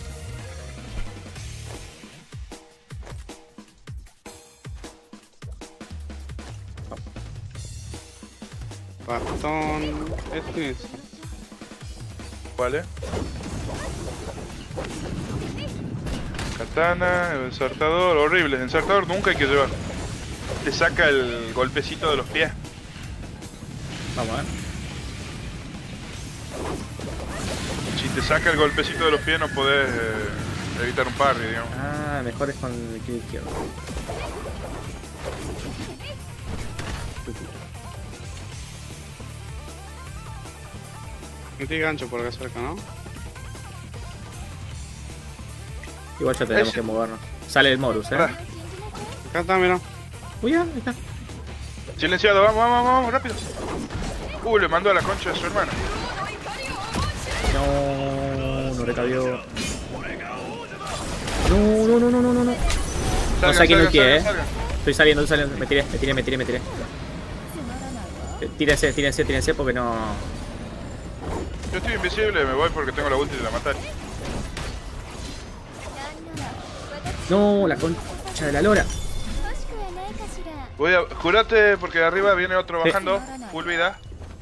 Bastón... Este es... ¿Vale? Katana, el ensartador, horrible. El ensartador nunca hay que llevar. Te saca el golpecito de los pies. Vamos a ver. Si te saca el golpecito de los pies no podés eh, evitar un parry, digamos. Ah, mejor es con el clic izquierdo. No tiene gancho por acá cerca, ¿no? Igual ya tenemos Ese. que movernos. Sale el Morus, eh. Pará. Acá está, mira. Uy, ya, ahí está. Silenciado, vamos, vamos, vamos, rápido. Uh, le mandó a la concha de su hermana. No, no recabió. No, no, no, no, no, no, no. Salgan, sé a quién salgan, ultié, eh. salgan, salgan. Estoy saliendo, estoy saliendo. Me tiré, me tiré, me tiré, me tiré. Eh, Tírense, tírense, tírense porque no. estoy invisible, me voy porque tengo la ulti de la matar. No, la concha de la lora. 欲しくはないかしら。 Voy a... Jurate porque de arriba viene otro Sí. bajando. Full vida.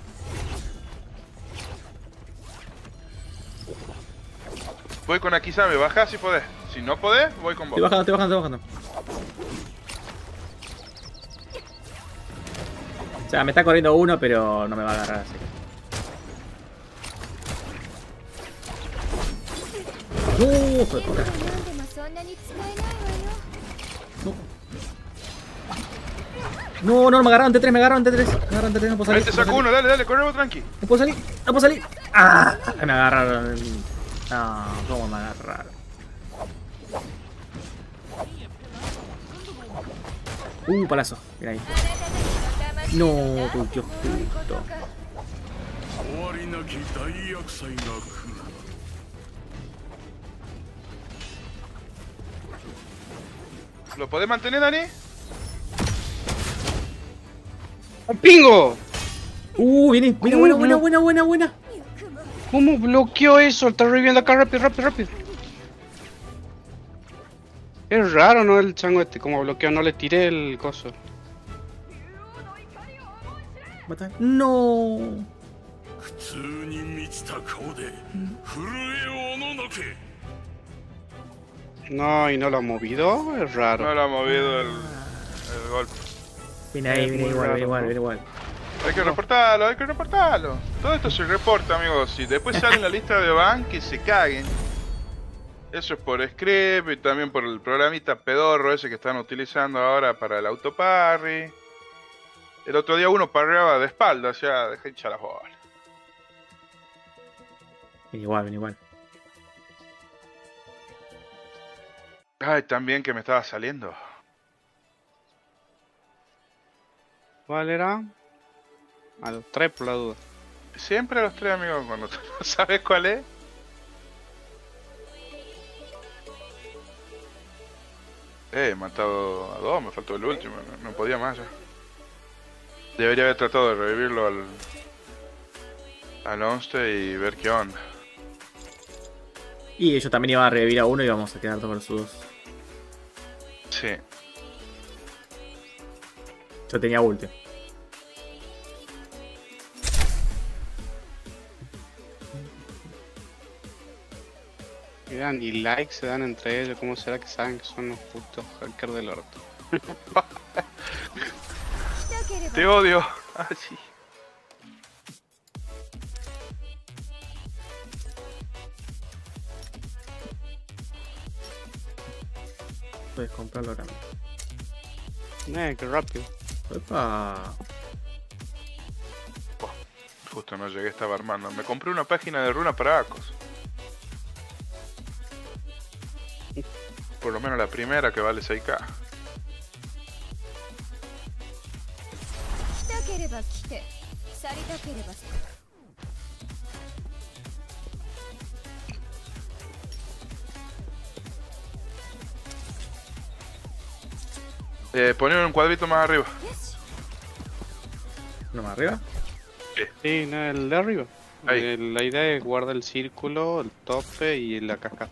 Voy con Akizame, baja si podés. Si no podés, voy con vos. Estoy bajando, estoy bajando, estoy bajando. O sea, me está corriendo uno, pero no me va a agarrar así. ¡No! Hijo de puta. 何でもそんなに使えないわよ。 No, no, me agarraron T tres, me agarraron T tres. Me agarraron T tres, no puedo Ahí salir. te no puedo saco salir. uno, dale, dale, corremos tranqui. No puedo salir, no puedo salir. ¡Ah! Me agarraron. No, ¿cómo me agarraron? Uh, palazo. Mira ahí. No, Dios justo. 終わりなき大厄災が来る。 ¿Lo podés mantener, Dani? ¡Un pingo! Uh, viene, mira, buena, buena, buena, buena, buena. ¿Cómo bloqueó eso? Está reviviendo acá rápido, rápido, rápido. Es raro, ¿no? El chango este, como bloqueó, no le tiré el coso. Mata. No. 普通に満ちた顔で震えおののけ。 No, y no lo ha movido, es No raro. lo ha movido el, el golpe. Viene ahí, Es viene muy igual, raro, viene igual, ¿no? viene igual. Hay que reportarlo, hay que reportarlo. Todo esto se reporta, amigos. Y después sale en la lista de ban que se caguen. Eso es por script y también por el programita pedorro ese que están utilizando ahora para el autoparry. El otro día uno parreaba de espalda, o sea, dejé hinchar las bolas. Viene igual, viene igual. Ay, también que me estaba saliendo. ¿Cuál era? A los tres por la duda. Siempre a los tres, amigos, cuando tú no sabes cuál es. Eh, he matado a dos, me faltó el último, no, no podía más ya. Debería haber tratado de revivirlo al... al once y ver qué onda. Y ellos también iban a revivir a uno y vamos a quedar dos versus dos. Sí. Yo tenía ulti. Mira, ni likes se dan entre ellos. ¿Cómo será que saben que son los putos hackers del orto? したければ Te odio. Ah, sí. Puedes comprarlo ahora mismo. Eh, qué rápido. Epa. Justo no llegué, estaba armando. Me compré una página de runa para Acos. Por lo menos la primera que vale seis K. 来たければ来て去りたければ去る Eh, poner un cuadrito más arriba. よし ¿Uno más arriba? Sí, no, el de arriba. Ahí. Eh, la idea es guardar el círculo, el tope y la cascada.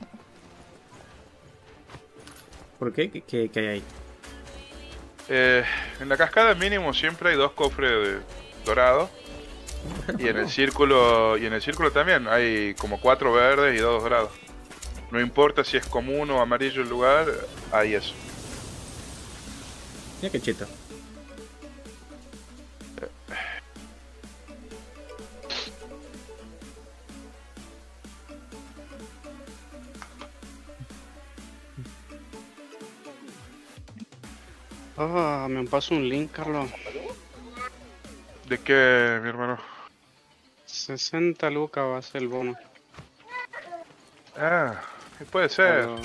¿Por qué? ¿Qué, qué- qué hay ahí? Eh, en la cascada mínimo siempre hay dos cofres de dorado. Y en el círculo y en el círculo también hay como cuatro verdes y dos dorados. No importa si es común o amarillo el lugar, hay eso. Mira qué cheto. Ah, me pasó un link, Carlos. ¿De qué, mi hermano? sesenta lucas va a ser el bono. Ah, puede ser. Pero...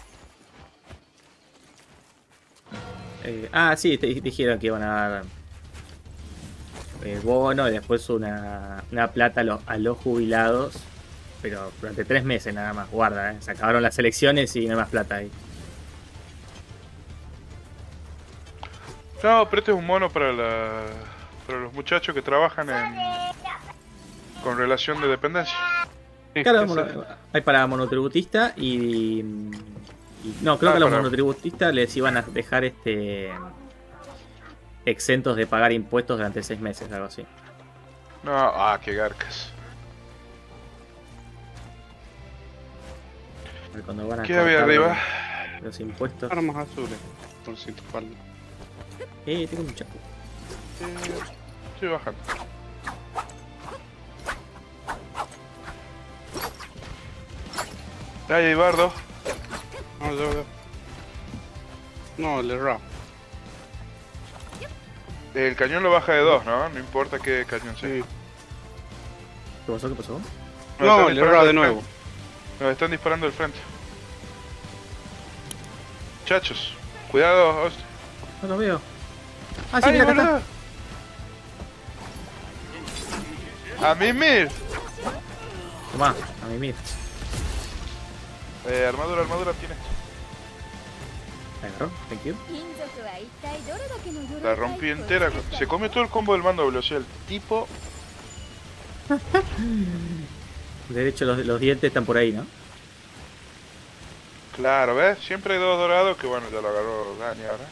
Eh, ah, sí, te dijeron que iban a dar el bono y después una, una plata a los, a los jubilados. Pero durante tres meses nada más, guarda, eh. Se acabaron las elecciones y no hay más plata ahí. No, pero este es un mono para la, para los muchachos que trabajan en con relación de dependencia. Claro, ¿Qué mono- hacer? hay para monotributista y, y- no, creo Ah, que a los para- monotributistas les iban a dejar este exentos de pagar impuestos durante seis meses, algo así. No, ah, qué garcas. Cuando van a ¿Qué había cortar arriba? los impuestos. Armas azules, por si te falta. Eh, tengo un chaco. Eh, estoy bajando. Ahí hay bardo. No, yo, yo. No, el error. El cañón lo baja de dos, ¿no? No importa qué cañón sea. Sí. ¿Qué pasó? ¿Qué pasó? Nos No, están el disparando error de del nuevo. frente. Nos están disparando del frente. Muchachos, cuidado, host. No lo veo. Ah, sí, ¡Ay, mira, acá está. boludo! ¡A mimir! Tomá, a mí mira. Eh, armadura, armadura tiene. Me agarró, thank you. 金属は一体どれだけの鎧 La rompí entera. Se comió todo el combo del mando de velocidad. El tipo. De hecho, los, los dientes están por ahí, ¿no? Claro, ¿ves? Siempre hay dos dorados que bueno, ya lo agarró Dani ahora.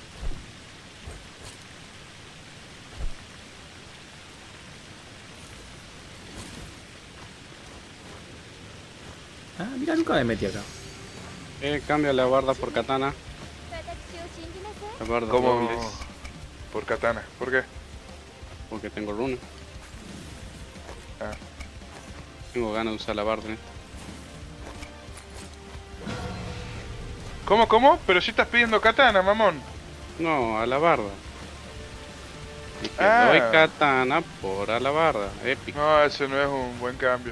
Ah, mira, nunca me metí acá. Eh, cambia la barda por katana. 私を信じなさい La barda Como dobles. por katana. ¿Por qué? Porque tengo runa. Ah. Tengo ganas de usar la barda en esto. ¿Cómo, cómo? Pero si estás pidiendo katana, mamón. No, a la barda. Y que Ah. doy katana por a la barda. Épico. No, ese no es un buen cambio.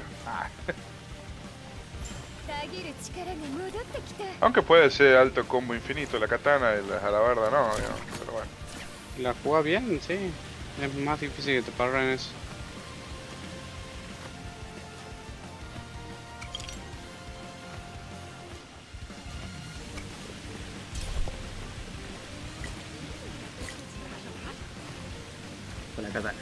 たぎる力が戻ってきた Aunque puede ser alto combo infinito la katana y la alabarda no, digamos, pero bueno. La juega bien, sí. Es más difícil que te paren eso. Con la katana.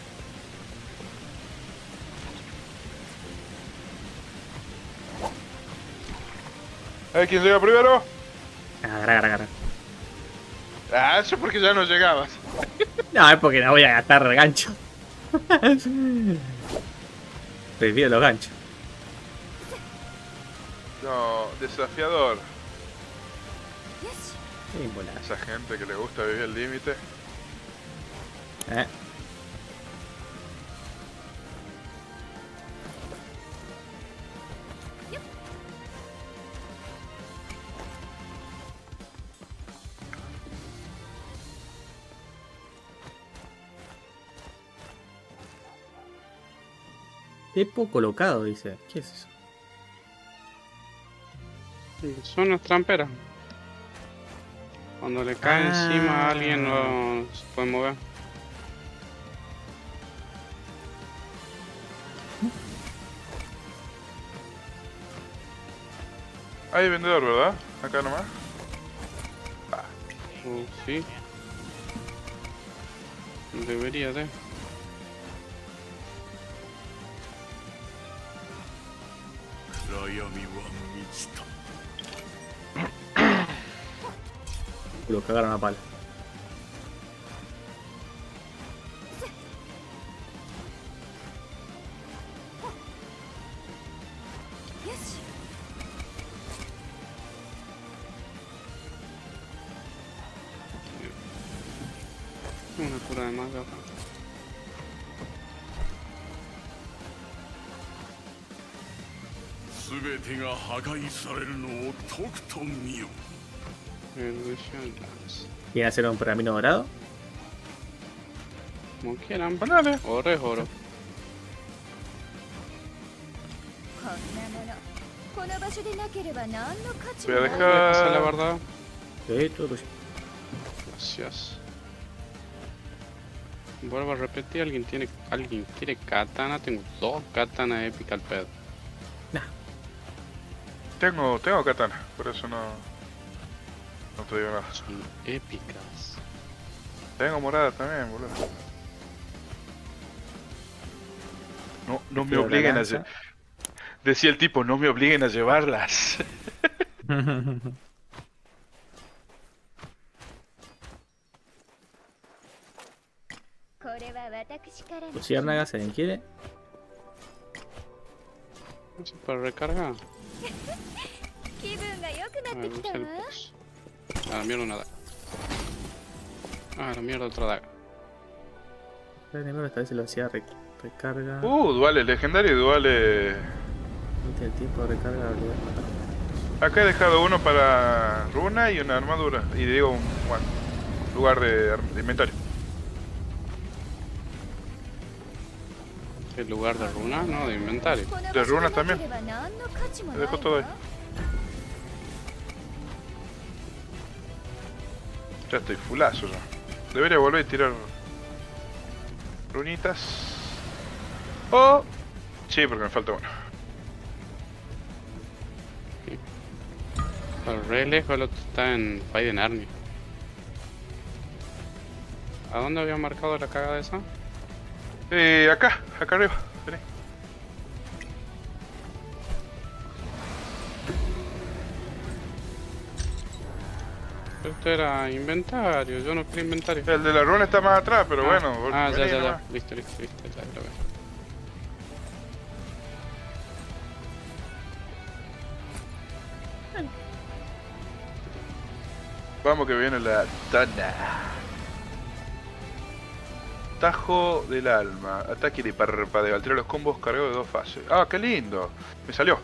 A ver quién llega primero. Agarra, agarra, agarra. Ah, eso porque ya no llegabas. No, es porque no voy a gastar gancho. Prefiero los ganchos. No, desafiador. よし Qué volada. Esa gente que le gusta vivir el límite. Eh. Tepo colocado, dice. ¿Qué es eso? Son las tramperas. Cuando le cae Ah. encima a alguien no se puede mover. Hay vendedor, ¿verdad? Acá nomás. Oh, sí. Debería de. Lo cagaron a palo. Una cura de más de acá. 全てが破壊されるのをとくと見よ。 Evolution Dance. ¿Quieren hacer un pergamino dorado? Como quieran. Ponele. Oro es oro. こんなものこの場所でなければ何の価値 Voy a もない Esa es la dejar. verdad. Sí, todo tuyo. Gracias. Vuelvo a repetir, alguien tiene, alguien quiere katana, tengo dos katana épica al pedo. Tengo, tengo katana, por eso no. No te digo nada. Son épicas. Tengo morada también, boludo. No, no me Prefiero la obliguen a lanza. lle- Decía el tipo, no me obliguen a llevarlas. Luciérnagas, ¿alguien quiere? No sé, para recargar. 気分が良くな A っ ver, てき usa た el わ box. A la mierda una daga. Ah, la mierda otra daga. Primero esta vez se lo hacía re- recarga. Uh, duales legendarios y duales... Viste el tiempo de recarga. Acá he dejado uno para runa y una armadura. Y digo, un bueno, lugar de, de inventario. El lugar de runa, no, de inventario. De runas también. Te dejo todo ahí. Ya estoy fulazo ya. Debería volver a tirar runitas. Oh, sí, porque me falta uno. Pero re lejos, el otro está en Fight de Narnia. ¿A dónde había marcado la cagada esa? Eh, acá, acá arriba. Vení. Esto era inventario, yo no quería inventario. El de la runa está más atrás, pero Ah, bueno. Ah, ya, vení ya, ya. nomás. Listo, listo, listo, ya lo veo. Vamos que viene la tana. Tajo del alma. Ataque de parpadeo. Altera los combos cargados de dos fases. Ah, qué lindo. Me salió.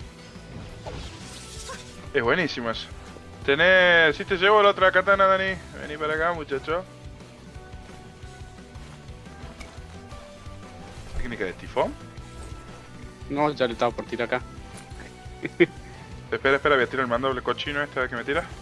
Es buenísimo eso. Tenés... Si te llevo la otra katana, Dani. Vení para acá, muchacho. Técnica de tifón. No, ya le estaba por tirar acá. Espera, espera, voy a tirar el mandoble cochino este a ver que me tira.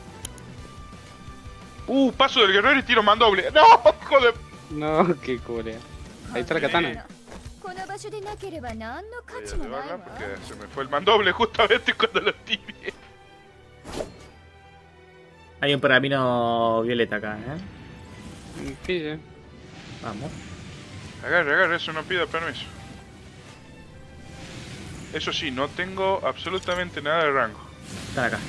Uh, paso del guerrero y tiro mandoble. ¡No! ¡Joder! No, qué corea. Ahí está la katana. この場所でなければ何の価 Voy a 値もない llevarla わ porque se me fue el mandoble justamente cuando lo tiré. Hay un pergamino violeta acá, ¿eh? Pille. Vamos. Agarre, agarre, eso no pida permiso. Eso sí, no tengo absolutamente nada de rango. Están acá.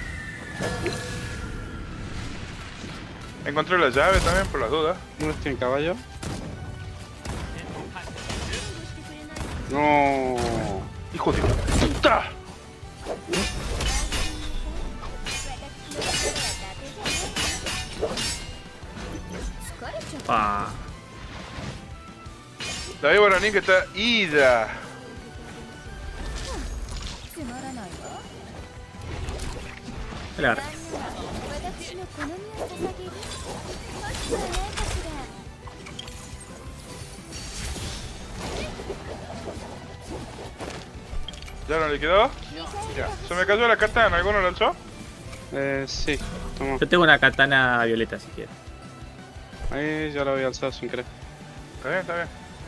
Encontré la llave también por las dudas. ¿No tiene caballo? No. ¡Hijo de puta! Ah. La víbora Nick está ida. つまらないわ El agarre. 私の好みを捧げる欲しくはないかしら ¿Ya no le quedó? Ya. Se me cayó la katana, ¿alguno la alzó? Eh, sí. Toma. Yo tengo una katana violeta si quieres. Ahí ya la había alzado sin querer. Está bien, está bien.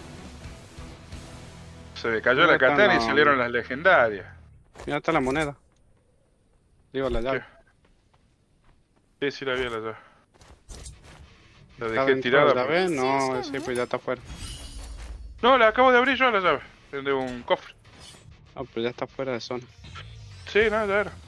Se me cayó ¿Dónde la katana están y los- salieron las legendarias. Mira, está la moneda. Digo, la llave. Sí, sí la vi la llave. La ¿Está dejé dentro tirada. de la por- llave? No, sí, pues ya está fuera. No, la acabo de abrir yo la llave. De un cofre. Ah, pues ya está fuera de zona. Sí, no, ya era.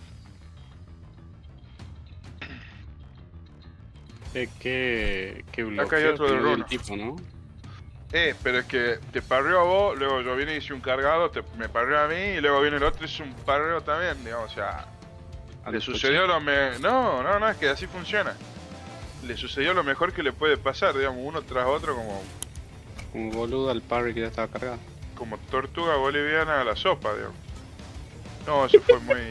Eh, qué, qué bloqueo Acá hay otro de que le dio el Runo. tipo, ¿no? Eh, pero es que te parreó a vos, luego yo vine y hice un cargado, te, me parreó a mí, y luego viene el otro y hizo un parreo también, digamos, o sea... ¿A Le los sucedió lo me... No, no, no, es que así funciona. Le sucedió lo mejor que le puede pasar, digamos, uno tras otro como, Como boludo al parry que ya estaba cargado. como tortuga boliviana a la sopa, digamos. No, eso fue muy...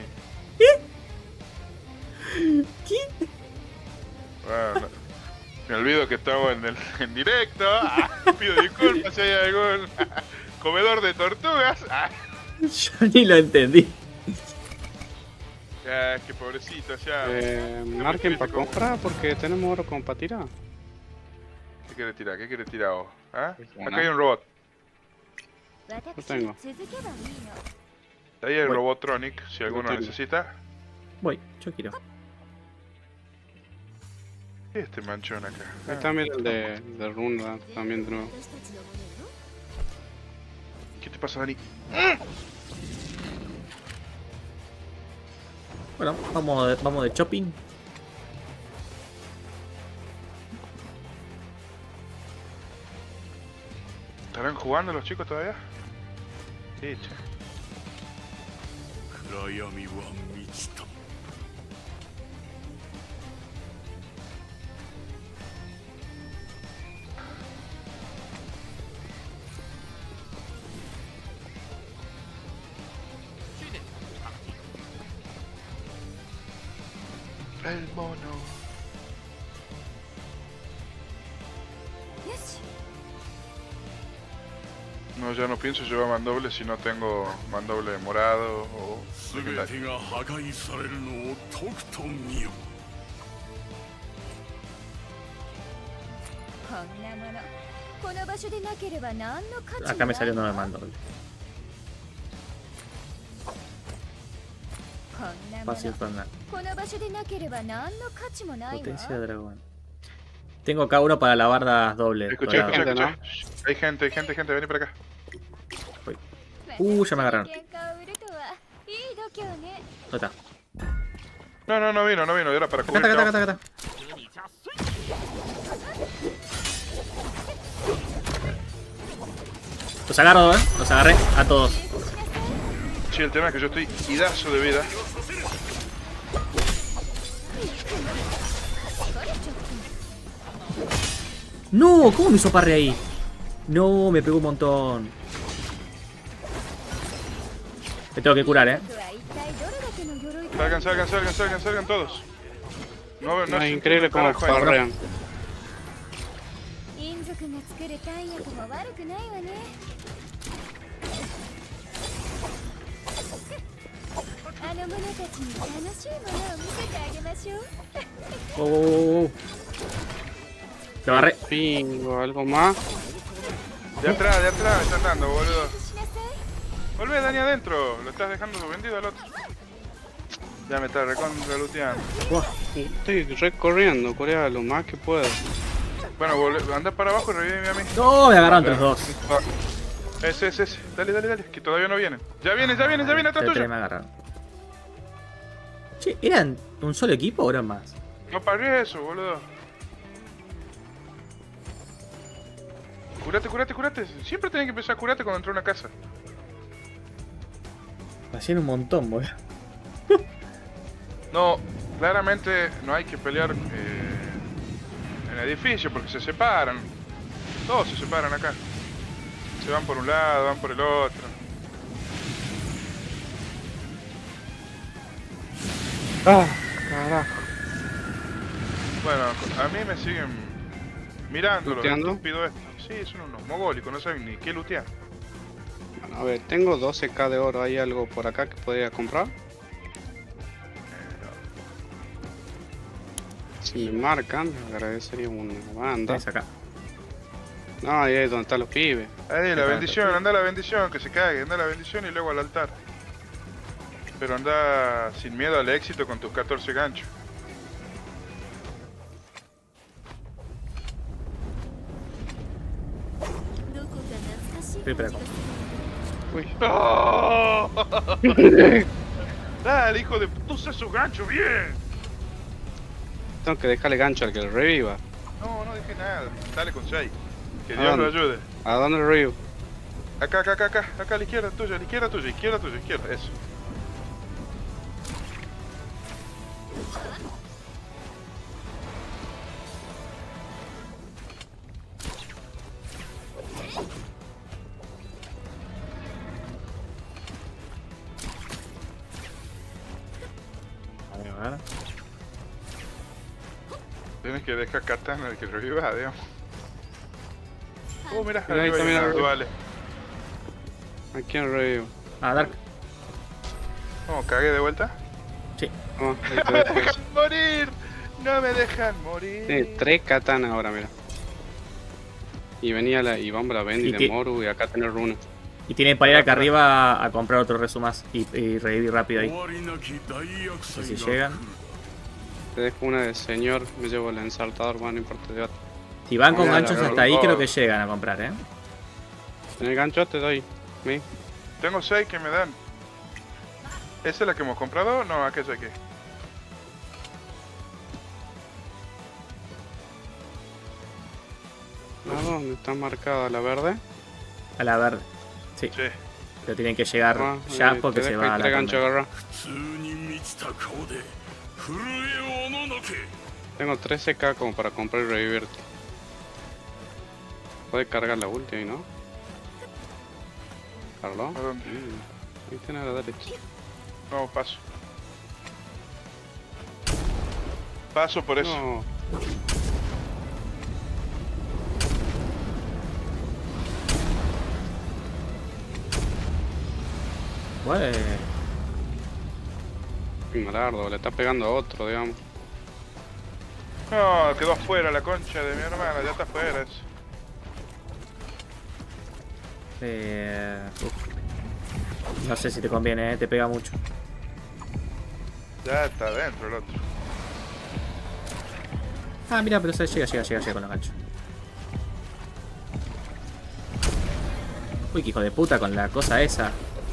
¿Qué? Bueno, no. Me olvido que estamos en, el, en directo. Ah, pido disculpas si hay algún comedor de tortugas. Ah, Yo ni lo entendí. ya, qué pobrecito, ya. Eh, marquen para como- comprar porque tenemos oro como para tirar. ¿Qué quiere tirar? ¿Qué quiere tirar vos? ¿Ah? Bueno. Acá hay un robot. 私 tengo に続けばいいの Ahí hay el Voy. Robotronic, si alguno tengo. necesita. Voy, yo quiero. ¿Qué es este manchón acá? Ahí está, mira el de, de Runa también de nuevo. 私たちのものよ ¿Qué te pasa, Dani? Bueno, vamos de, vamos de shopping. ¿Estarán jugando los chicos todavía? Sí, che. 暗闇は満ちた El mono. よし No, ya no pienso llevar mandoble si no tengo mandoble morado o 全てが破壊されるのをとくと見よこんなものこの場所でなければ何の価値もない Acá me salió uno de mandoble. こんなも Fácil の con la この場所でなければ何の価値もないわ potencia de dragón. Tengo acá uno para alabardas doble. Escuché, dorado. escuché, ¿no? escuché. Hay gente, hay gente, gente, vení para acá. Uh, ya me agarraron. 喧嘩を売るとはいい度胸ね ¿Dónde está? No, no, no vino, no vino, era para Acá cubrir. está, acá está, acá está. Los agarro, eh. Los agarré a todos. Sí, el tema es que yo estoy idazo de vida. No, ¿cómo me hizo parry ahí? No, me pegó un montón. Me tengo que curar, eh. 僕は一体どれだけの鎧か Salgan, salgan, salgan, salgan, salgan todos. No, no, No, es es increíble cómo carajo ahí. parrean. 陰族が作る弾薬も悪くないわねあの者たちに楽しいものを見せてあげましょう Oh, oh, oh, oh. Lo agarré. Pingo, algo más. De atrás, de atrás me están dando, boludo. しなさい Volvé, Dani, adentro. Lo estás dejando vendido al otro. Ya me está recontra luteando. Estoy recorriendo, Corea, lo más que puedo. Bueno, volvé, anda para abajo y revíveme a mí. No, me agarraron entre los dos. Ah, Ese, ese, ese. Dale, dale, dale. Que todavía no vienen. Ya viene, ya viene, ya viene atrás Entre tres tuyo. me agarraron. Che, ¿eran un solo equipo o eran más? No paré eso, boludo. Curate, curate, curate. Siempre tenés que empezar a curarte cuando entra a una casa. Hacían un montón, boludo. No, claramente no hay que pelear eh, en el edificio porque se separan. Todos se separan acá. Se van por un lado, van por el otro. Ah, carajo. Bueno, a mí me siguen mirando los ¿Luteando? estúpidos estos. Sí, son unos mogólicos, no saben ni qué lutear. Bueno, a ver, tengo doce k de oro. ¿Hay algo por acá que podría comprar? Si me marcan, le agradecería una banda. Tenés acá. No, ahí es donde están los pibes. Ahí, la bendición, anda la bendición, que se cague, anda la bendición y luego al altar. Pero anda sin miedo al éxito con tus catorce ganchos. Espera, espera. Uy. ¡Oh! Dale, hijo de... ¡Tú usas su gancho, bien! Tengo que dejarle gancho al que lo reviva. No, no dije nada. Dale con seis. Que ¿A Dios lo dónde? ayude. ¿A dónde lo revivo? Acá, acá, acá, acá. Acá a la izquierda tuya, a la izquierda tuya, izquierda tuya, izquierda. Eso. A ver, a ver. Tienes que dejar katana el que reviva, digamos. Oh, mira, Mira, ahí arriba está, hay mira, unas arriba. duales. ¿A quién revivo? Ah, Dark. Oh, cagué de vuelta. Sí. No, ahí ¡No te me dejo. dejan morir! ¡No me dejan morir! Tiene tres katanas ahora, mira. Y venía la y vamos a la Bendy Y de que- Moru y acá tener runas. Y tiene para ir acá arriba a, a comprar otro rezo más y, y revivir rápido ahí. 終わりなき大厄 Por 災 si が llegan. Te dejo una de señor, me llevo el ensartador, bueno, no importa. Ya. Si van con Mira, ganchos la- hasta ahí, oh. creo que llegan a comprar, eh. En el gancho te doy. ¿Mi? Tengo seis que me dan. ¿Esa es la que hemos comprado? No, aquella que. ¿A dónde está marcada la verde? A la verde. Sí. Sí. Pero tienen que llegar Ah, ya eh, porque te se dejo va ahí a la tres ganchos tormenta. agarrar. 普通に満ちた顔で震えをおののけ Tengo trece k como para comprar y revivirte. Puedes cargar la ulti, ¿no? ¿Carlos? ¿A dónde? Mm, ahí tiene a la derecha. No, paso. Paso por eso. No. Bueno. Qué malardo, le está pegando a otro, digamos. No, quedó afuera la concha de mi hermana, ya está afuera eso. Eh, uf. No sé si te conviene, ¿eh? Te pega mucho. Ya está adentro el otro. Ah, mira, pero se llega, llega, llega, llega con los ganchos. Uy, qué hijo de puta con la cosa esa.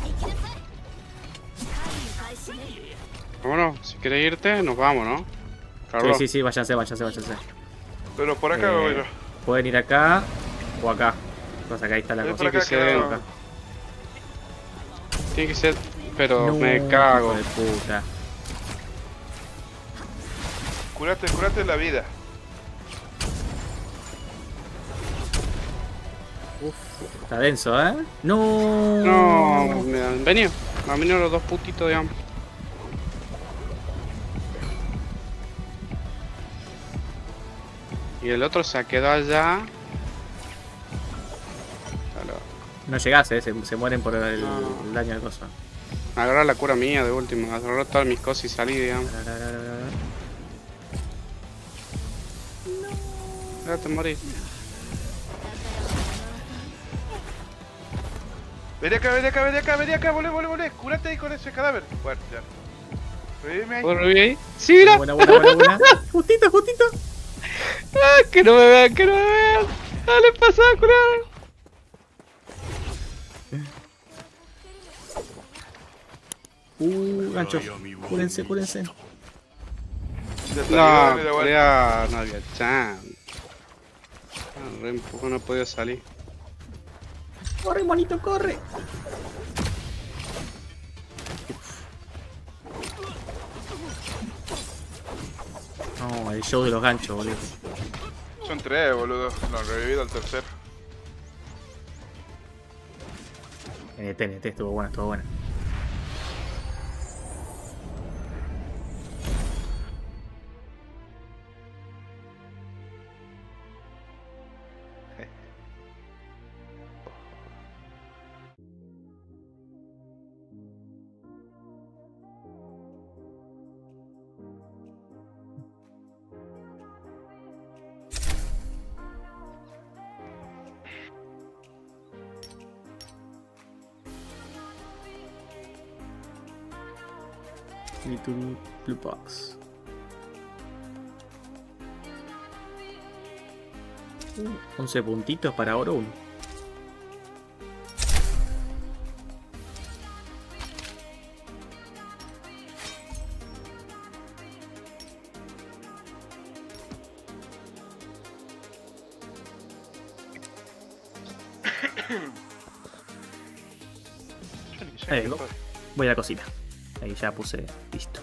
Bueno, si quieres irte, nos vamos, ¿no? Sí, Carlos. sí, sí, váyanse, váyanse, váyanse. Pero por acá Eh, voy yo. Pueden ir acá o acá. Cosa que ahí está la Voy cosa. por acá, que ser- quedó- Acá. Tiene que ser, pero No, me cago. hijo de puta. Curate, curate la vida. Uf, está denso, ¿eh? No. No, me han venido. Me han venido los dos putitos, digamos. Y el otro se ha quedado allá. Dale, No llegás, ¿eh? Se, se mueren por el, No. el daño de cosa. agarrar la cura mía de último. Agarrar todas mis cosas y salí, digamos. Ya te morí. Vení acá, vení acá, vení acá, vení acá, volé, volé, volé. Curate ahí con ese cadáver. Bueno, ya. Revivime ahí. ¿Puedo revivir ahí? Sí, mira. Buena, buena, buena, buena. Justito, justito. Ah, que no me vean, que no me vean. Dale, pasa a curar. Uh, gancho. Cúrense, cúrense. Ya está, No, mira, bueno. Corea, no había chance. Ah, re empujó, no podía salir. Corre, monito, corre. No, el show de los ganchos, boludo. Son tres, boludo. No, revivido al tercero. N T, N T, estuvo buena, estuvo buena. Little Blue Box. Uh, once puntitos para oro uno. Yo ni sé Ahí qué va. estoy. Voy a la cocina. Ahí ya puse listo.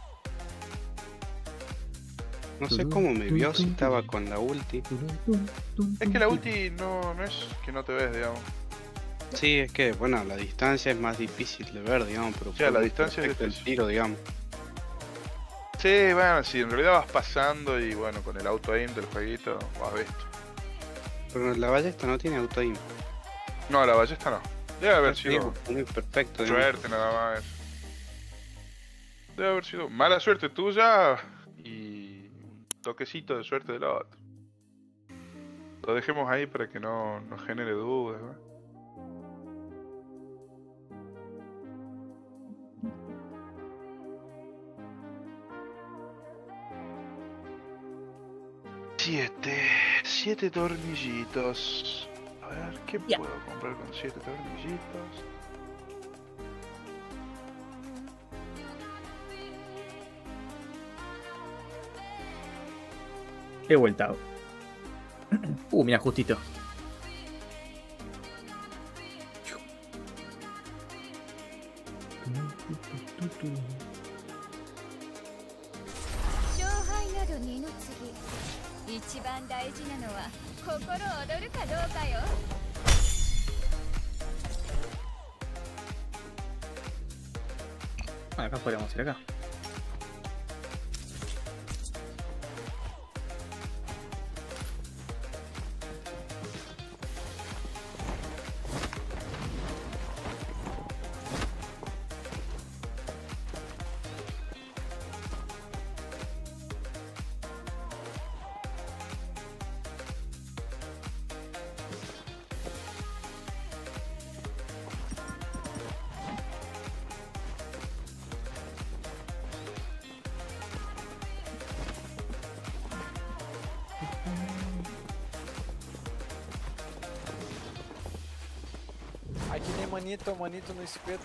No sé cómo me vio si estaba con la ulti. Es que la ulti no, no es que no te ves, digamos. Sí, es que, bueno, la distancia es más difícil de ver, digamos, pero Sí, a la por distancia es efecto el difícil. tiro, digamos. Sí, bueno, si en realidad vas pasando y bueno, con el auto aim del jueguito, vas visto. Pero la ballesta no tiene auto aim. No, la ballesta no. Debe haber Sí, sido muy perfecto, digamos. suerte nada más. Debe haber sido mala suerte tuya y un toquecito de suerte del otro. Lo dejemos ahí para que no, no genere dudas, ¿no? Siete, siete tornillitos. A ver, ¿qué Ya. puedo comprar con siete tornillitos? He vueltado. Uh, mira, justito. 勝敗など二の次、一番大事なのは心躍るかどうかよ。 Bueno, acá podríamos ir acá. Aqui nem manito, manito no espeto.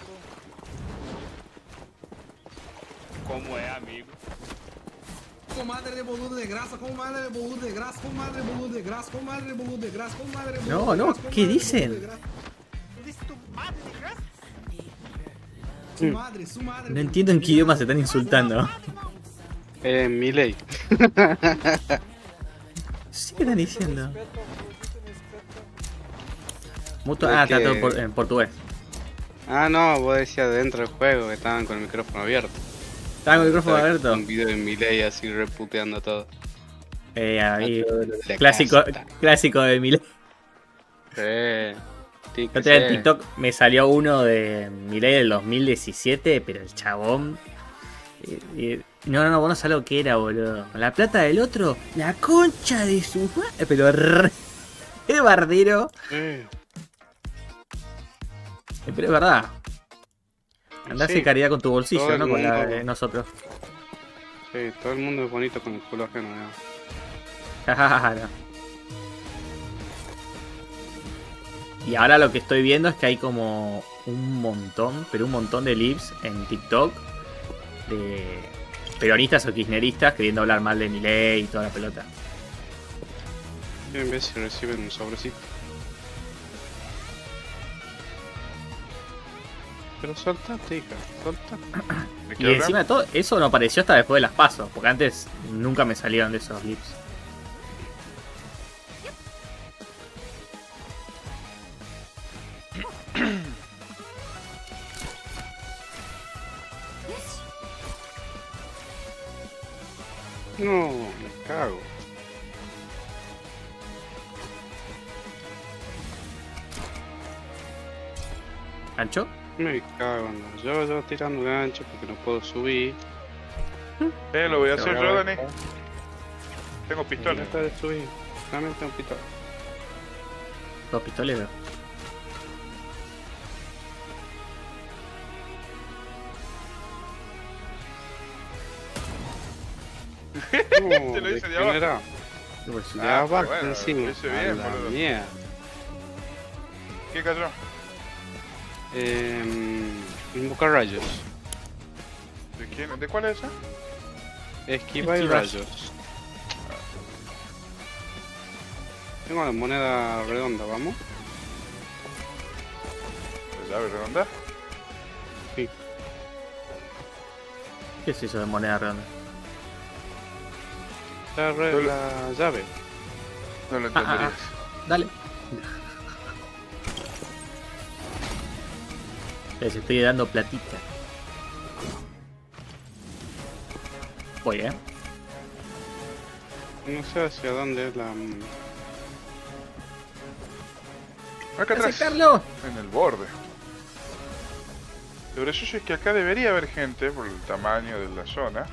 Como é, amigo? Comadre de boludo de grasa, comadre de boludo de grasa, comadre de boludo de grasa, comadre de boludo de grasa, comadre de boludo No, de no, grasa, ¿qué comadre de dicen? boludo de grasa. Dice tu madre de grasa. Su madre, su madre. No entiendo en qué idioma se están insultando. Eh, Milei. Sí, ¿qué están diciendo? Espeto, boludo no espeto. Mutuo, Es ah, está que- todo por- en portugués. Ah, no, vos decías dentro del juego que estaban con el micrófono abierto. ¿Estaba con el micrófono Estaba abierto? Un video de Milei así reputeando todo. Eh, ahí, La clásico, casta. clásico de Milei. Eh, tiene que Yo tenía en ser. TikTok, me salió uno de Milei del dos mil diecisiete, pero el chabón... eh, eh, no, no, no, vos no sabés lo que era, boludo. La plata del otro, la concha de su... ma- Pero re... Es bardero. Eh, Eh, Pero es verdad. Andá a Sí. hacer caridad con tu bolsillo, Todo el no con la mundo- de nosotros. sí, todo el mundo es bonito con el culo ajeno. ¿no? Claro. Y ahora lo que estoy viendo es que hay como un montón, pero un montón de lives en TikTok de peronistas o kirchneristas queriendo hablar mal de Milei y toda la pelota. En vez si reciben un sobrecito. Pero soltate, hija, soltate. ¿De qué Y hablan? encima de todo, eso no apareció hasta después de las pasos, porque antes nunca me salieron de esos lives. No, me cago. ¿Ancho? Me cago en la- Yo, yo tirando gancho porque no puedo subir. Eh, lo voy a hacer Pero yo, voy a Dani. Tengo pistola. Trata de subir. Realmente un pito. Dos pistoleros. No, Te lo hice de abajo. degenerado. ¿Qué pues? De Ah, abajo bueno, encima. lo hice A bien, la boludo. mierda. ¿Qué cayó? Eh, invocar rayos. ¿De quién? ¿De cuál es esa? Esquiva y Esquiva. rayos. Tengo la moneda redonda, vamos. ¿La llave redonda? Sí. ¿Qué es eso de moneda redonda? La, re- Solo- la llave. No lo Ah, ah, entenderías. ah. Dale. Les estoy dando platita. Voy, eh. No sé hacia dónde es la... Acá atrás. ¡Aceptarlo! En el borde. Lo gracioso es que acá debería haber gente por el tamaño de la zona.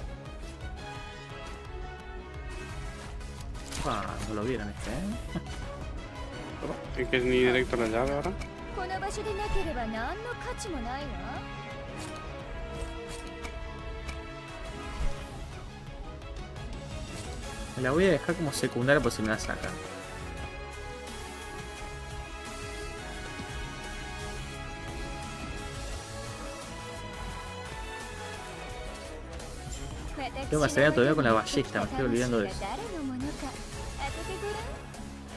Ah, no lo vieron este, eh. ¿Hay que ir ni directo a la llave ahora? この場所でなければ何の価値もないわ。 Me la voy a dejar como secundaria por si me la sacan. Tengo que hacer todavía con la ballesta, me estoy olvidando de eso. 誰のものか当ててごらん。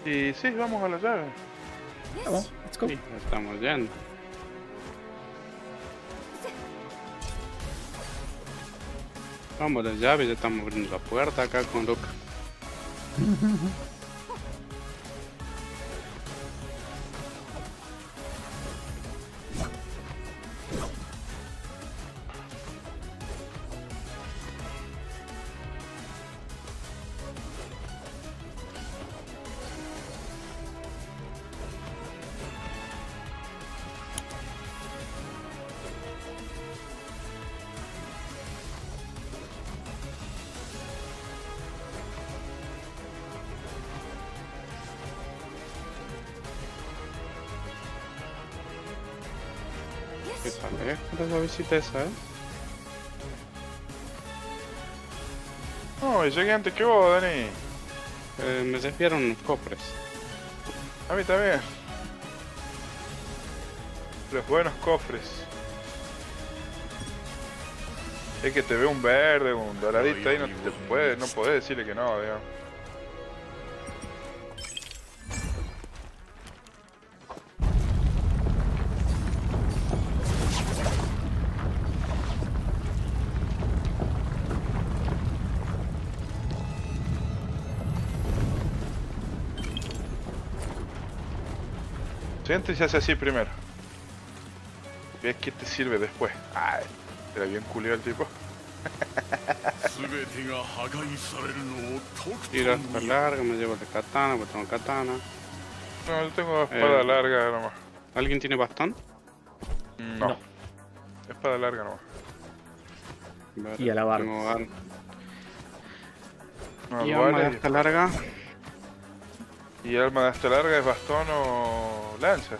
Y sí, vamos a la llave. Vamos, let's go. Sí, estamos yendo. Vamos, la llave, ya estamos abriendo la puerta acá con Luca. ¿Qué tal, eh? ¿Cuál es la visita esa, eh? No, llegué antes que vos, Dani. Eh, me refiero a unos cofres. A mí también. Los buenos cofres. Es que te ve un verde, un doradito ahí, no te puede, no podés decirle que no, digamos. Siente y se hace así primero. ¿Ves qué te sirve después? Ay, era bien culio el tipo. Tiro hasta larga, me llevo la katana, porque tengo katana. No, yo tengo espada Eh, larga nomás. ¿Alguien tiene bastón? No. No. Espada larga nomás. Vale, Y a la barra. tengo ar- No, y vale, arma de hasta larga. ¿Y arma de hasta larga es bastón o lanza?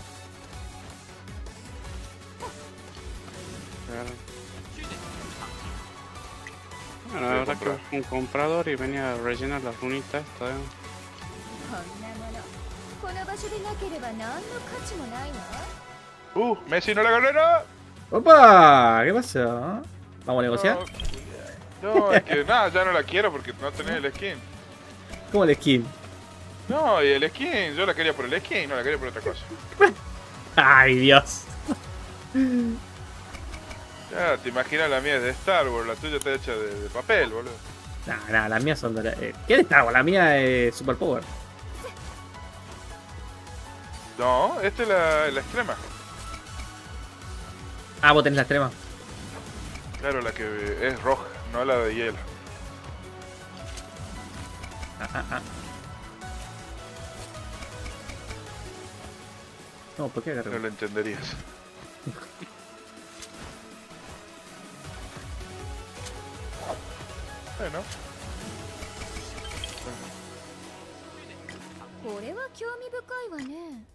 Bueno, Voy a habrá que comprar. buscar un comprador y venía a rellenar las runitas esta, ¿eh? こんなものこの場所でなければ何の価値もないわ。 ¡Uh! ¡Messi no la ganó! ¡Opa! ¿Qué pasó? ¿Vamos a negociar? No, no, es que nada, ya no la quiero porque no tenés el skin. ¿Cómo el skin? No, y el skin, yo la quería por el skin, no la quería por otra cosa. ¡Ay, Dios! Ya, te imaginas la mía es de Star Wars, la tuya está hecha de, de papel, boludo. Nah, nah, las mías son de la... Eh, ¿Qué de Star Wars? La mía es Super Power. No, esta es la, la extrema. Ah, vos tenés la extrema. Claro, la que es roja, no la de hielo. Ah, ah, ah. No, ¿por qué agarré? No lo entenderías. Bueno. これは興味深いわね。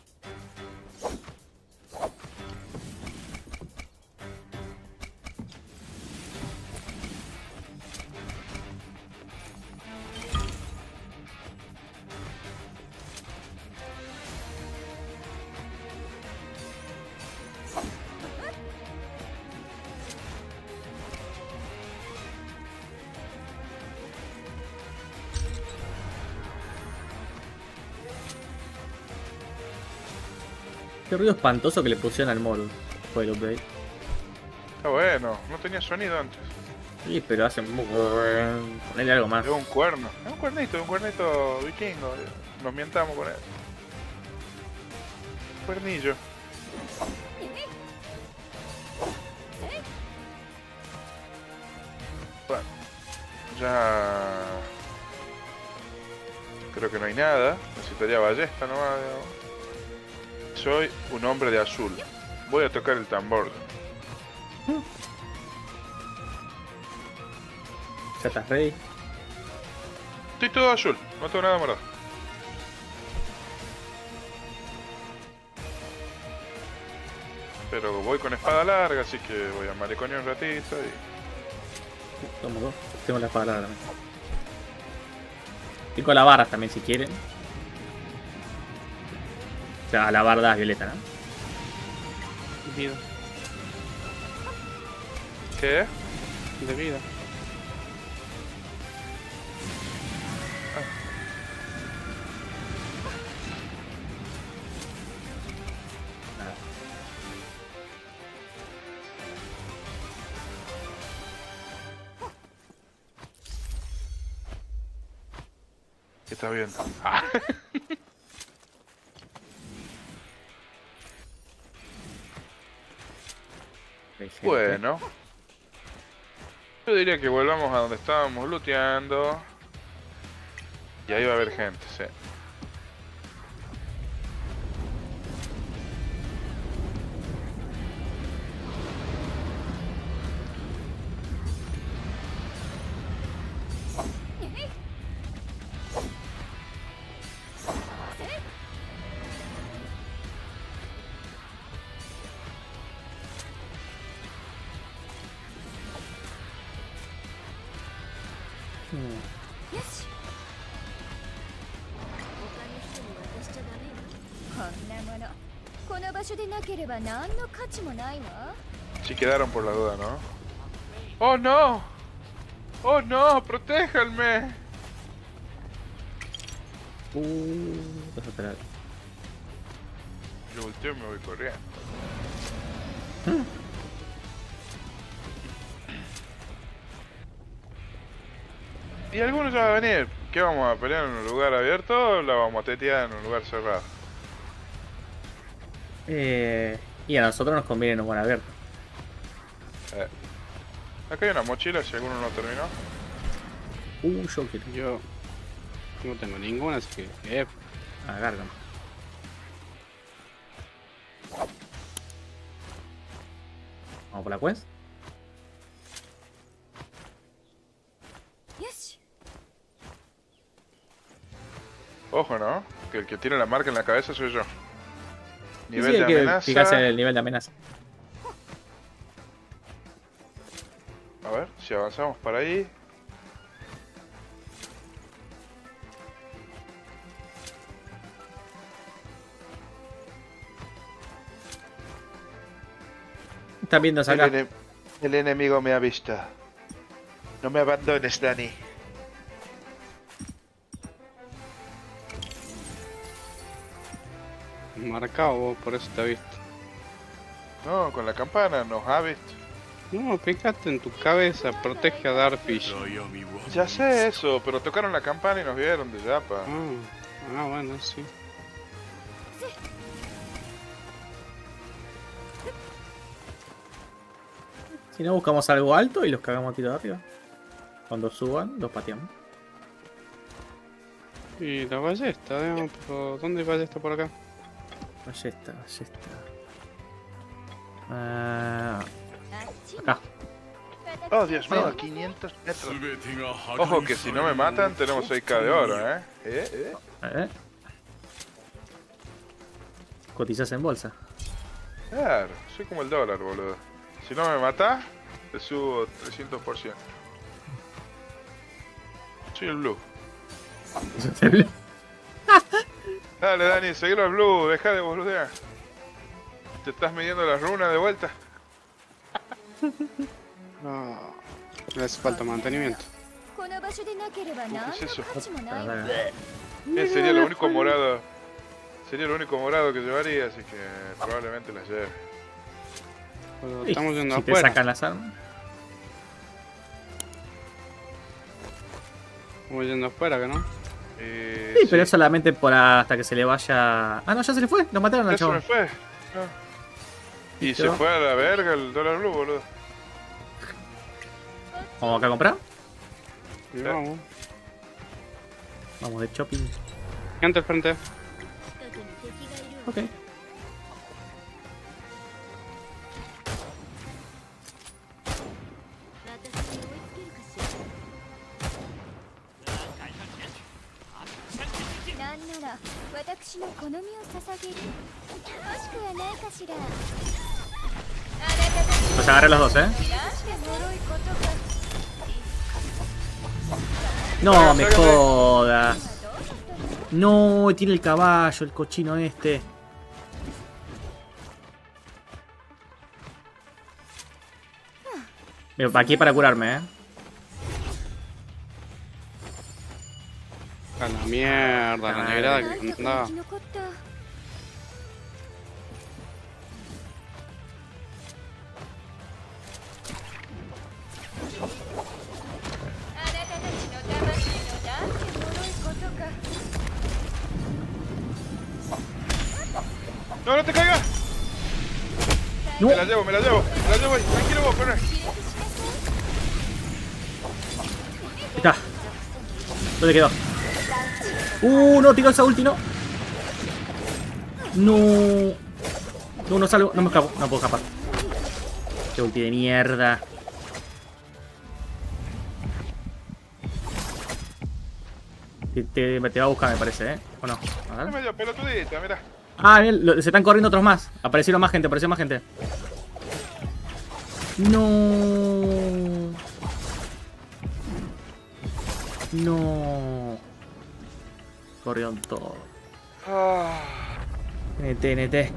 Qué ruido espantoso que le pusieron al Moru. Fue el update. Está bueno, no tenía sonido antes. Sí, pero hacen... Ponele algo más. Es un cuerno. Es un cuernito, un cuernito vikingo. Nos mientamos con él. Cuernillo. Bueno, ya... Creo que no hay nada. Necesitaría ballesta nomás. Digamos. Soy un hombre de azul. Voy a tocar el tambor. ¿Ya estás ready? Estoy todo azul, no tengo nada morado. Pero voy con espada larga, así que voy a mariconear un ratito y... Somos dos. Tengo la espada larga también. Y con la barra también si quieren. O sea, la barda es violeta, ¿no? Vida. ¿Qué? De vida. ¿Qué estás viendo? Ah. Hay gente. Bueno. Yo diría que volvamos a donde estábamos looteando. Y ahí va a haber gente, sí. よし他の人に渡しちゃダメよこんなものこの場所でなければ何の価値もないわ Sí quedaron por la duda, ¿no? ¡Oh no! ¡Oh no! ¡Protéjanme! Uh, vas a esperar. Lo volteo y me voy corriendo. Y algunos ya va a venir. ¿Qué vamos a pelear en un lugar abierto o la vamos a tetear en un lugar cerrado? Eh, y a nosotros nos conviene un buen abierto. Eh. Acá hay una mochila si alguno no terminó. Uh, yo quiero. Yo no tengo ninguna, así que... Eh, Agárgame. Vamos por la quest. よし Ojo, ¿no? Que el que tiene la marca en la cabeza soy yo. Sí, Nivel sí, de hay que amenaza. fijarse en el nivel de amenaza. A ver, si avanzamos para ahí. Están viendo El, acá. ene- el enemigo me ha visto. No me abandones, Dani. marcado vos, por eso te he visto. No, con la campana nos ha visto. No, fíjate en tu cabeza, protege a Darfish. Ya sé eso, pero tocaron la campana y nos vieron de Yapa. Ah, ah, bueno, sí. Si no, buscamos algo alto y los cagamos a tiro de arriba. Cuando suban, los pateamos. Y la ballesta, digamos, pero ¿dónde hay ballesta por acá? Ballesta, ballesta. Ah, acá. Oh, Dios mío, quinientos metros. Ojo que si no me matan tenemos seis K de oro, ¿eh? ¿Eh? ¿Eh? ¿Eh? Cotizas en bolsa. Claro, soy como el dólar, boludo. Si no me matás, te subo trescientos por ciento. Soy el blue. Dale, Dani, seguilo al blue, deja de boludear. ¿Te estás midiendo las runas de vuelta? No, le hace falta mantenimiento. ¿Qué es eso? ないわ Eh, sería lo único morado. Sería lo único morado que llevaría, así que probablemente las lleve. Pero Y estamos yendo si te afuera. sacan las armas. Estamos yendo afuera, ¿que no? Eh, Sí, pero es solamente por hasta que se le vaya. Ah, no, ya se le fue. Lo mataron al Eso me chabón. fue. Ah. Y ¿Listo? se fue a la verga el dólar blue, boludo. Vamos acá a comprar. Y vamos. Vamos de shopping. Gente al frente. 近くに敵がいるわ Ok. 私に追いつけるかしらなんなら私の好みを捧げる欲しくはないかしらあなたたち Los agarré los dos, eh. なんて脆いことか No, me jodas. No, tiene el caballo, el cochino este. Mira, aquí para curarme, eh. A la mierda, la negrada なん que とか andaba. 生き残ったあなたたちの魂のなんて脆いことか No, no te caigas. No. Me la llevo, me la llevo, me la llevo ahí. Tranquilo vos, corre. Está. ¿Dónde quedó? Uh, no, tiró esa ulti, no. No. No, no salgo, no me escapo, no puedo escapar. Qué ulti de mierda. Te, te, te va a buscar, me parece, ¿eh? ¿O no? A ver. Es medio pelotudita, mirá. Ah, bien, lo- se están corriendo otros más. Aparecieron más gente, apareció más gente. No. No. Corrieron todos. Ah, N T, N T.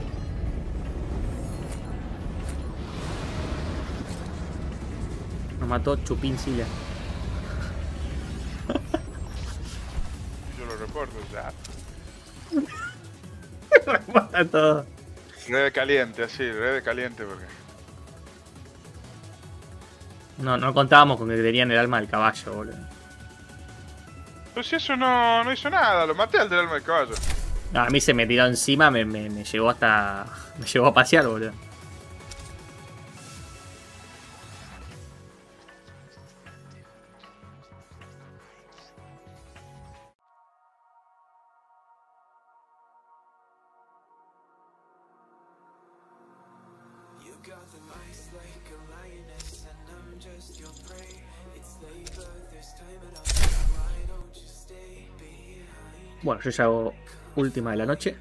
Nos mató Chupín Silla. yo lo reporto ya. Nos mata todo. Red de caliente, así, red de caliente porque... No, no contábamos con que tenían el alma del caballo, boludo. Pero si eso no, no hizo nada, lo maté al del alma del caballo. No, a mí se me tiró encima, me, me, me llevó hasta. Me llevó a pasear, boludo. Bueno, yo ya hago última de la noche.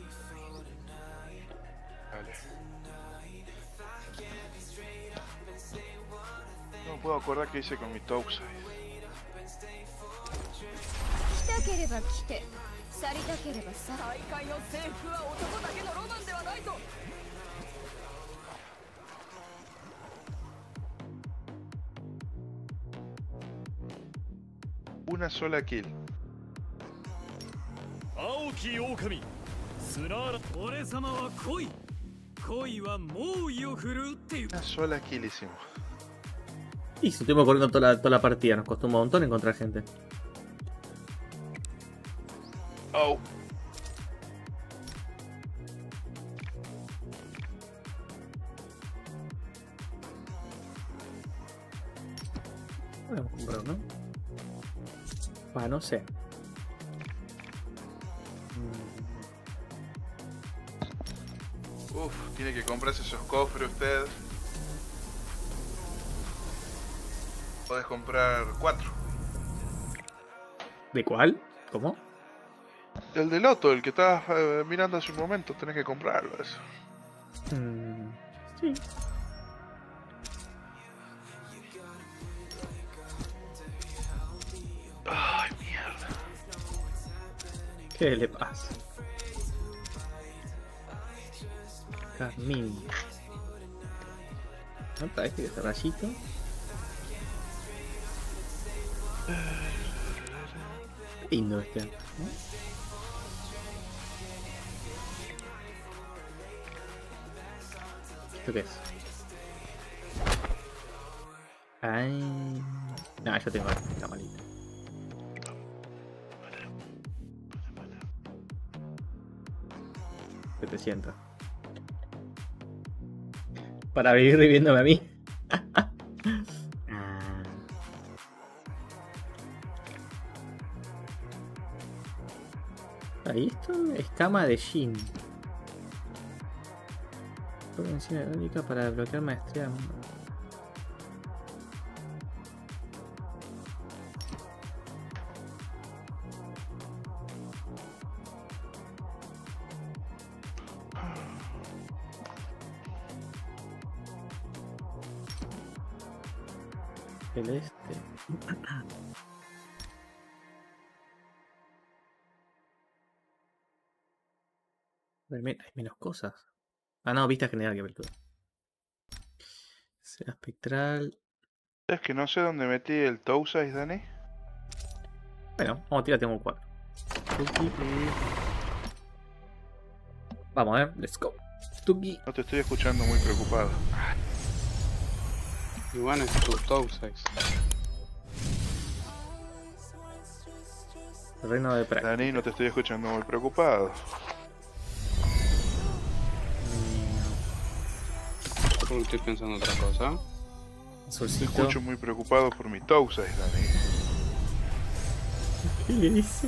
Vale. No me puedo acordar qué hice con mi Tokusai. 来たければ来て去りたければ去る大会の制服は男だけのロマンではないと Una sola kill. 青き狼スナーラ俺様は恋恋は猛威を振るうっていう Una sola kill hicimos. Y si estuvimos corriendo toda la, toda la partida, nos costó un montón encontrar gente. Oh. Podemos comprar, ¿no? Ah, no sé. Uf, tiene que comprarse esos cofres usted. Podés comprar cuatro. ¿De cuál? ¿Cómo? El de Loto, el que estabas eh, mirando hace un momento, tenés que comprarlo eso. Mm, sí. Ay, mierda. ¿Qué le pasa? Carmín. Otra vez que este rayito. Lindo este. ¿No? ¿Esto qué es? Ay. No, yo tengo la malita. setecientos. Para vivir reviéndome a mí. Ahí esto, escama de Jin. Encima única para bloquear maestría. Celeste. Hay menos cosas. Ah, no, vista general que apertura. Será espectral. Es que no sé dónde metí el Tokusai, Dani. Bueno, vamos a tirar, tengo un cuatro. Vamos, eh, let's go. Tuki. No te estoy escuchando muy preocupado. Igual es tu Tokusai. El reino de Praga. Dani, no te estoy escuchando muy preocupado. Porque estoy pensando otra cosa. Te Solcito. escucho muy preocupado por mi Tousa, Dani. ¿Qué le dice?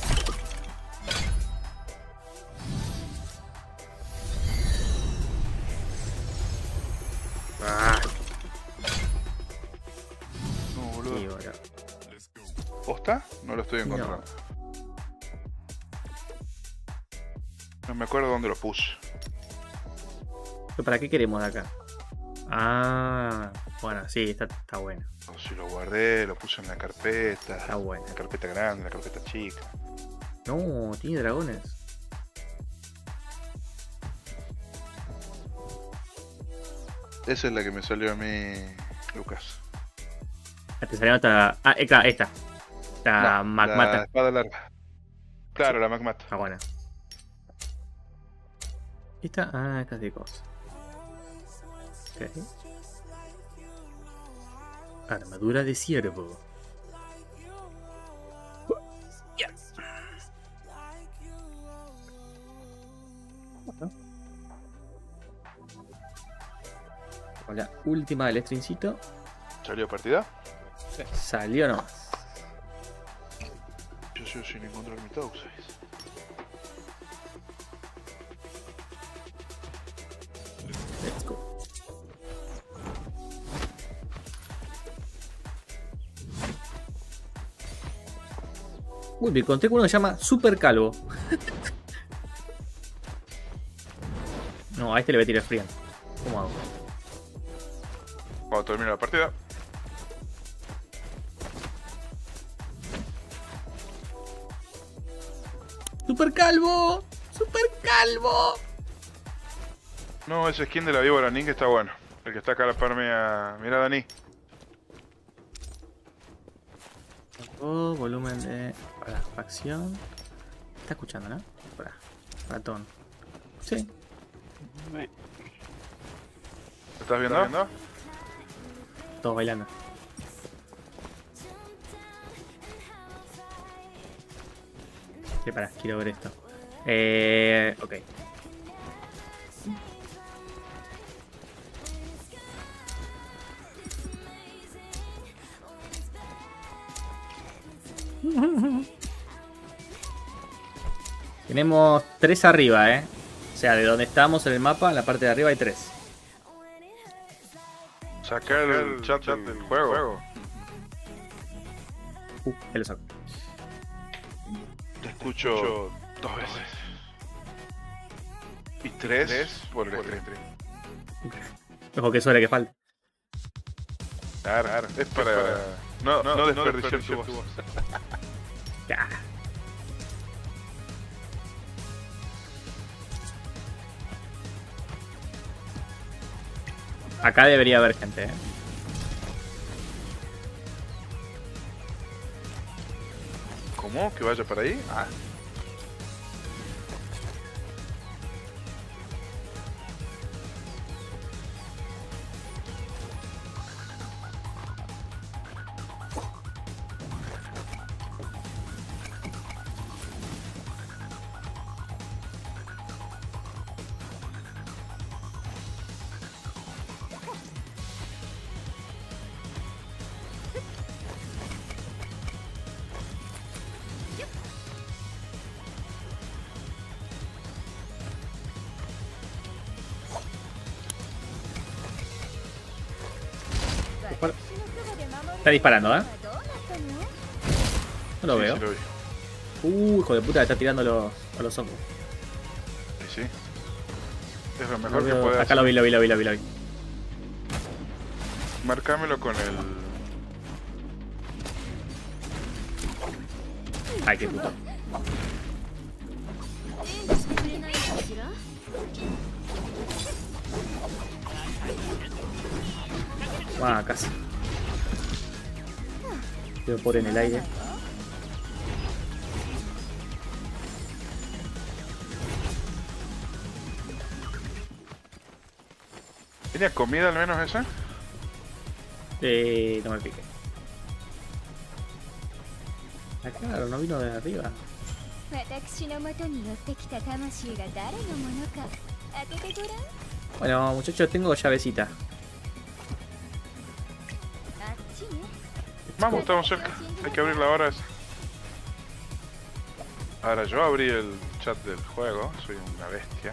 Ah, No, sí, boludo. boludo. ¿Posta? No lo estoy encontrando. No, me acuerdo dónde lo puse. ¿Pero para qué queremos de acá? Ah, bueno, sí, está, está bueno. O si lo guardé, lo puse en la carpeta. Está bueno. En la carpeta grande, en la carpeta chica. No, tiene dragones. Esa es la que me salió a mí, Lucas. Ah, te salió hasta. Ah, esta, esta. La No, Magmata. La espada larga. Claro, la Magmata. Está buena. Esta, ah, esta es de cosas. Ok. Armadura de ciervo. Ya. Bueno. Con la última del streamcito. ¿Salió partida? Salió nomás. Yo sigo sin encontrar mi Tousa. Let's go. Uy, me encontré con uno que se llama Super Calvo. No, a este le voy a tirar frío. ¿Cómo hago? Cuando termine la partida. ¡Super Calvo! ¡Super Calvo! No, ese skin de la víbora Ning está bueno. El que está acá a la par mía. Mira, Dani. Oh, volumen de. Para facción. Está escuchando, ¿no? Para. Ratón. Sí. ¿Lo estás viendo? viendo? Todos bailando. Sí, pará, quiero ver esto. Eh. Ok. Tenemos tres arriba, eh. O sea, de donde estamos en el mapa, en la parte de arriba hay tres. Sacar el chat del juego. Uh, ahí lo saco. Te escucho dos veces. Y tres por el stream. Ojo, que suele que falta. Claro, claro. Es para no, no, no desperdiciar tu voz. Ya. Acá debería haber gente, eh. ¿Cómo? ¿Que vaya para ahí? Ah. Está disparando, ¿eh? No lo Sí, veo. sí lo vi. Uh, hijo de puta, está tirando los, a los ojos. Sí, sí. Es lo No mejor que veo- puede Acá hacer. lo vi, lo vi, lo vi, lo vi, lo vi. Marcámelo con el... Ay, qué puto. Ah, casi. Quedo por en el aire. ¿Tenía comida al menos esa? Eh, no me pique. Ah, claro, no vino de arriba. 私の元に寄ってきた魂が誰のものか当ててごらん。 Bueno, muchachos, tengo llavecita. Vamos, estamos cerca. Hay que abrir la hora esa. Ahora yo abrí el chat del juego. Soy una bestia.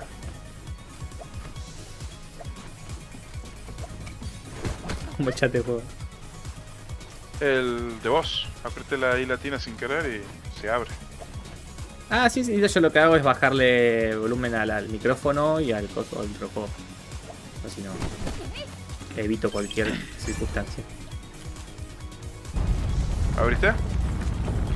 Como el chat de juego. El de voz. Apreté la I latina sin querer y se abre. Ah, sí, sí, yo lo que hago es bajarle volumen al, al micrófono y al coso del otro juego. Así no evito cualquier circunstancia. ¿Abriste? Sí.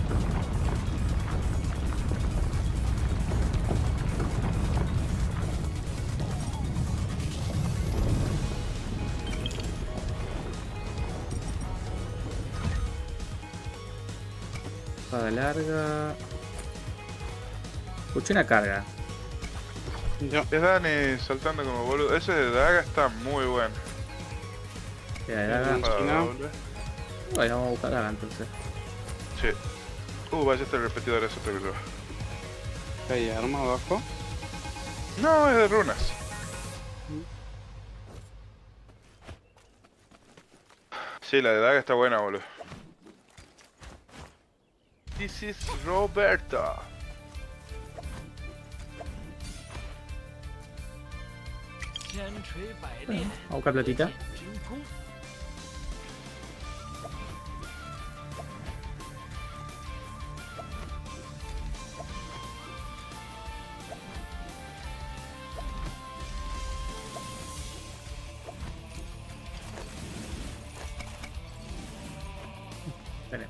Espada larga. Escuché una carga. Yo. Es Dani saltando como boludo. Ese de daga está muy bueno. Ya, de daga. Espada doble. Bueno, vamos a buscar daga entonces. Sí. Uh, vaya este repetidor, eso te creo. ¿Hay arma abajo? No, es de runas. Sí, la de daga está buena, boludo. This is Roberta. Bueno, vamos a buscar platita. Tenemos.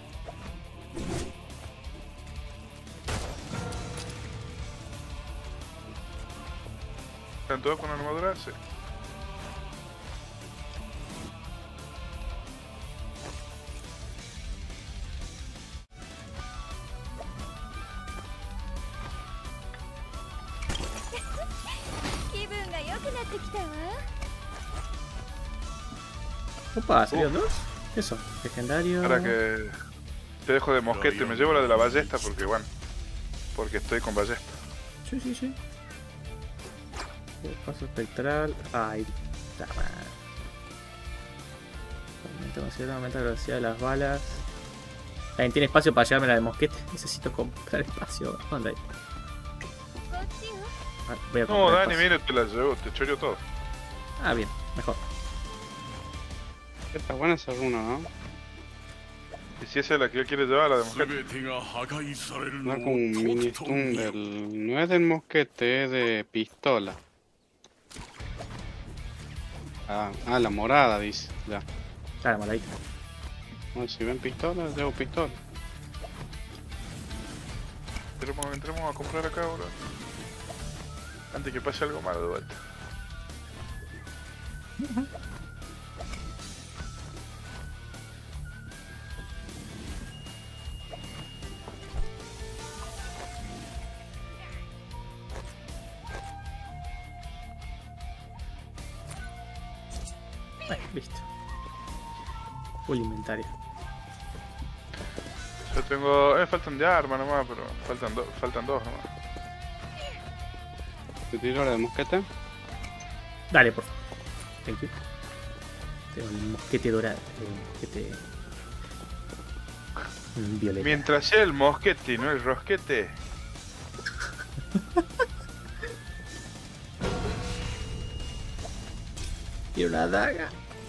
¿Están todos con armadura? Sí. Opa, ¿salieron dos? Eso, legendario. Ahora que te dejo de mosquete, me llevo la de la ballesta porque, bueno, porque estoy con ballesta. Sí, sí, sí. Paso espectral. Ay, está mal. Aumenta considerable, aumenta la velocidad de las balas. ¿Alguien tiene espacio para llevarme la de mosquete? Necesito comprar espacio. ¿Dónde hay? Ah, voy a No, comprar Dani, espacio. mira, te la llevo, te choreo todo. Ah, bien, mejor. Está buena esa runa, ¿no? Y si esa es la que yo quiero llevar, la de mosquete. Da como un mini stun del... No es del mosquete, es de pistola. Ah, ah, la morada dice, ya. Ah, la maladita. Bueno, si ven pistola, llevo pistola. Entremos, entremos a comprar acá, bro. Antes que pase algo malo de vuelta. Ay, listo. Full inventario. Yo tengo... Eh, faltan de arma nomás, pero faltan, do... faltan dos nomás. ¿Te tiro la de mosquete? Dale, por favor. Thank you. Tengo el mosquete dorado. El mosquete. mm, Violeta. Mientras sea el mosquete y no el rosquete. Quiero una daga.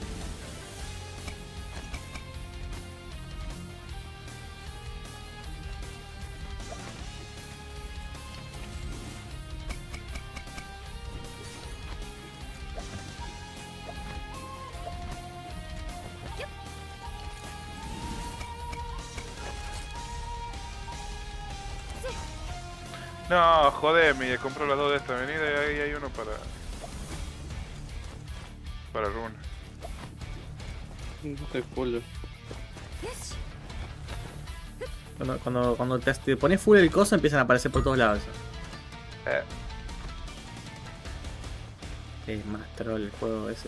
No, jodeme, ya compró las dos de esta avenida y ahí hay uno para... Para runa. No estoy full. Cuando, cuando, cuando te, te pones full el coso empiezan a aparecer por todos lados. Eh, Es más troll el juego ese.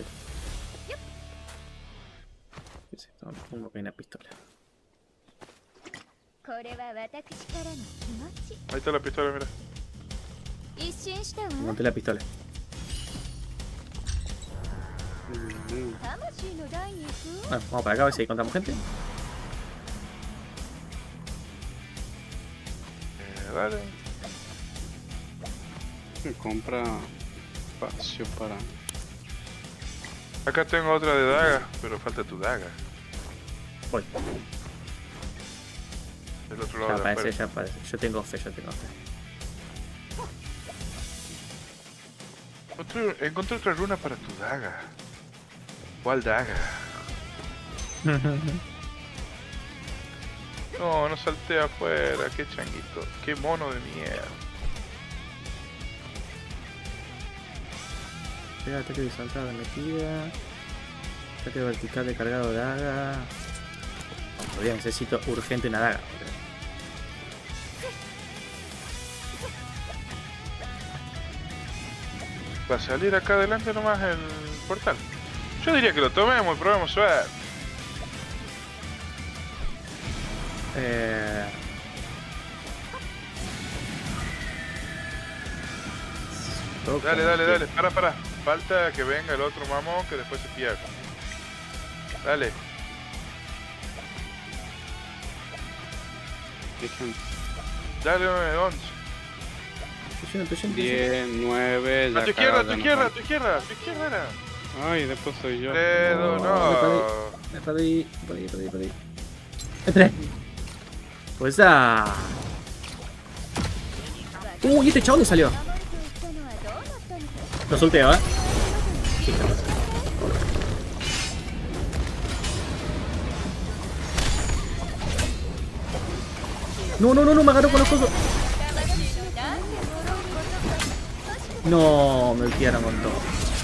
¿Qué es esto? Pongo que hay una pistola. ahí está la pistola, mira. Monté la pistola. Bueno, vamos para acá a ver si encontramos gente. Eh, dale. Me compra espacio para... Acá tengo otra de daga, pero falta tu daga. Voy. Del otro lado Ya de aparece, afuera. ya aparece. Yo tengo fe, yo tengo fe. Encontré, encontré otra runa para tu daga. ¿Cuál daga? No, no salté afuera, qué changuito, qué mono de mierda. Pega ataque horizontal de metida. Ataque vertical de cargado de daga. Todavía necesito urgente una daga. Va a salir acá adelante nomás el portal. Yo diría que lo tomemos y probemos suerte. Eh... Dale, dale, dale, para, para. Falta que venga el otro mamón que después se pierde. Dale. Dale, once. diez, nueve, A tu izquierda, a tu izquierda, a tu izquierda, a tu izquierda era. Ay, después soy yo. Dedo, Me no. perdí, me perdí, me perdí, me perdí, me perdí. Entré. Pues ah. Uy, ¿este chabón dónde salió? Lo solteo, eh. No, no, no, no, me agarró con los cosos. No, me ultiaron con todo.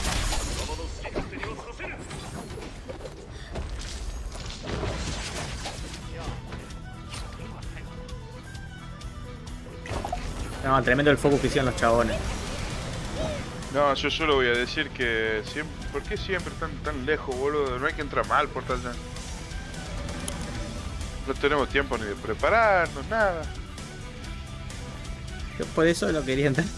No, tremendo el focus que hicieron los chabones. No, yo solo voy a decir que siempre, ¿por qué siempre tan tan lejos, boludo? No hay que entrar mal por allá. No tenemos tiempo ni de prepararnos, nada. Yo por eso lo quería entrar.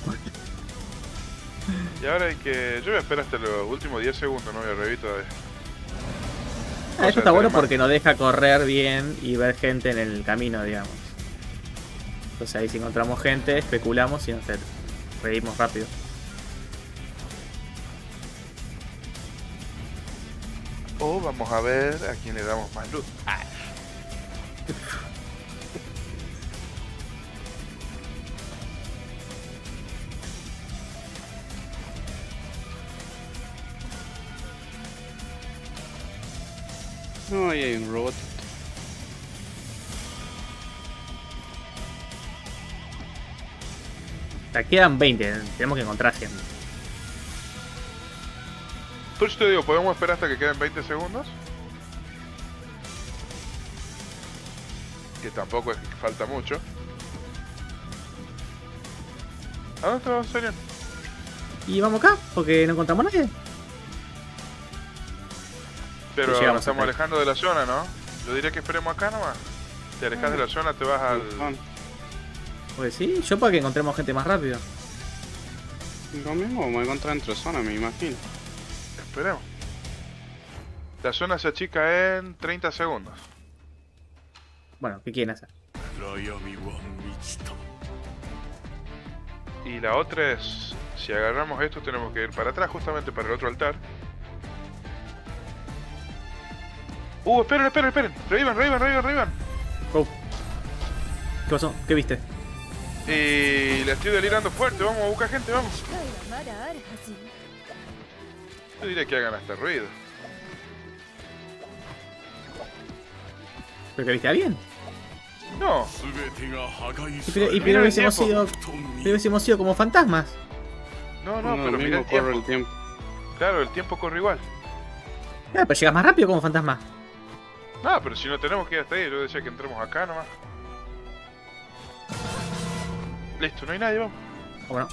Y ahora hay que... Yo voy a esperar hasta los últimos diez segundos, no voy a revivir todavía. Ah, esto está bueno porque nos deja correr bien y ver gente en el camino, digamos. Entonces ahí si encontramos gente, especulamos y nos reímos rápido. O vamos a ver a quién le damos más luz. Ah. No, ahí hay un robot. O sea, quedan veinte, tenemos que encontrar gente. Por eso te digo, ¿podemos esperar hasta que queden veinte segundos? Que tampoco es que falta mucho. ¿A dónde te vas, Serian? Y vamos acá, porque no encontramos a nadie. Pero Y llegamos nos estamos hasta ahí. alejando de la zona, ¿no? Yo diría que esperemos acá nomás. Te alejas de la zona, te vas al... Pues sí, yo para que encontremos gente más rápido. Lo mismo vamos a encontrar entre zonas, me imagino. Esperemos. La zona se achica en treinta segundos. Bueno, ¿qué quieren hacer? Y la otra es... Si agarramos esto tenemos que ir para atrás justamente para el otro altar. Uh, esperen, esperen, esperen. Revivan, revivan, revivan, revivan. Oh. ¿Qué pasó? ¿Qué viste? Y la estoy delirando fuerte, vamos a buscar gente, vamos. Yo diría que hagan hasta ruido. ¿Pero que viste a alguien? No. Y pero, y pero hubiésemos sido, pero hubiésemos sido como fantasmas. No, no, No, pero lo mira el mismo corre tiempo. el tiempo. Claro, el tiempo corre igual. Claro, pero llegas más rápido como fantasma. No, pero si no tenemos que ir hasta ahí, yo decía que entremos acá nomás. Listo, no hay nadie, vamos. Bueno.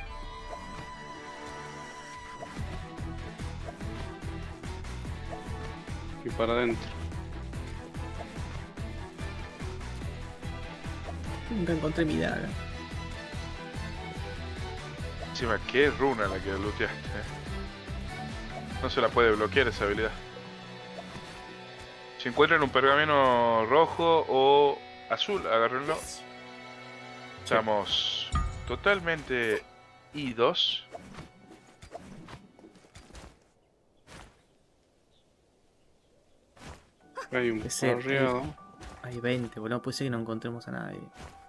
Y para adentro. Nunca encontré mi daga. Encima, qué runa la que looteaste, eh. No se la puede bloquear esa habilidad. Si encuentran un pergamino rojo o azul, agárrenlo. Estamos totalmente idos. Hay un Ese- correo. Hay veinte, boludo. No puede ser que no encontremos a nadie.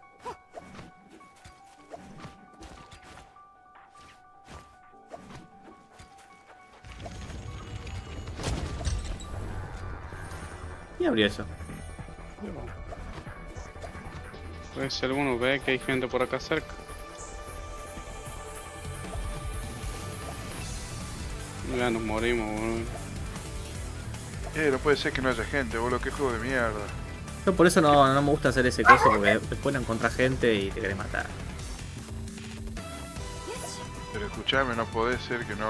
¿Quién abrió eso? Pues si alguno ve que hay gente por acá cerca. Ya nos morimos, boludo. Eh, no puede ser que no haya gente, boludo. Qué juego de mierda. Yo por eso no, no me gusta hacer ese coso, porque después no encontrás gente y te querés matar. Pero escuchame, no puede ser que no...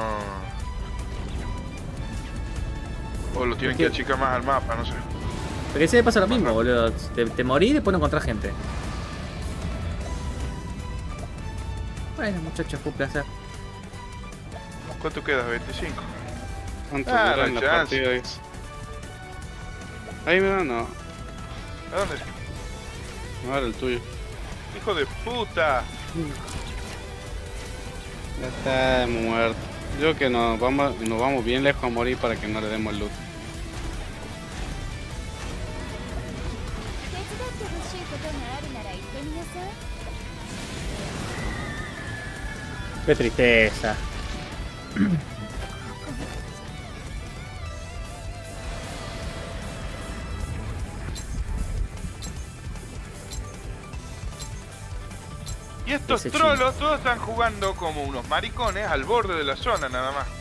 O lo tienen que achicar más al mapa, no sé. Porque siempre pasa lo mismo, boludo. Te, te morís y después no encontrás gente. Bueno, muchachos, fue un placer. ¿Cuánto quedas? ¿veinticinco? ¿Cuánto Ah, dura no la hay chance. partida esa? Ahí mira, no. ¿A dónde? No era el tuyo. ¡Hijo de puta! Ya está muerto. Yo que nos vamos, nos vamos bien lejos a morir para que no le demos el loot. 手伝ってほしいことがあるなら言ってみなさい。 Qué tristeza. Y estos Ese trolos todos están jugando como unos maricones al borde de la zona nada más.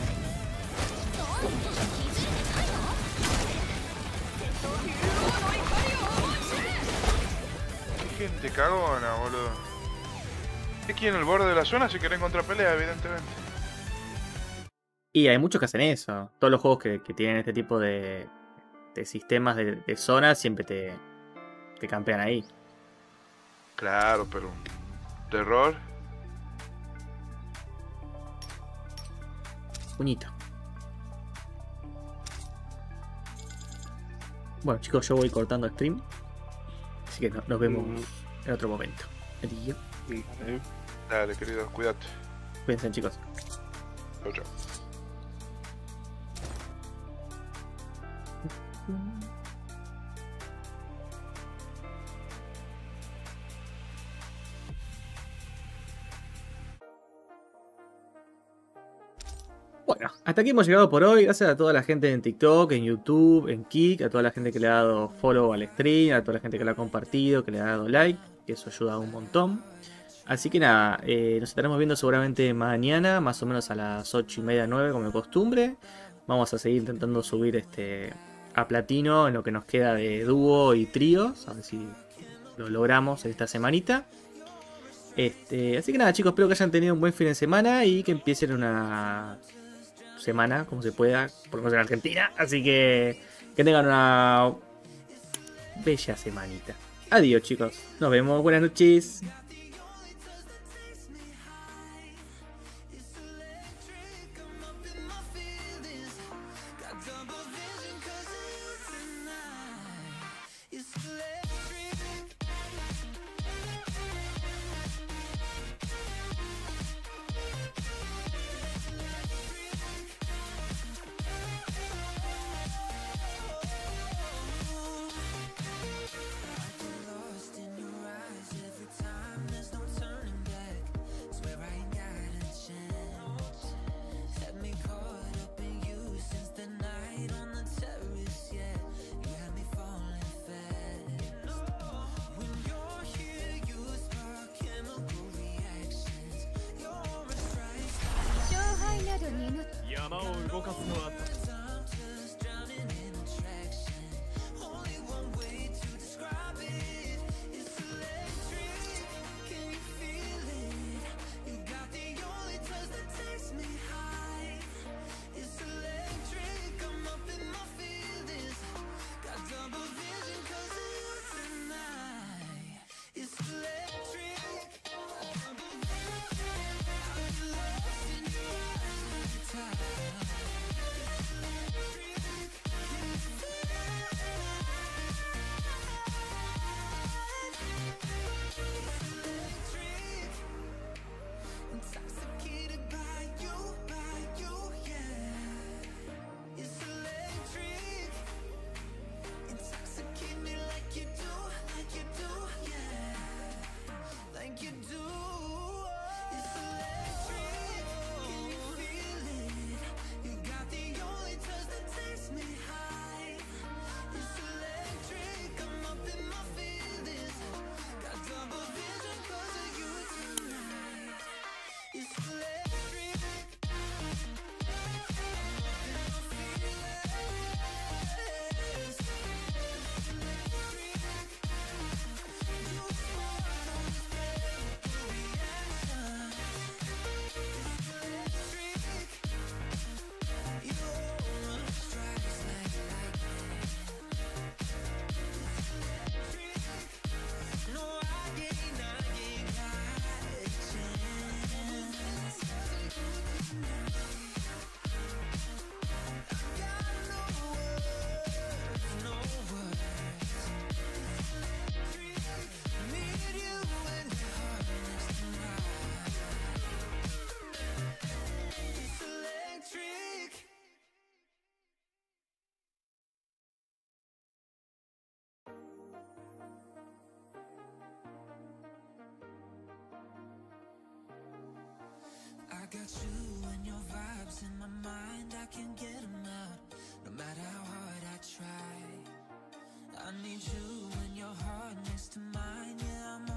Qué gente cagona, boludo. Aquí en el borde de la zona se quiere encontrar pelea, evidentemente. Y hay muchos que hacen eso. Todos los juegos que, que tienen este tipo de, de sistemas de, de zonas siempre te, te campean ahí. Claro, pero... Terror. Puñito. Bueno, chicos, yo voy cortando stream. Así que no- nos vemos en otro momento. Adiós. Vale. Dale, querido, cuídate. Cuídense, chicos. Chau, chau. Bueno, hasta aquí hemos llegado por hoy. Gracias a toda la gente en TikTok, en YouTube, en Kik, a toda la gente que le ha dado follow al stream, a toda la gente que lo ha compartido, que le ha dado like, que eso ayuda un montón. Así que nada, eh, nos estaremos viendo seguramente mañana, más o menos a las ocho y media, nueve, como de costumbre. Vamos a seguir intentando subir este a platino en lo que nos queda de dúo y tríos, a ver si lo logramos esta semanita. Este, así que nada, chicos, espero que hayan tenido un buen fin de semana y que empiecen una semana como se pueda, por lo menos en Argentina. Así que que tengan una bella semanita. Adiós, chicos. Nos vemos. Buenas noches. Yo 山を動かすのは Time. I got you and your vibes in my mind, I can't get them out, no matter how hard I try. I need you and your heart next to mine, yeah, I'm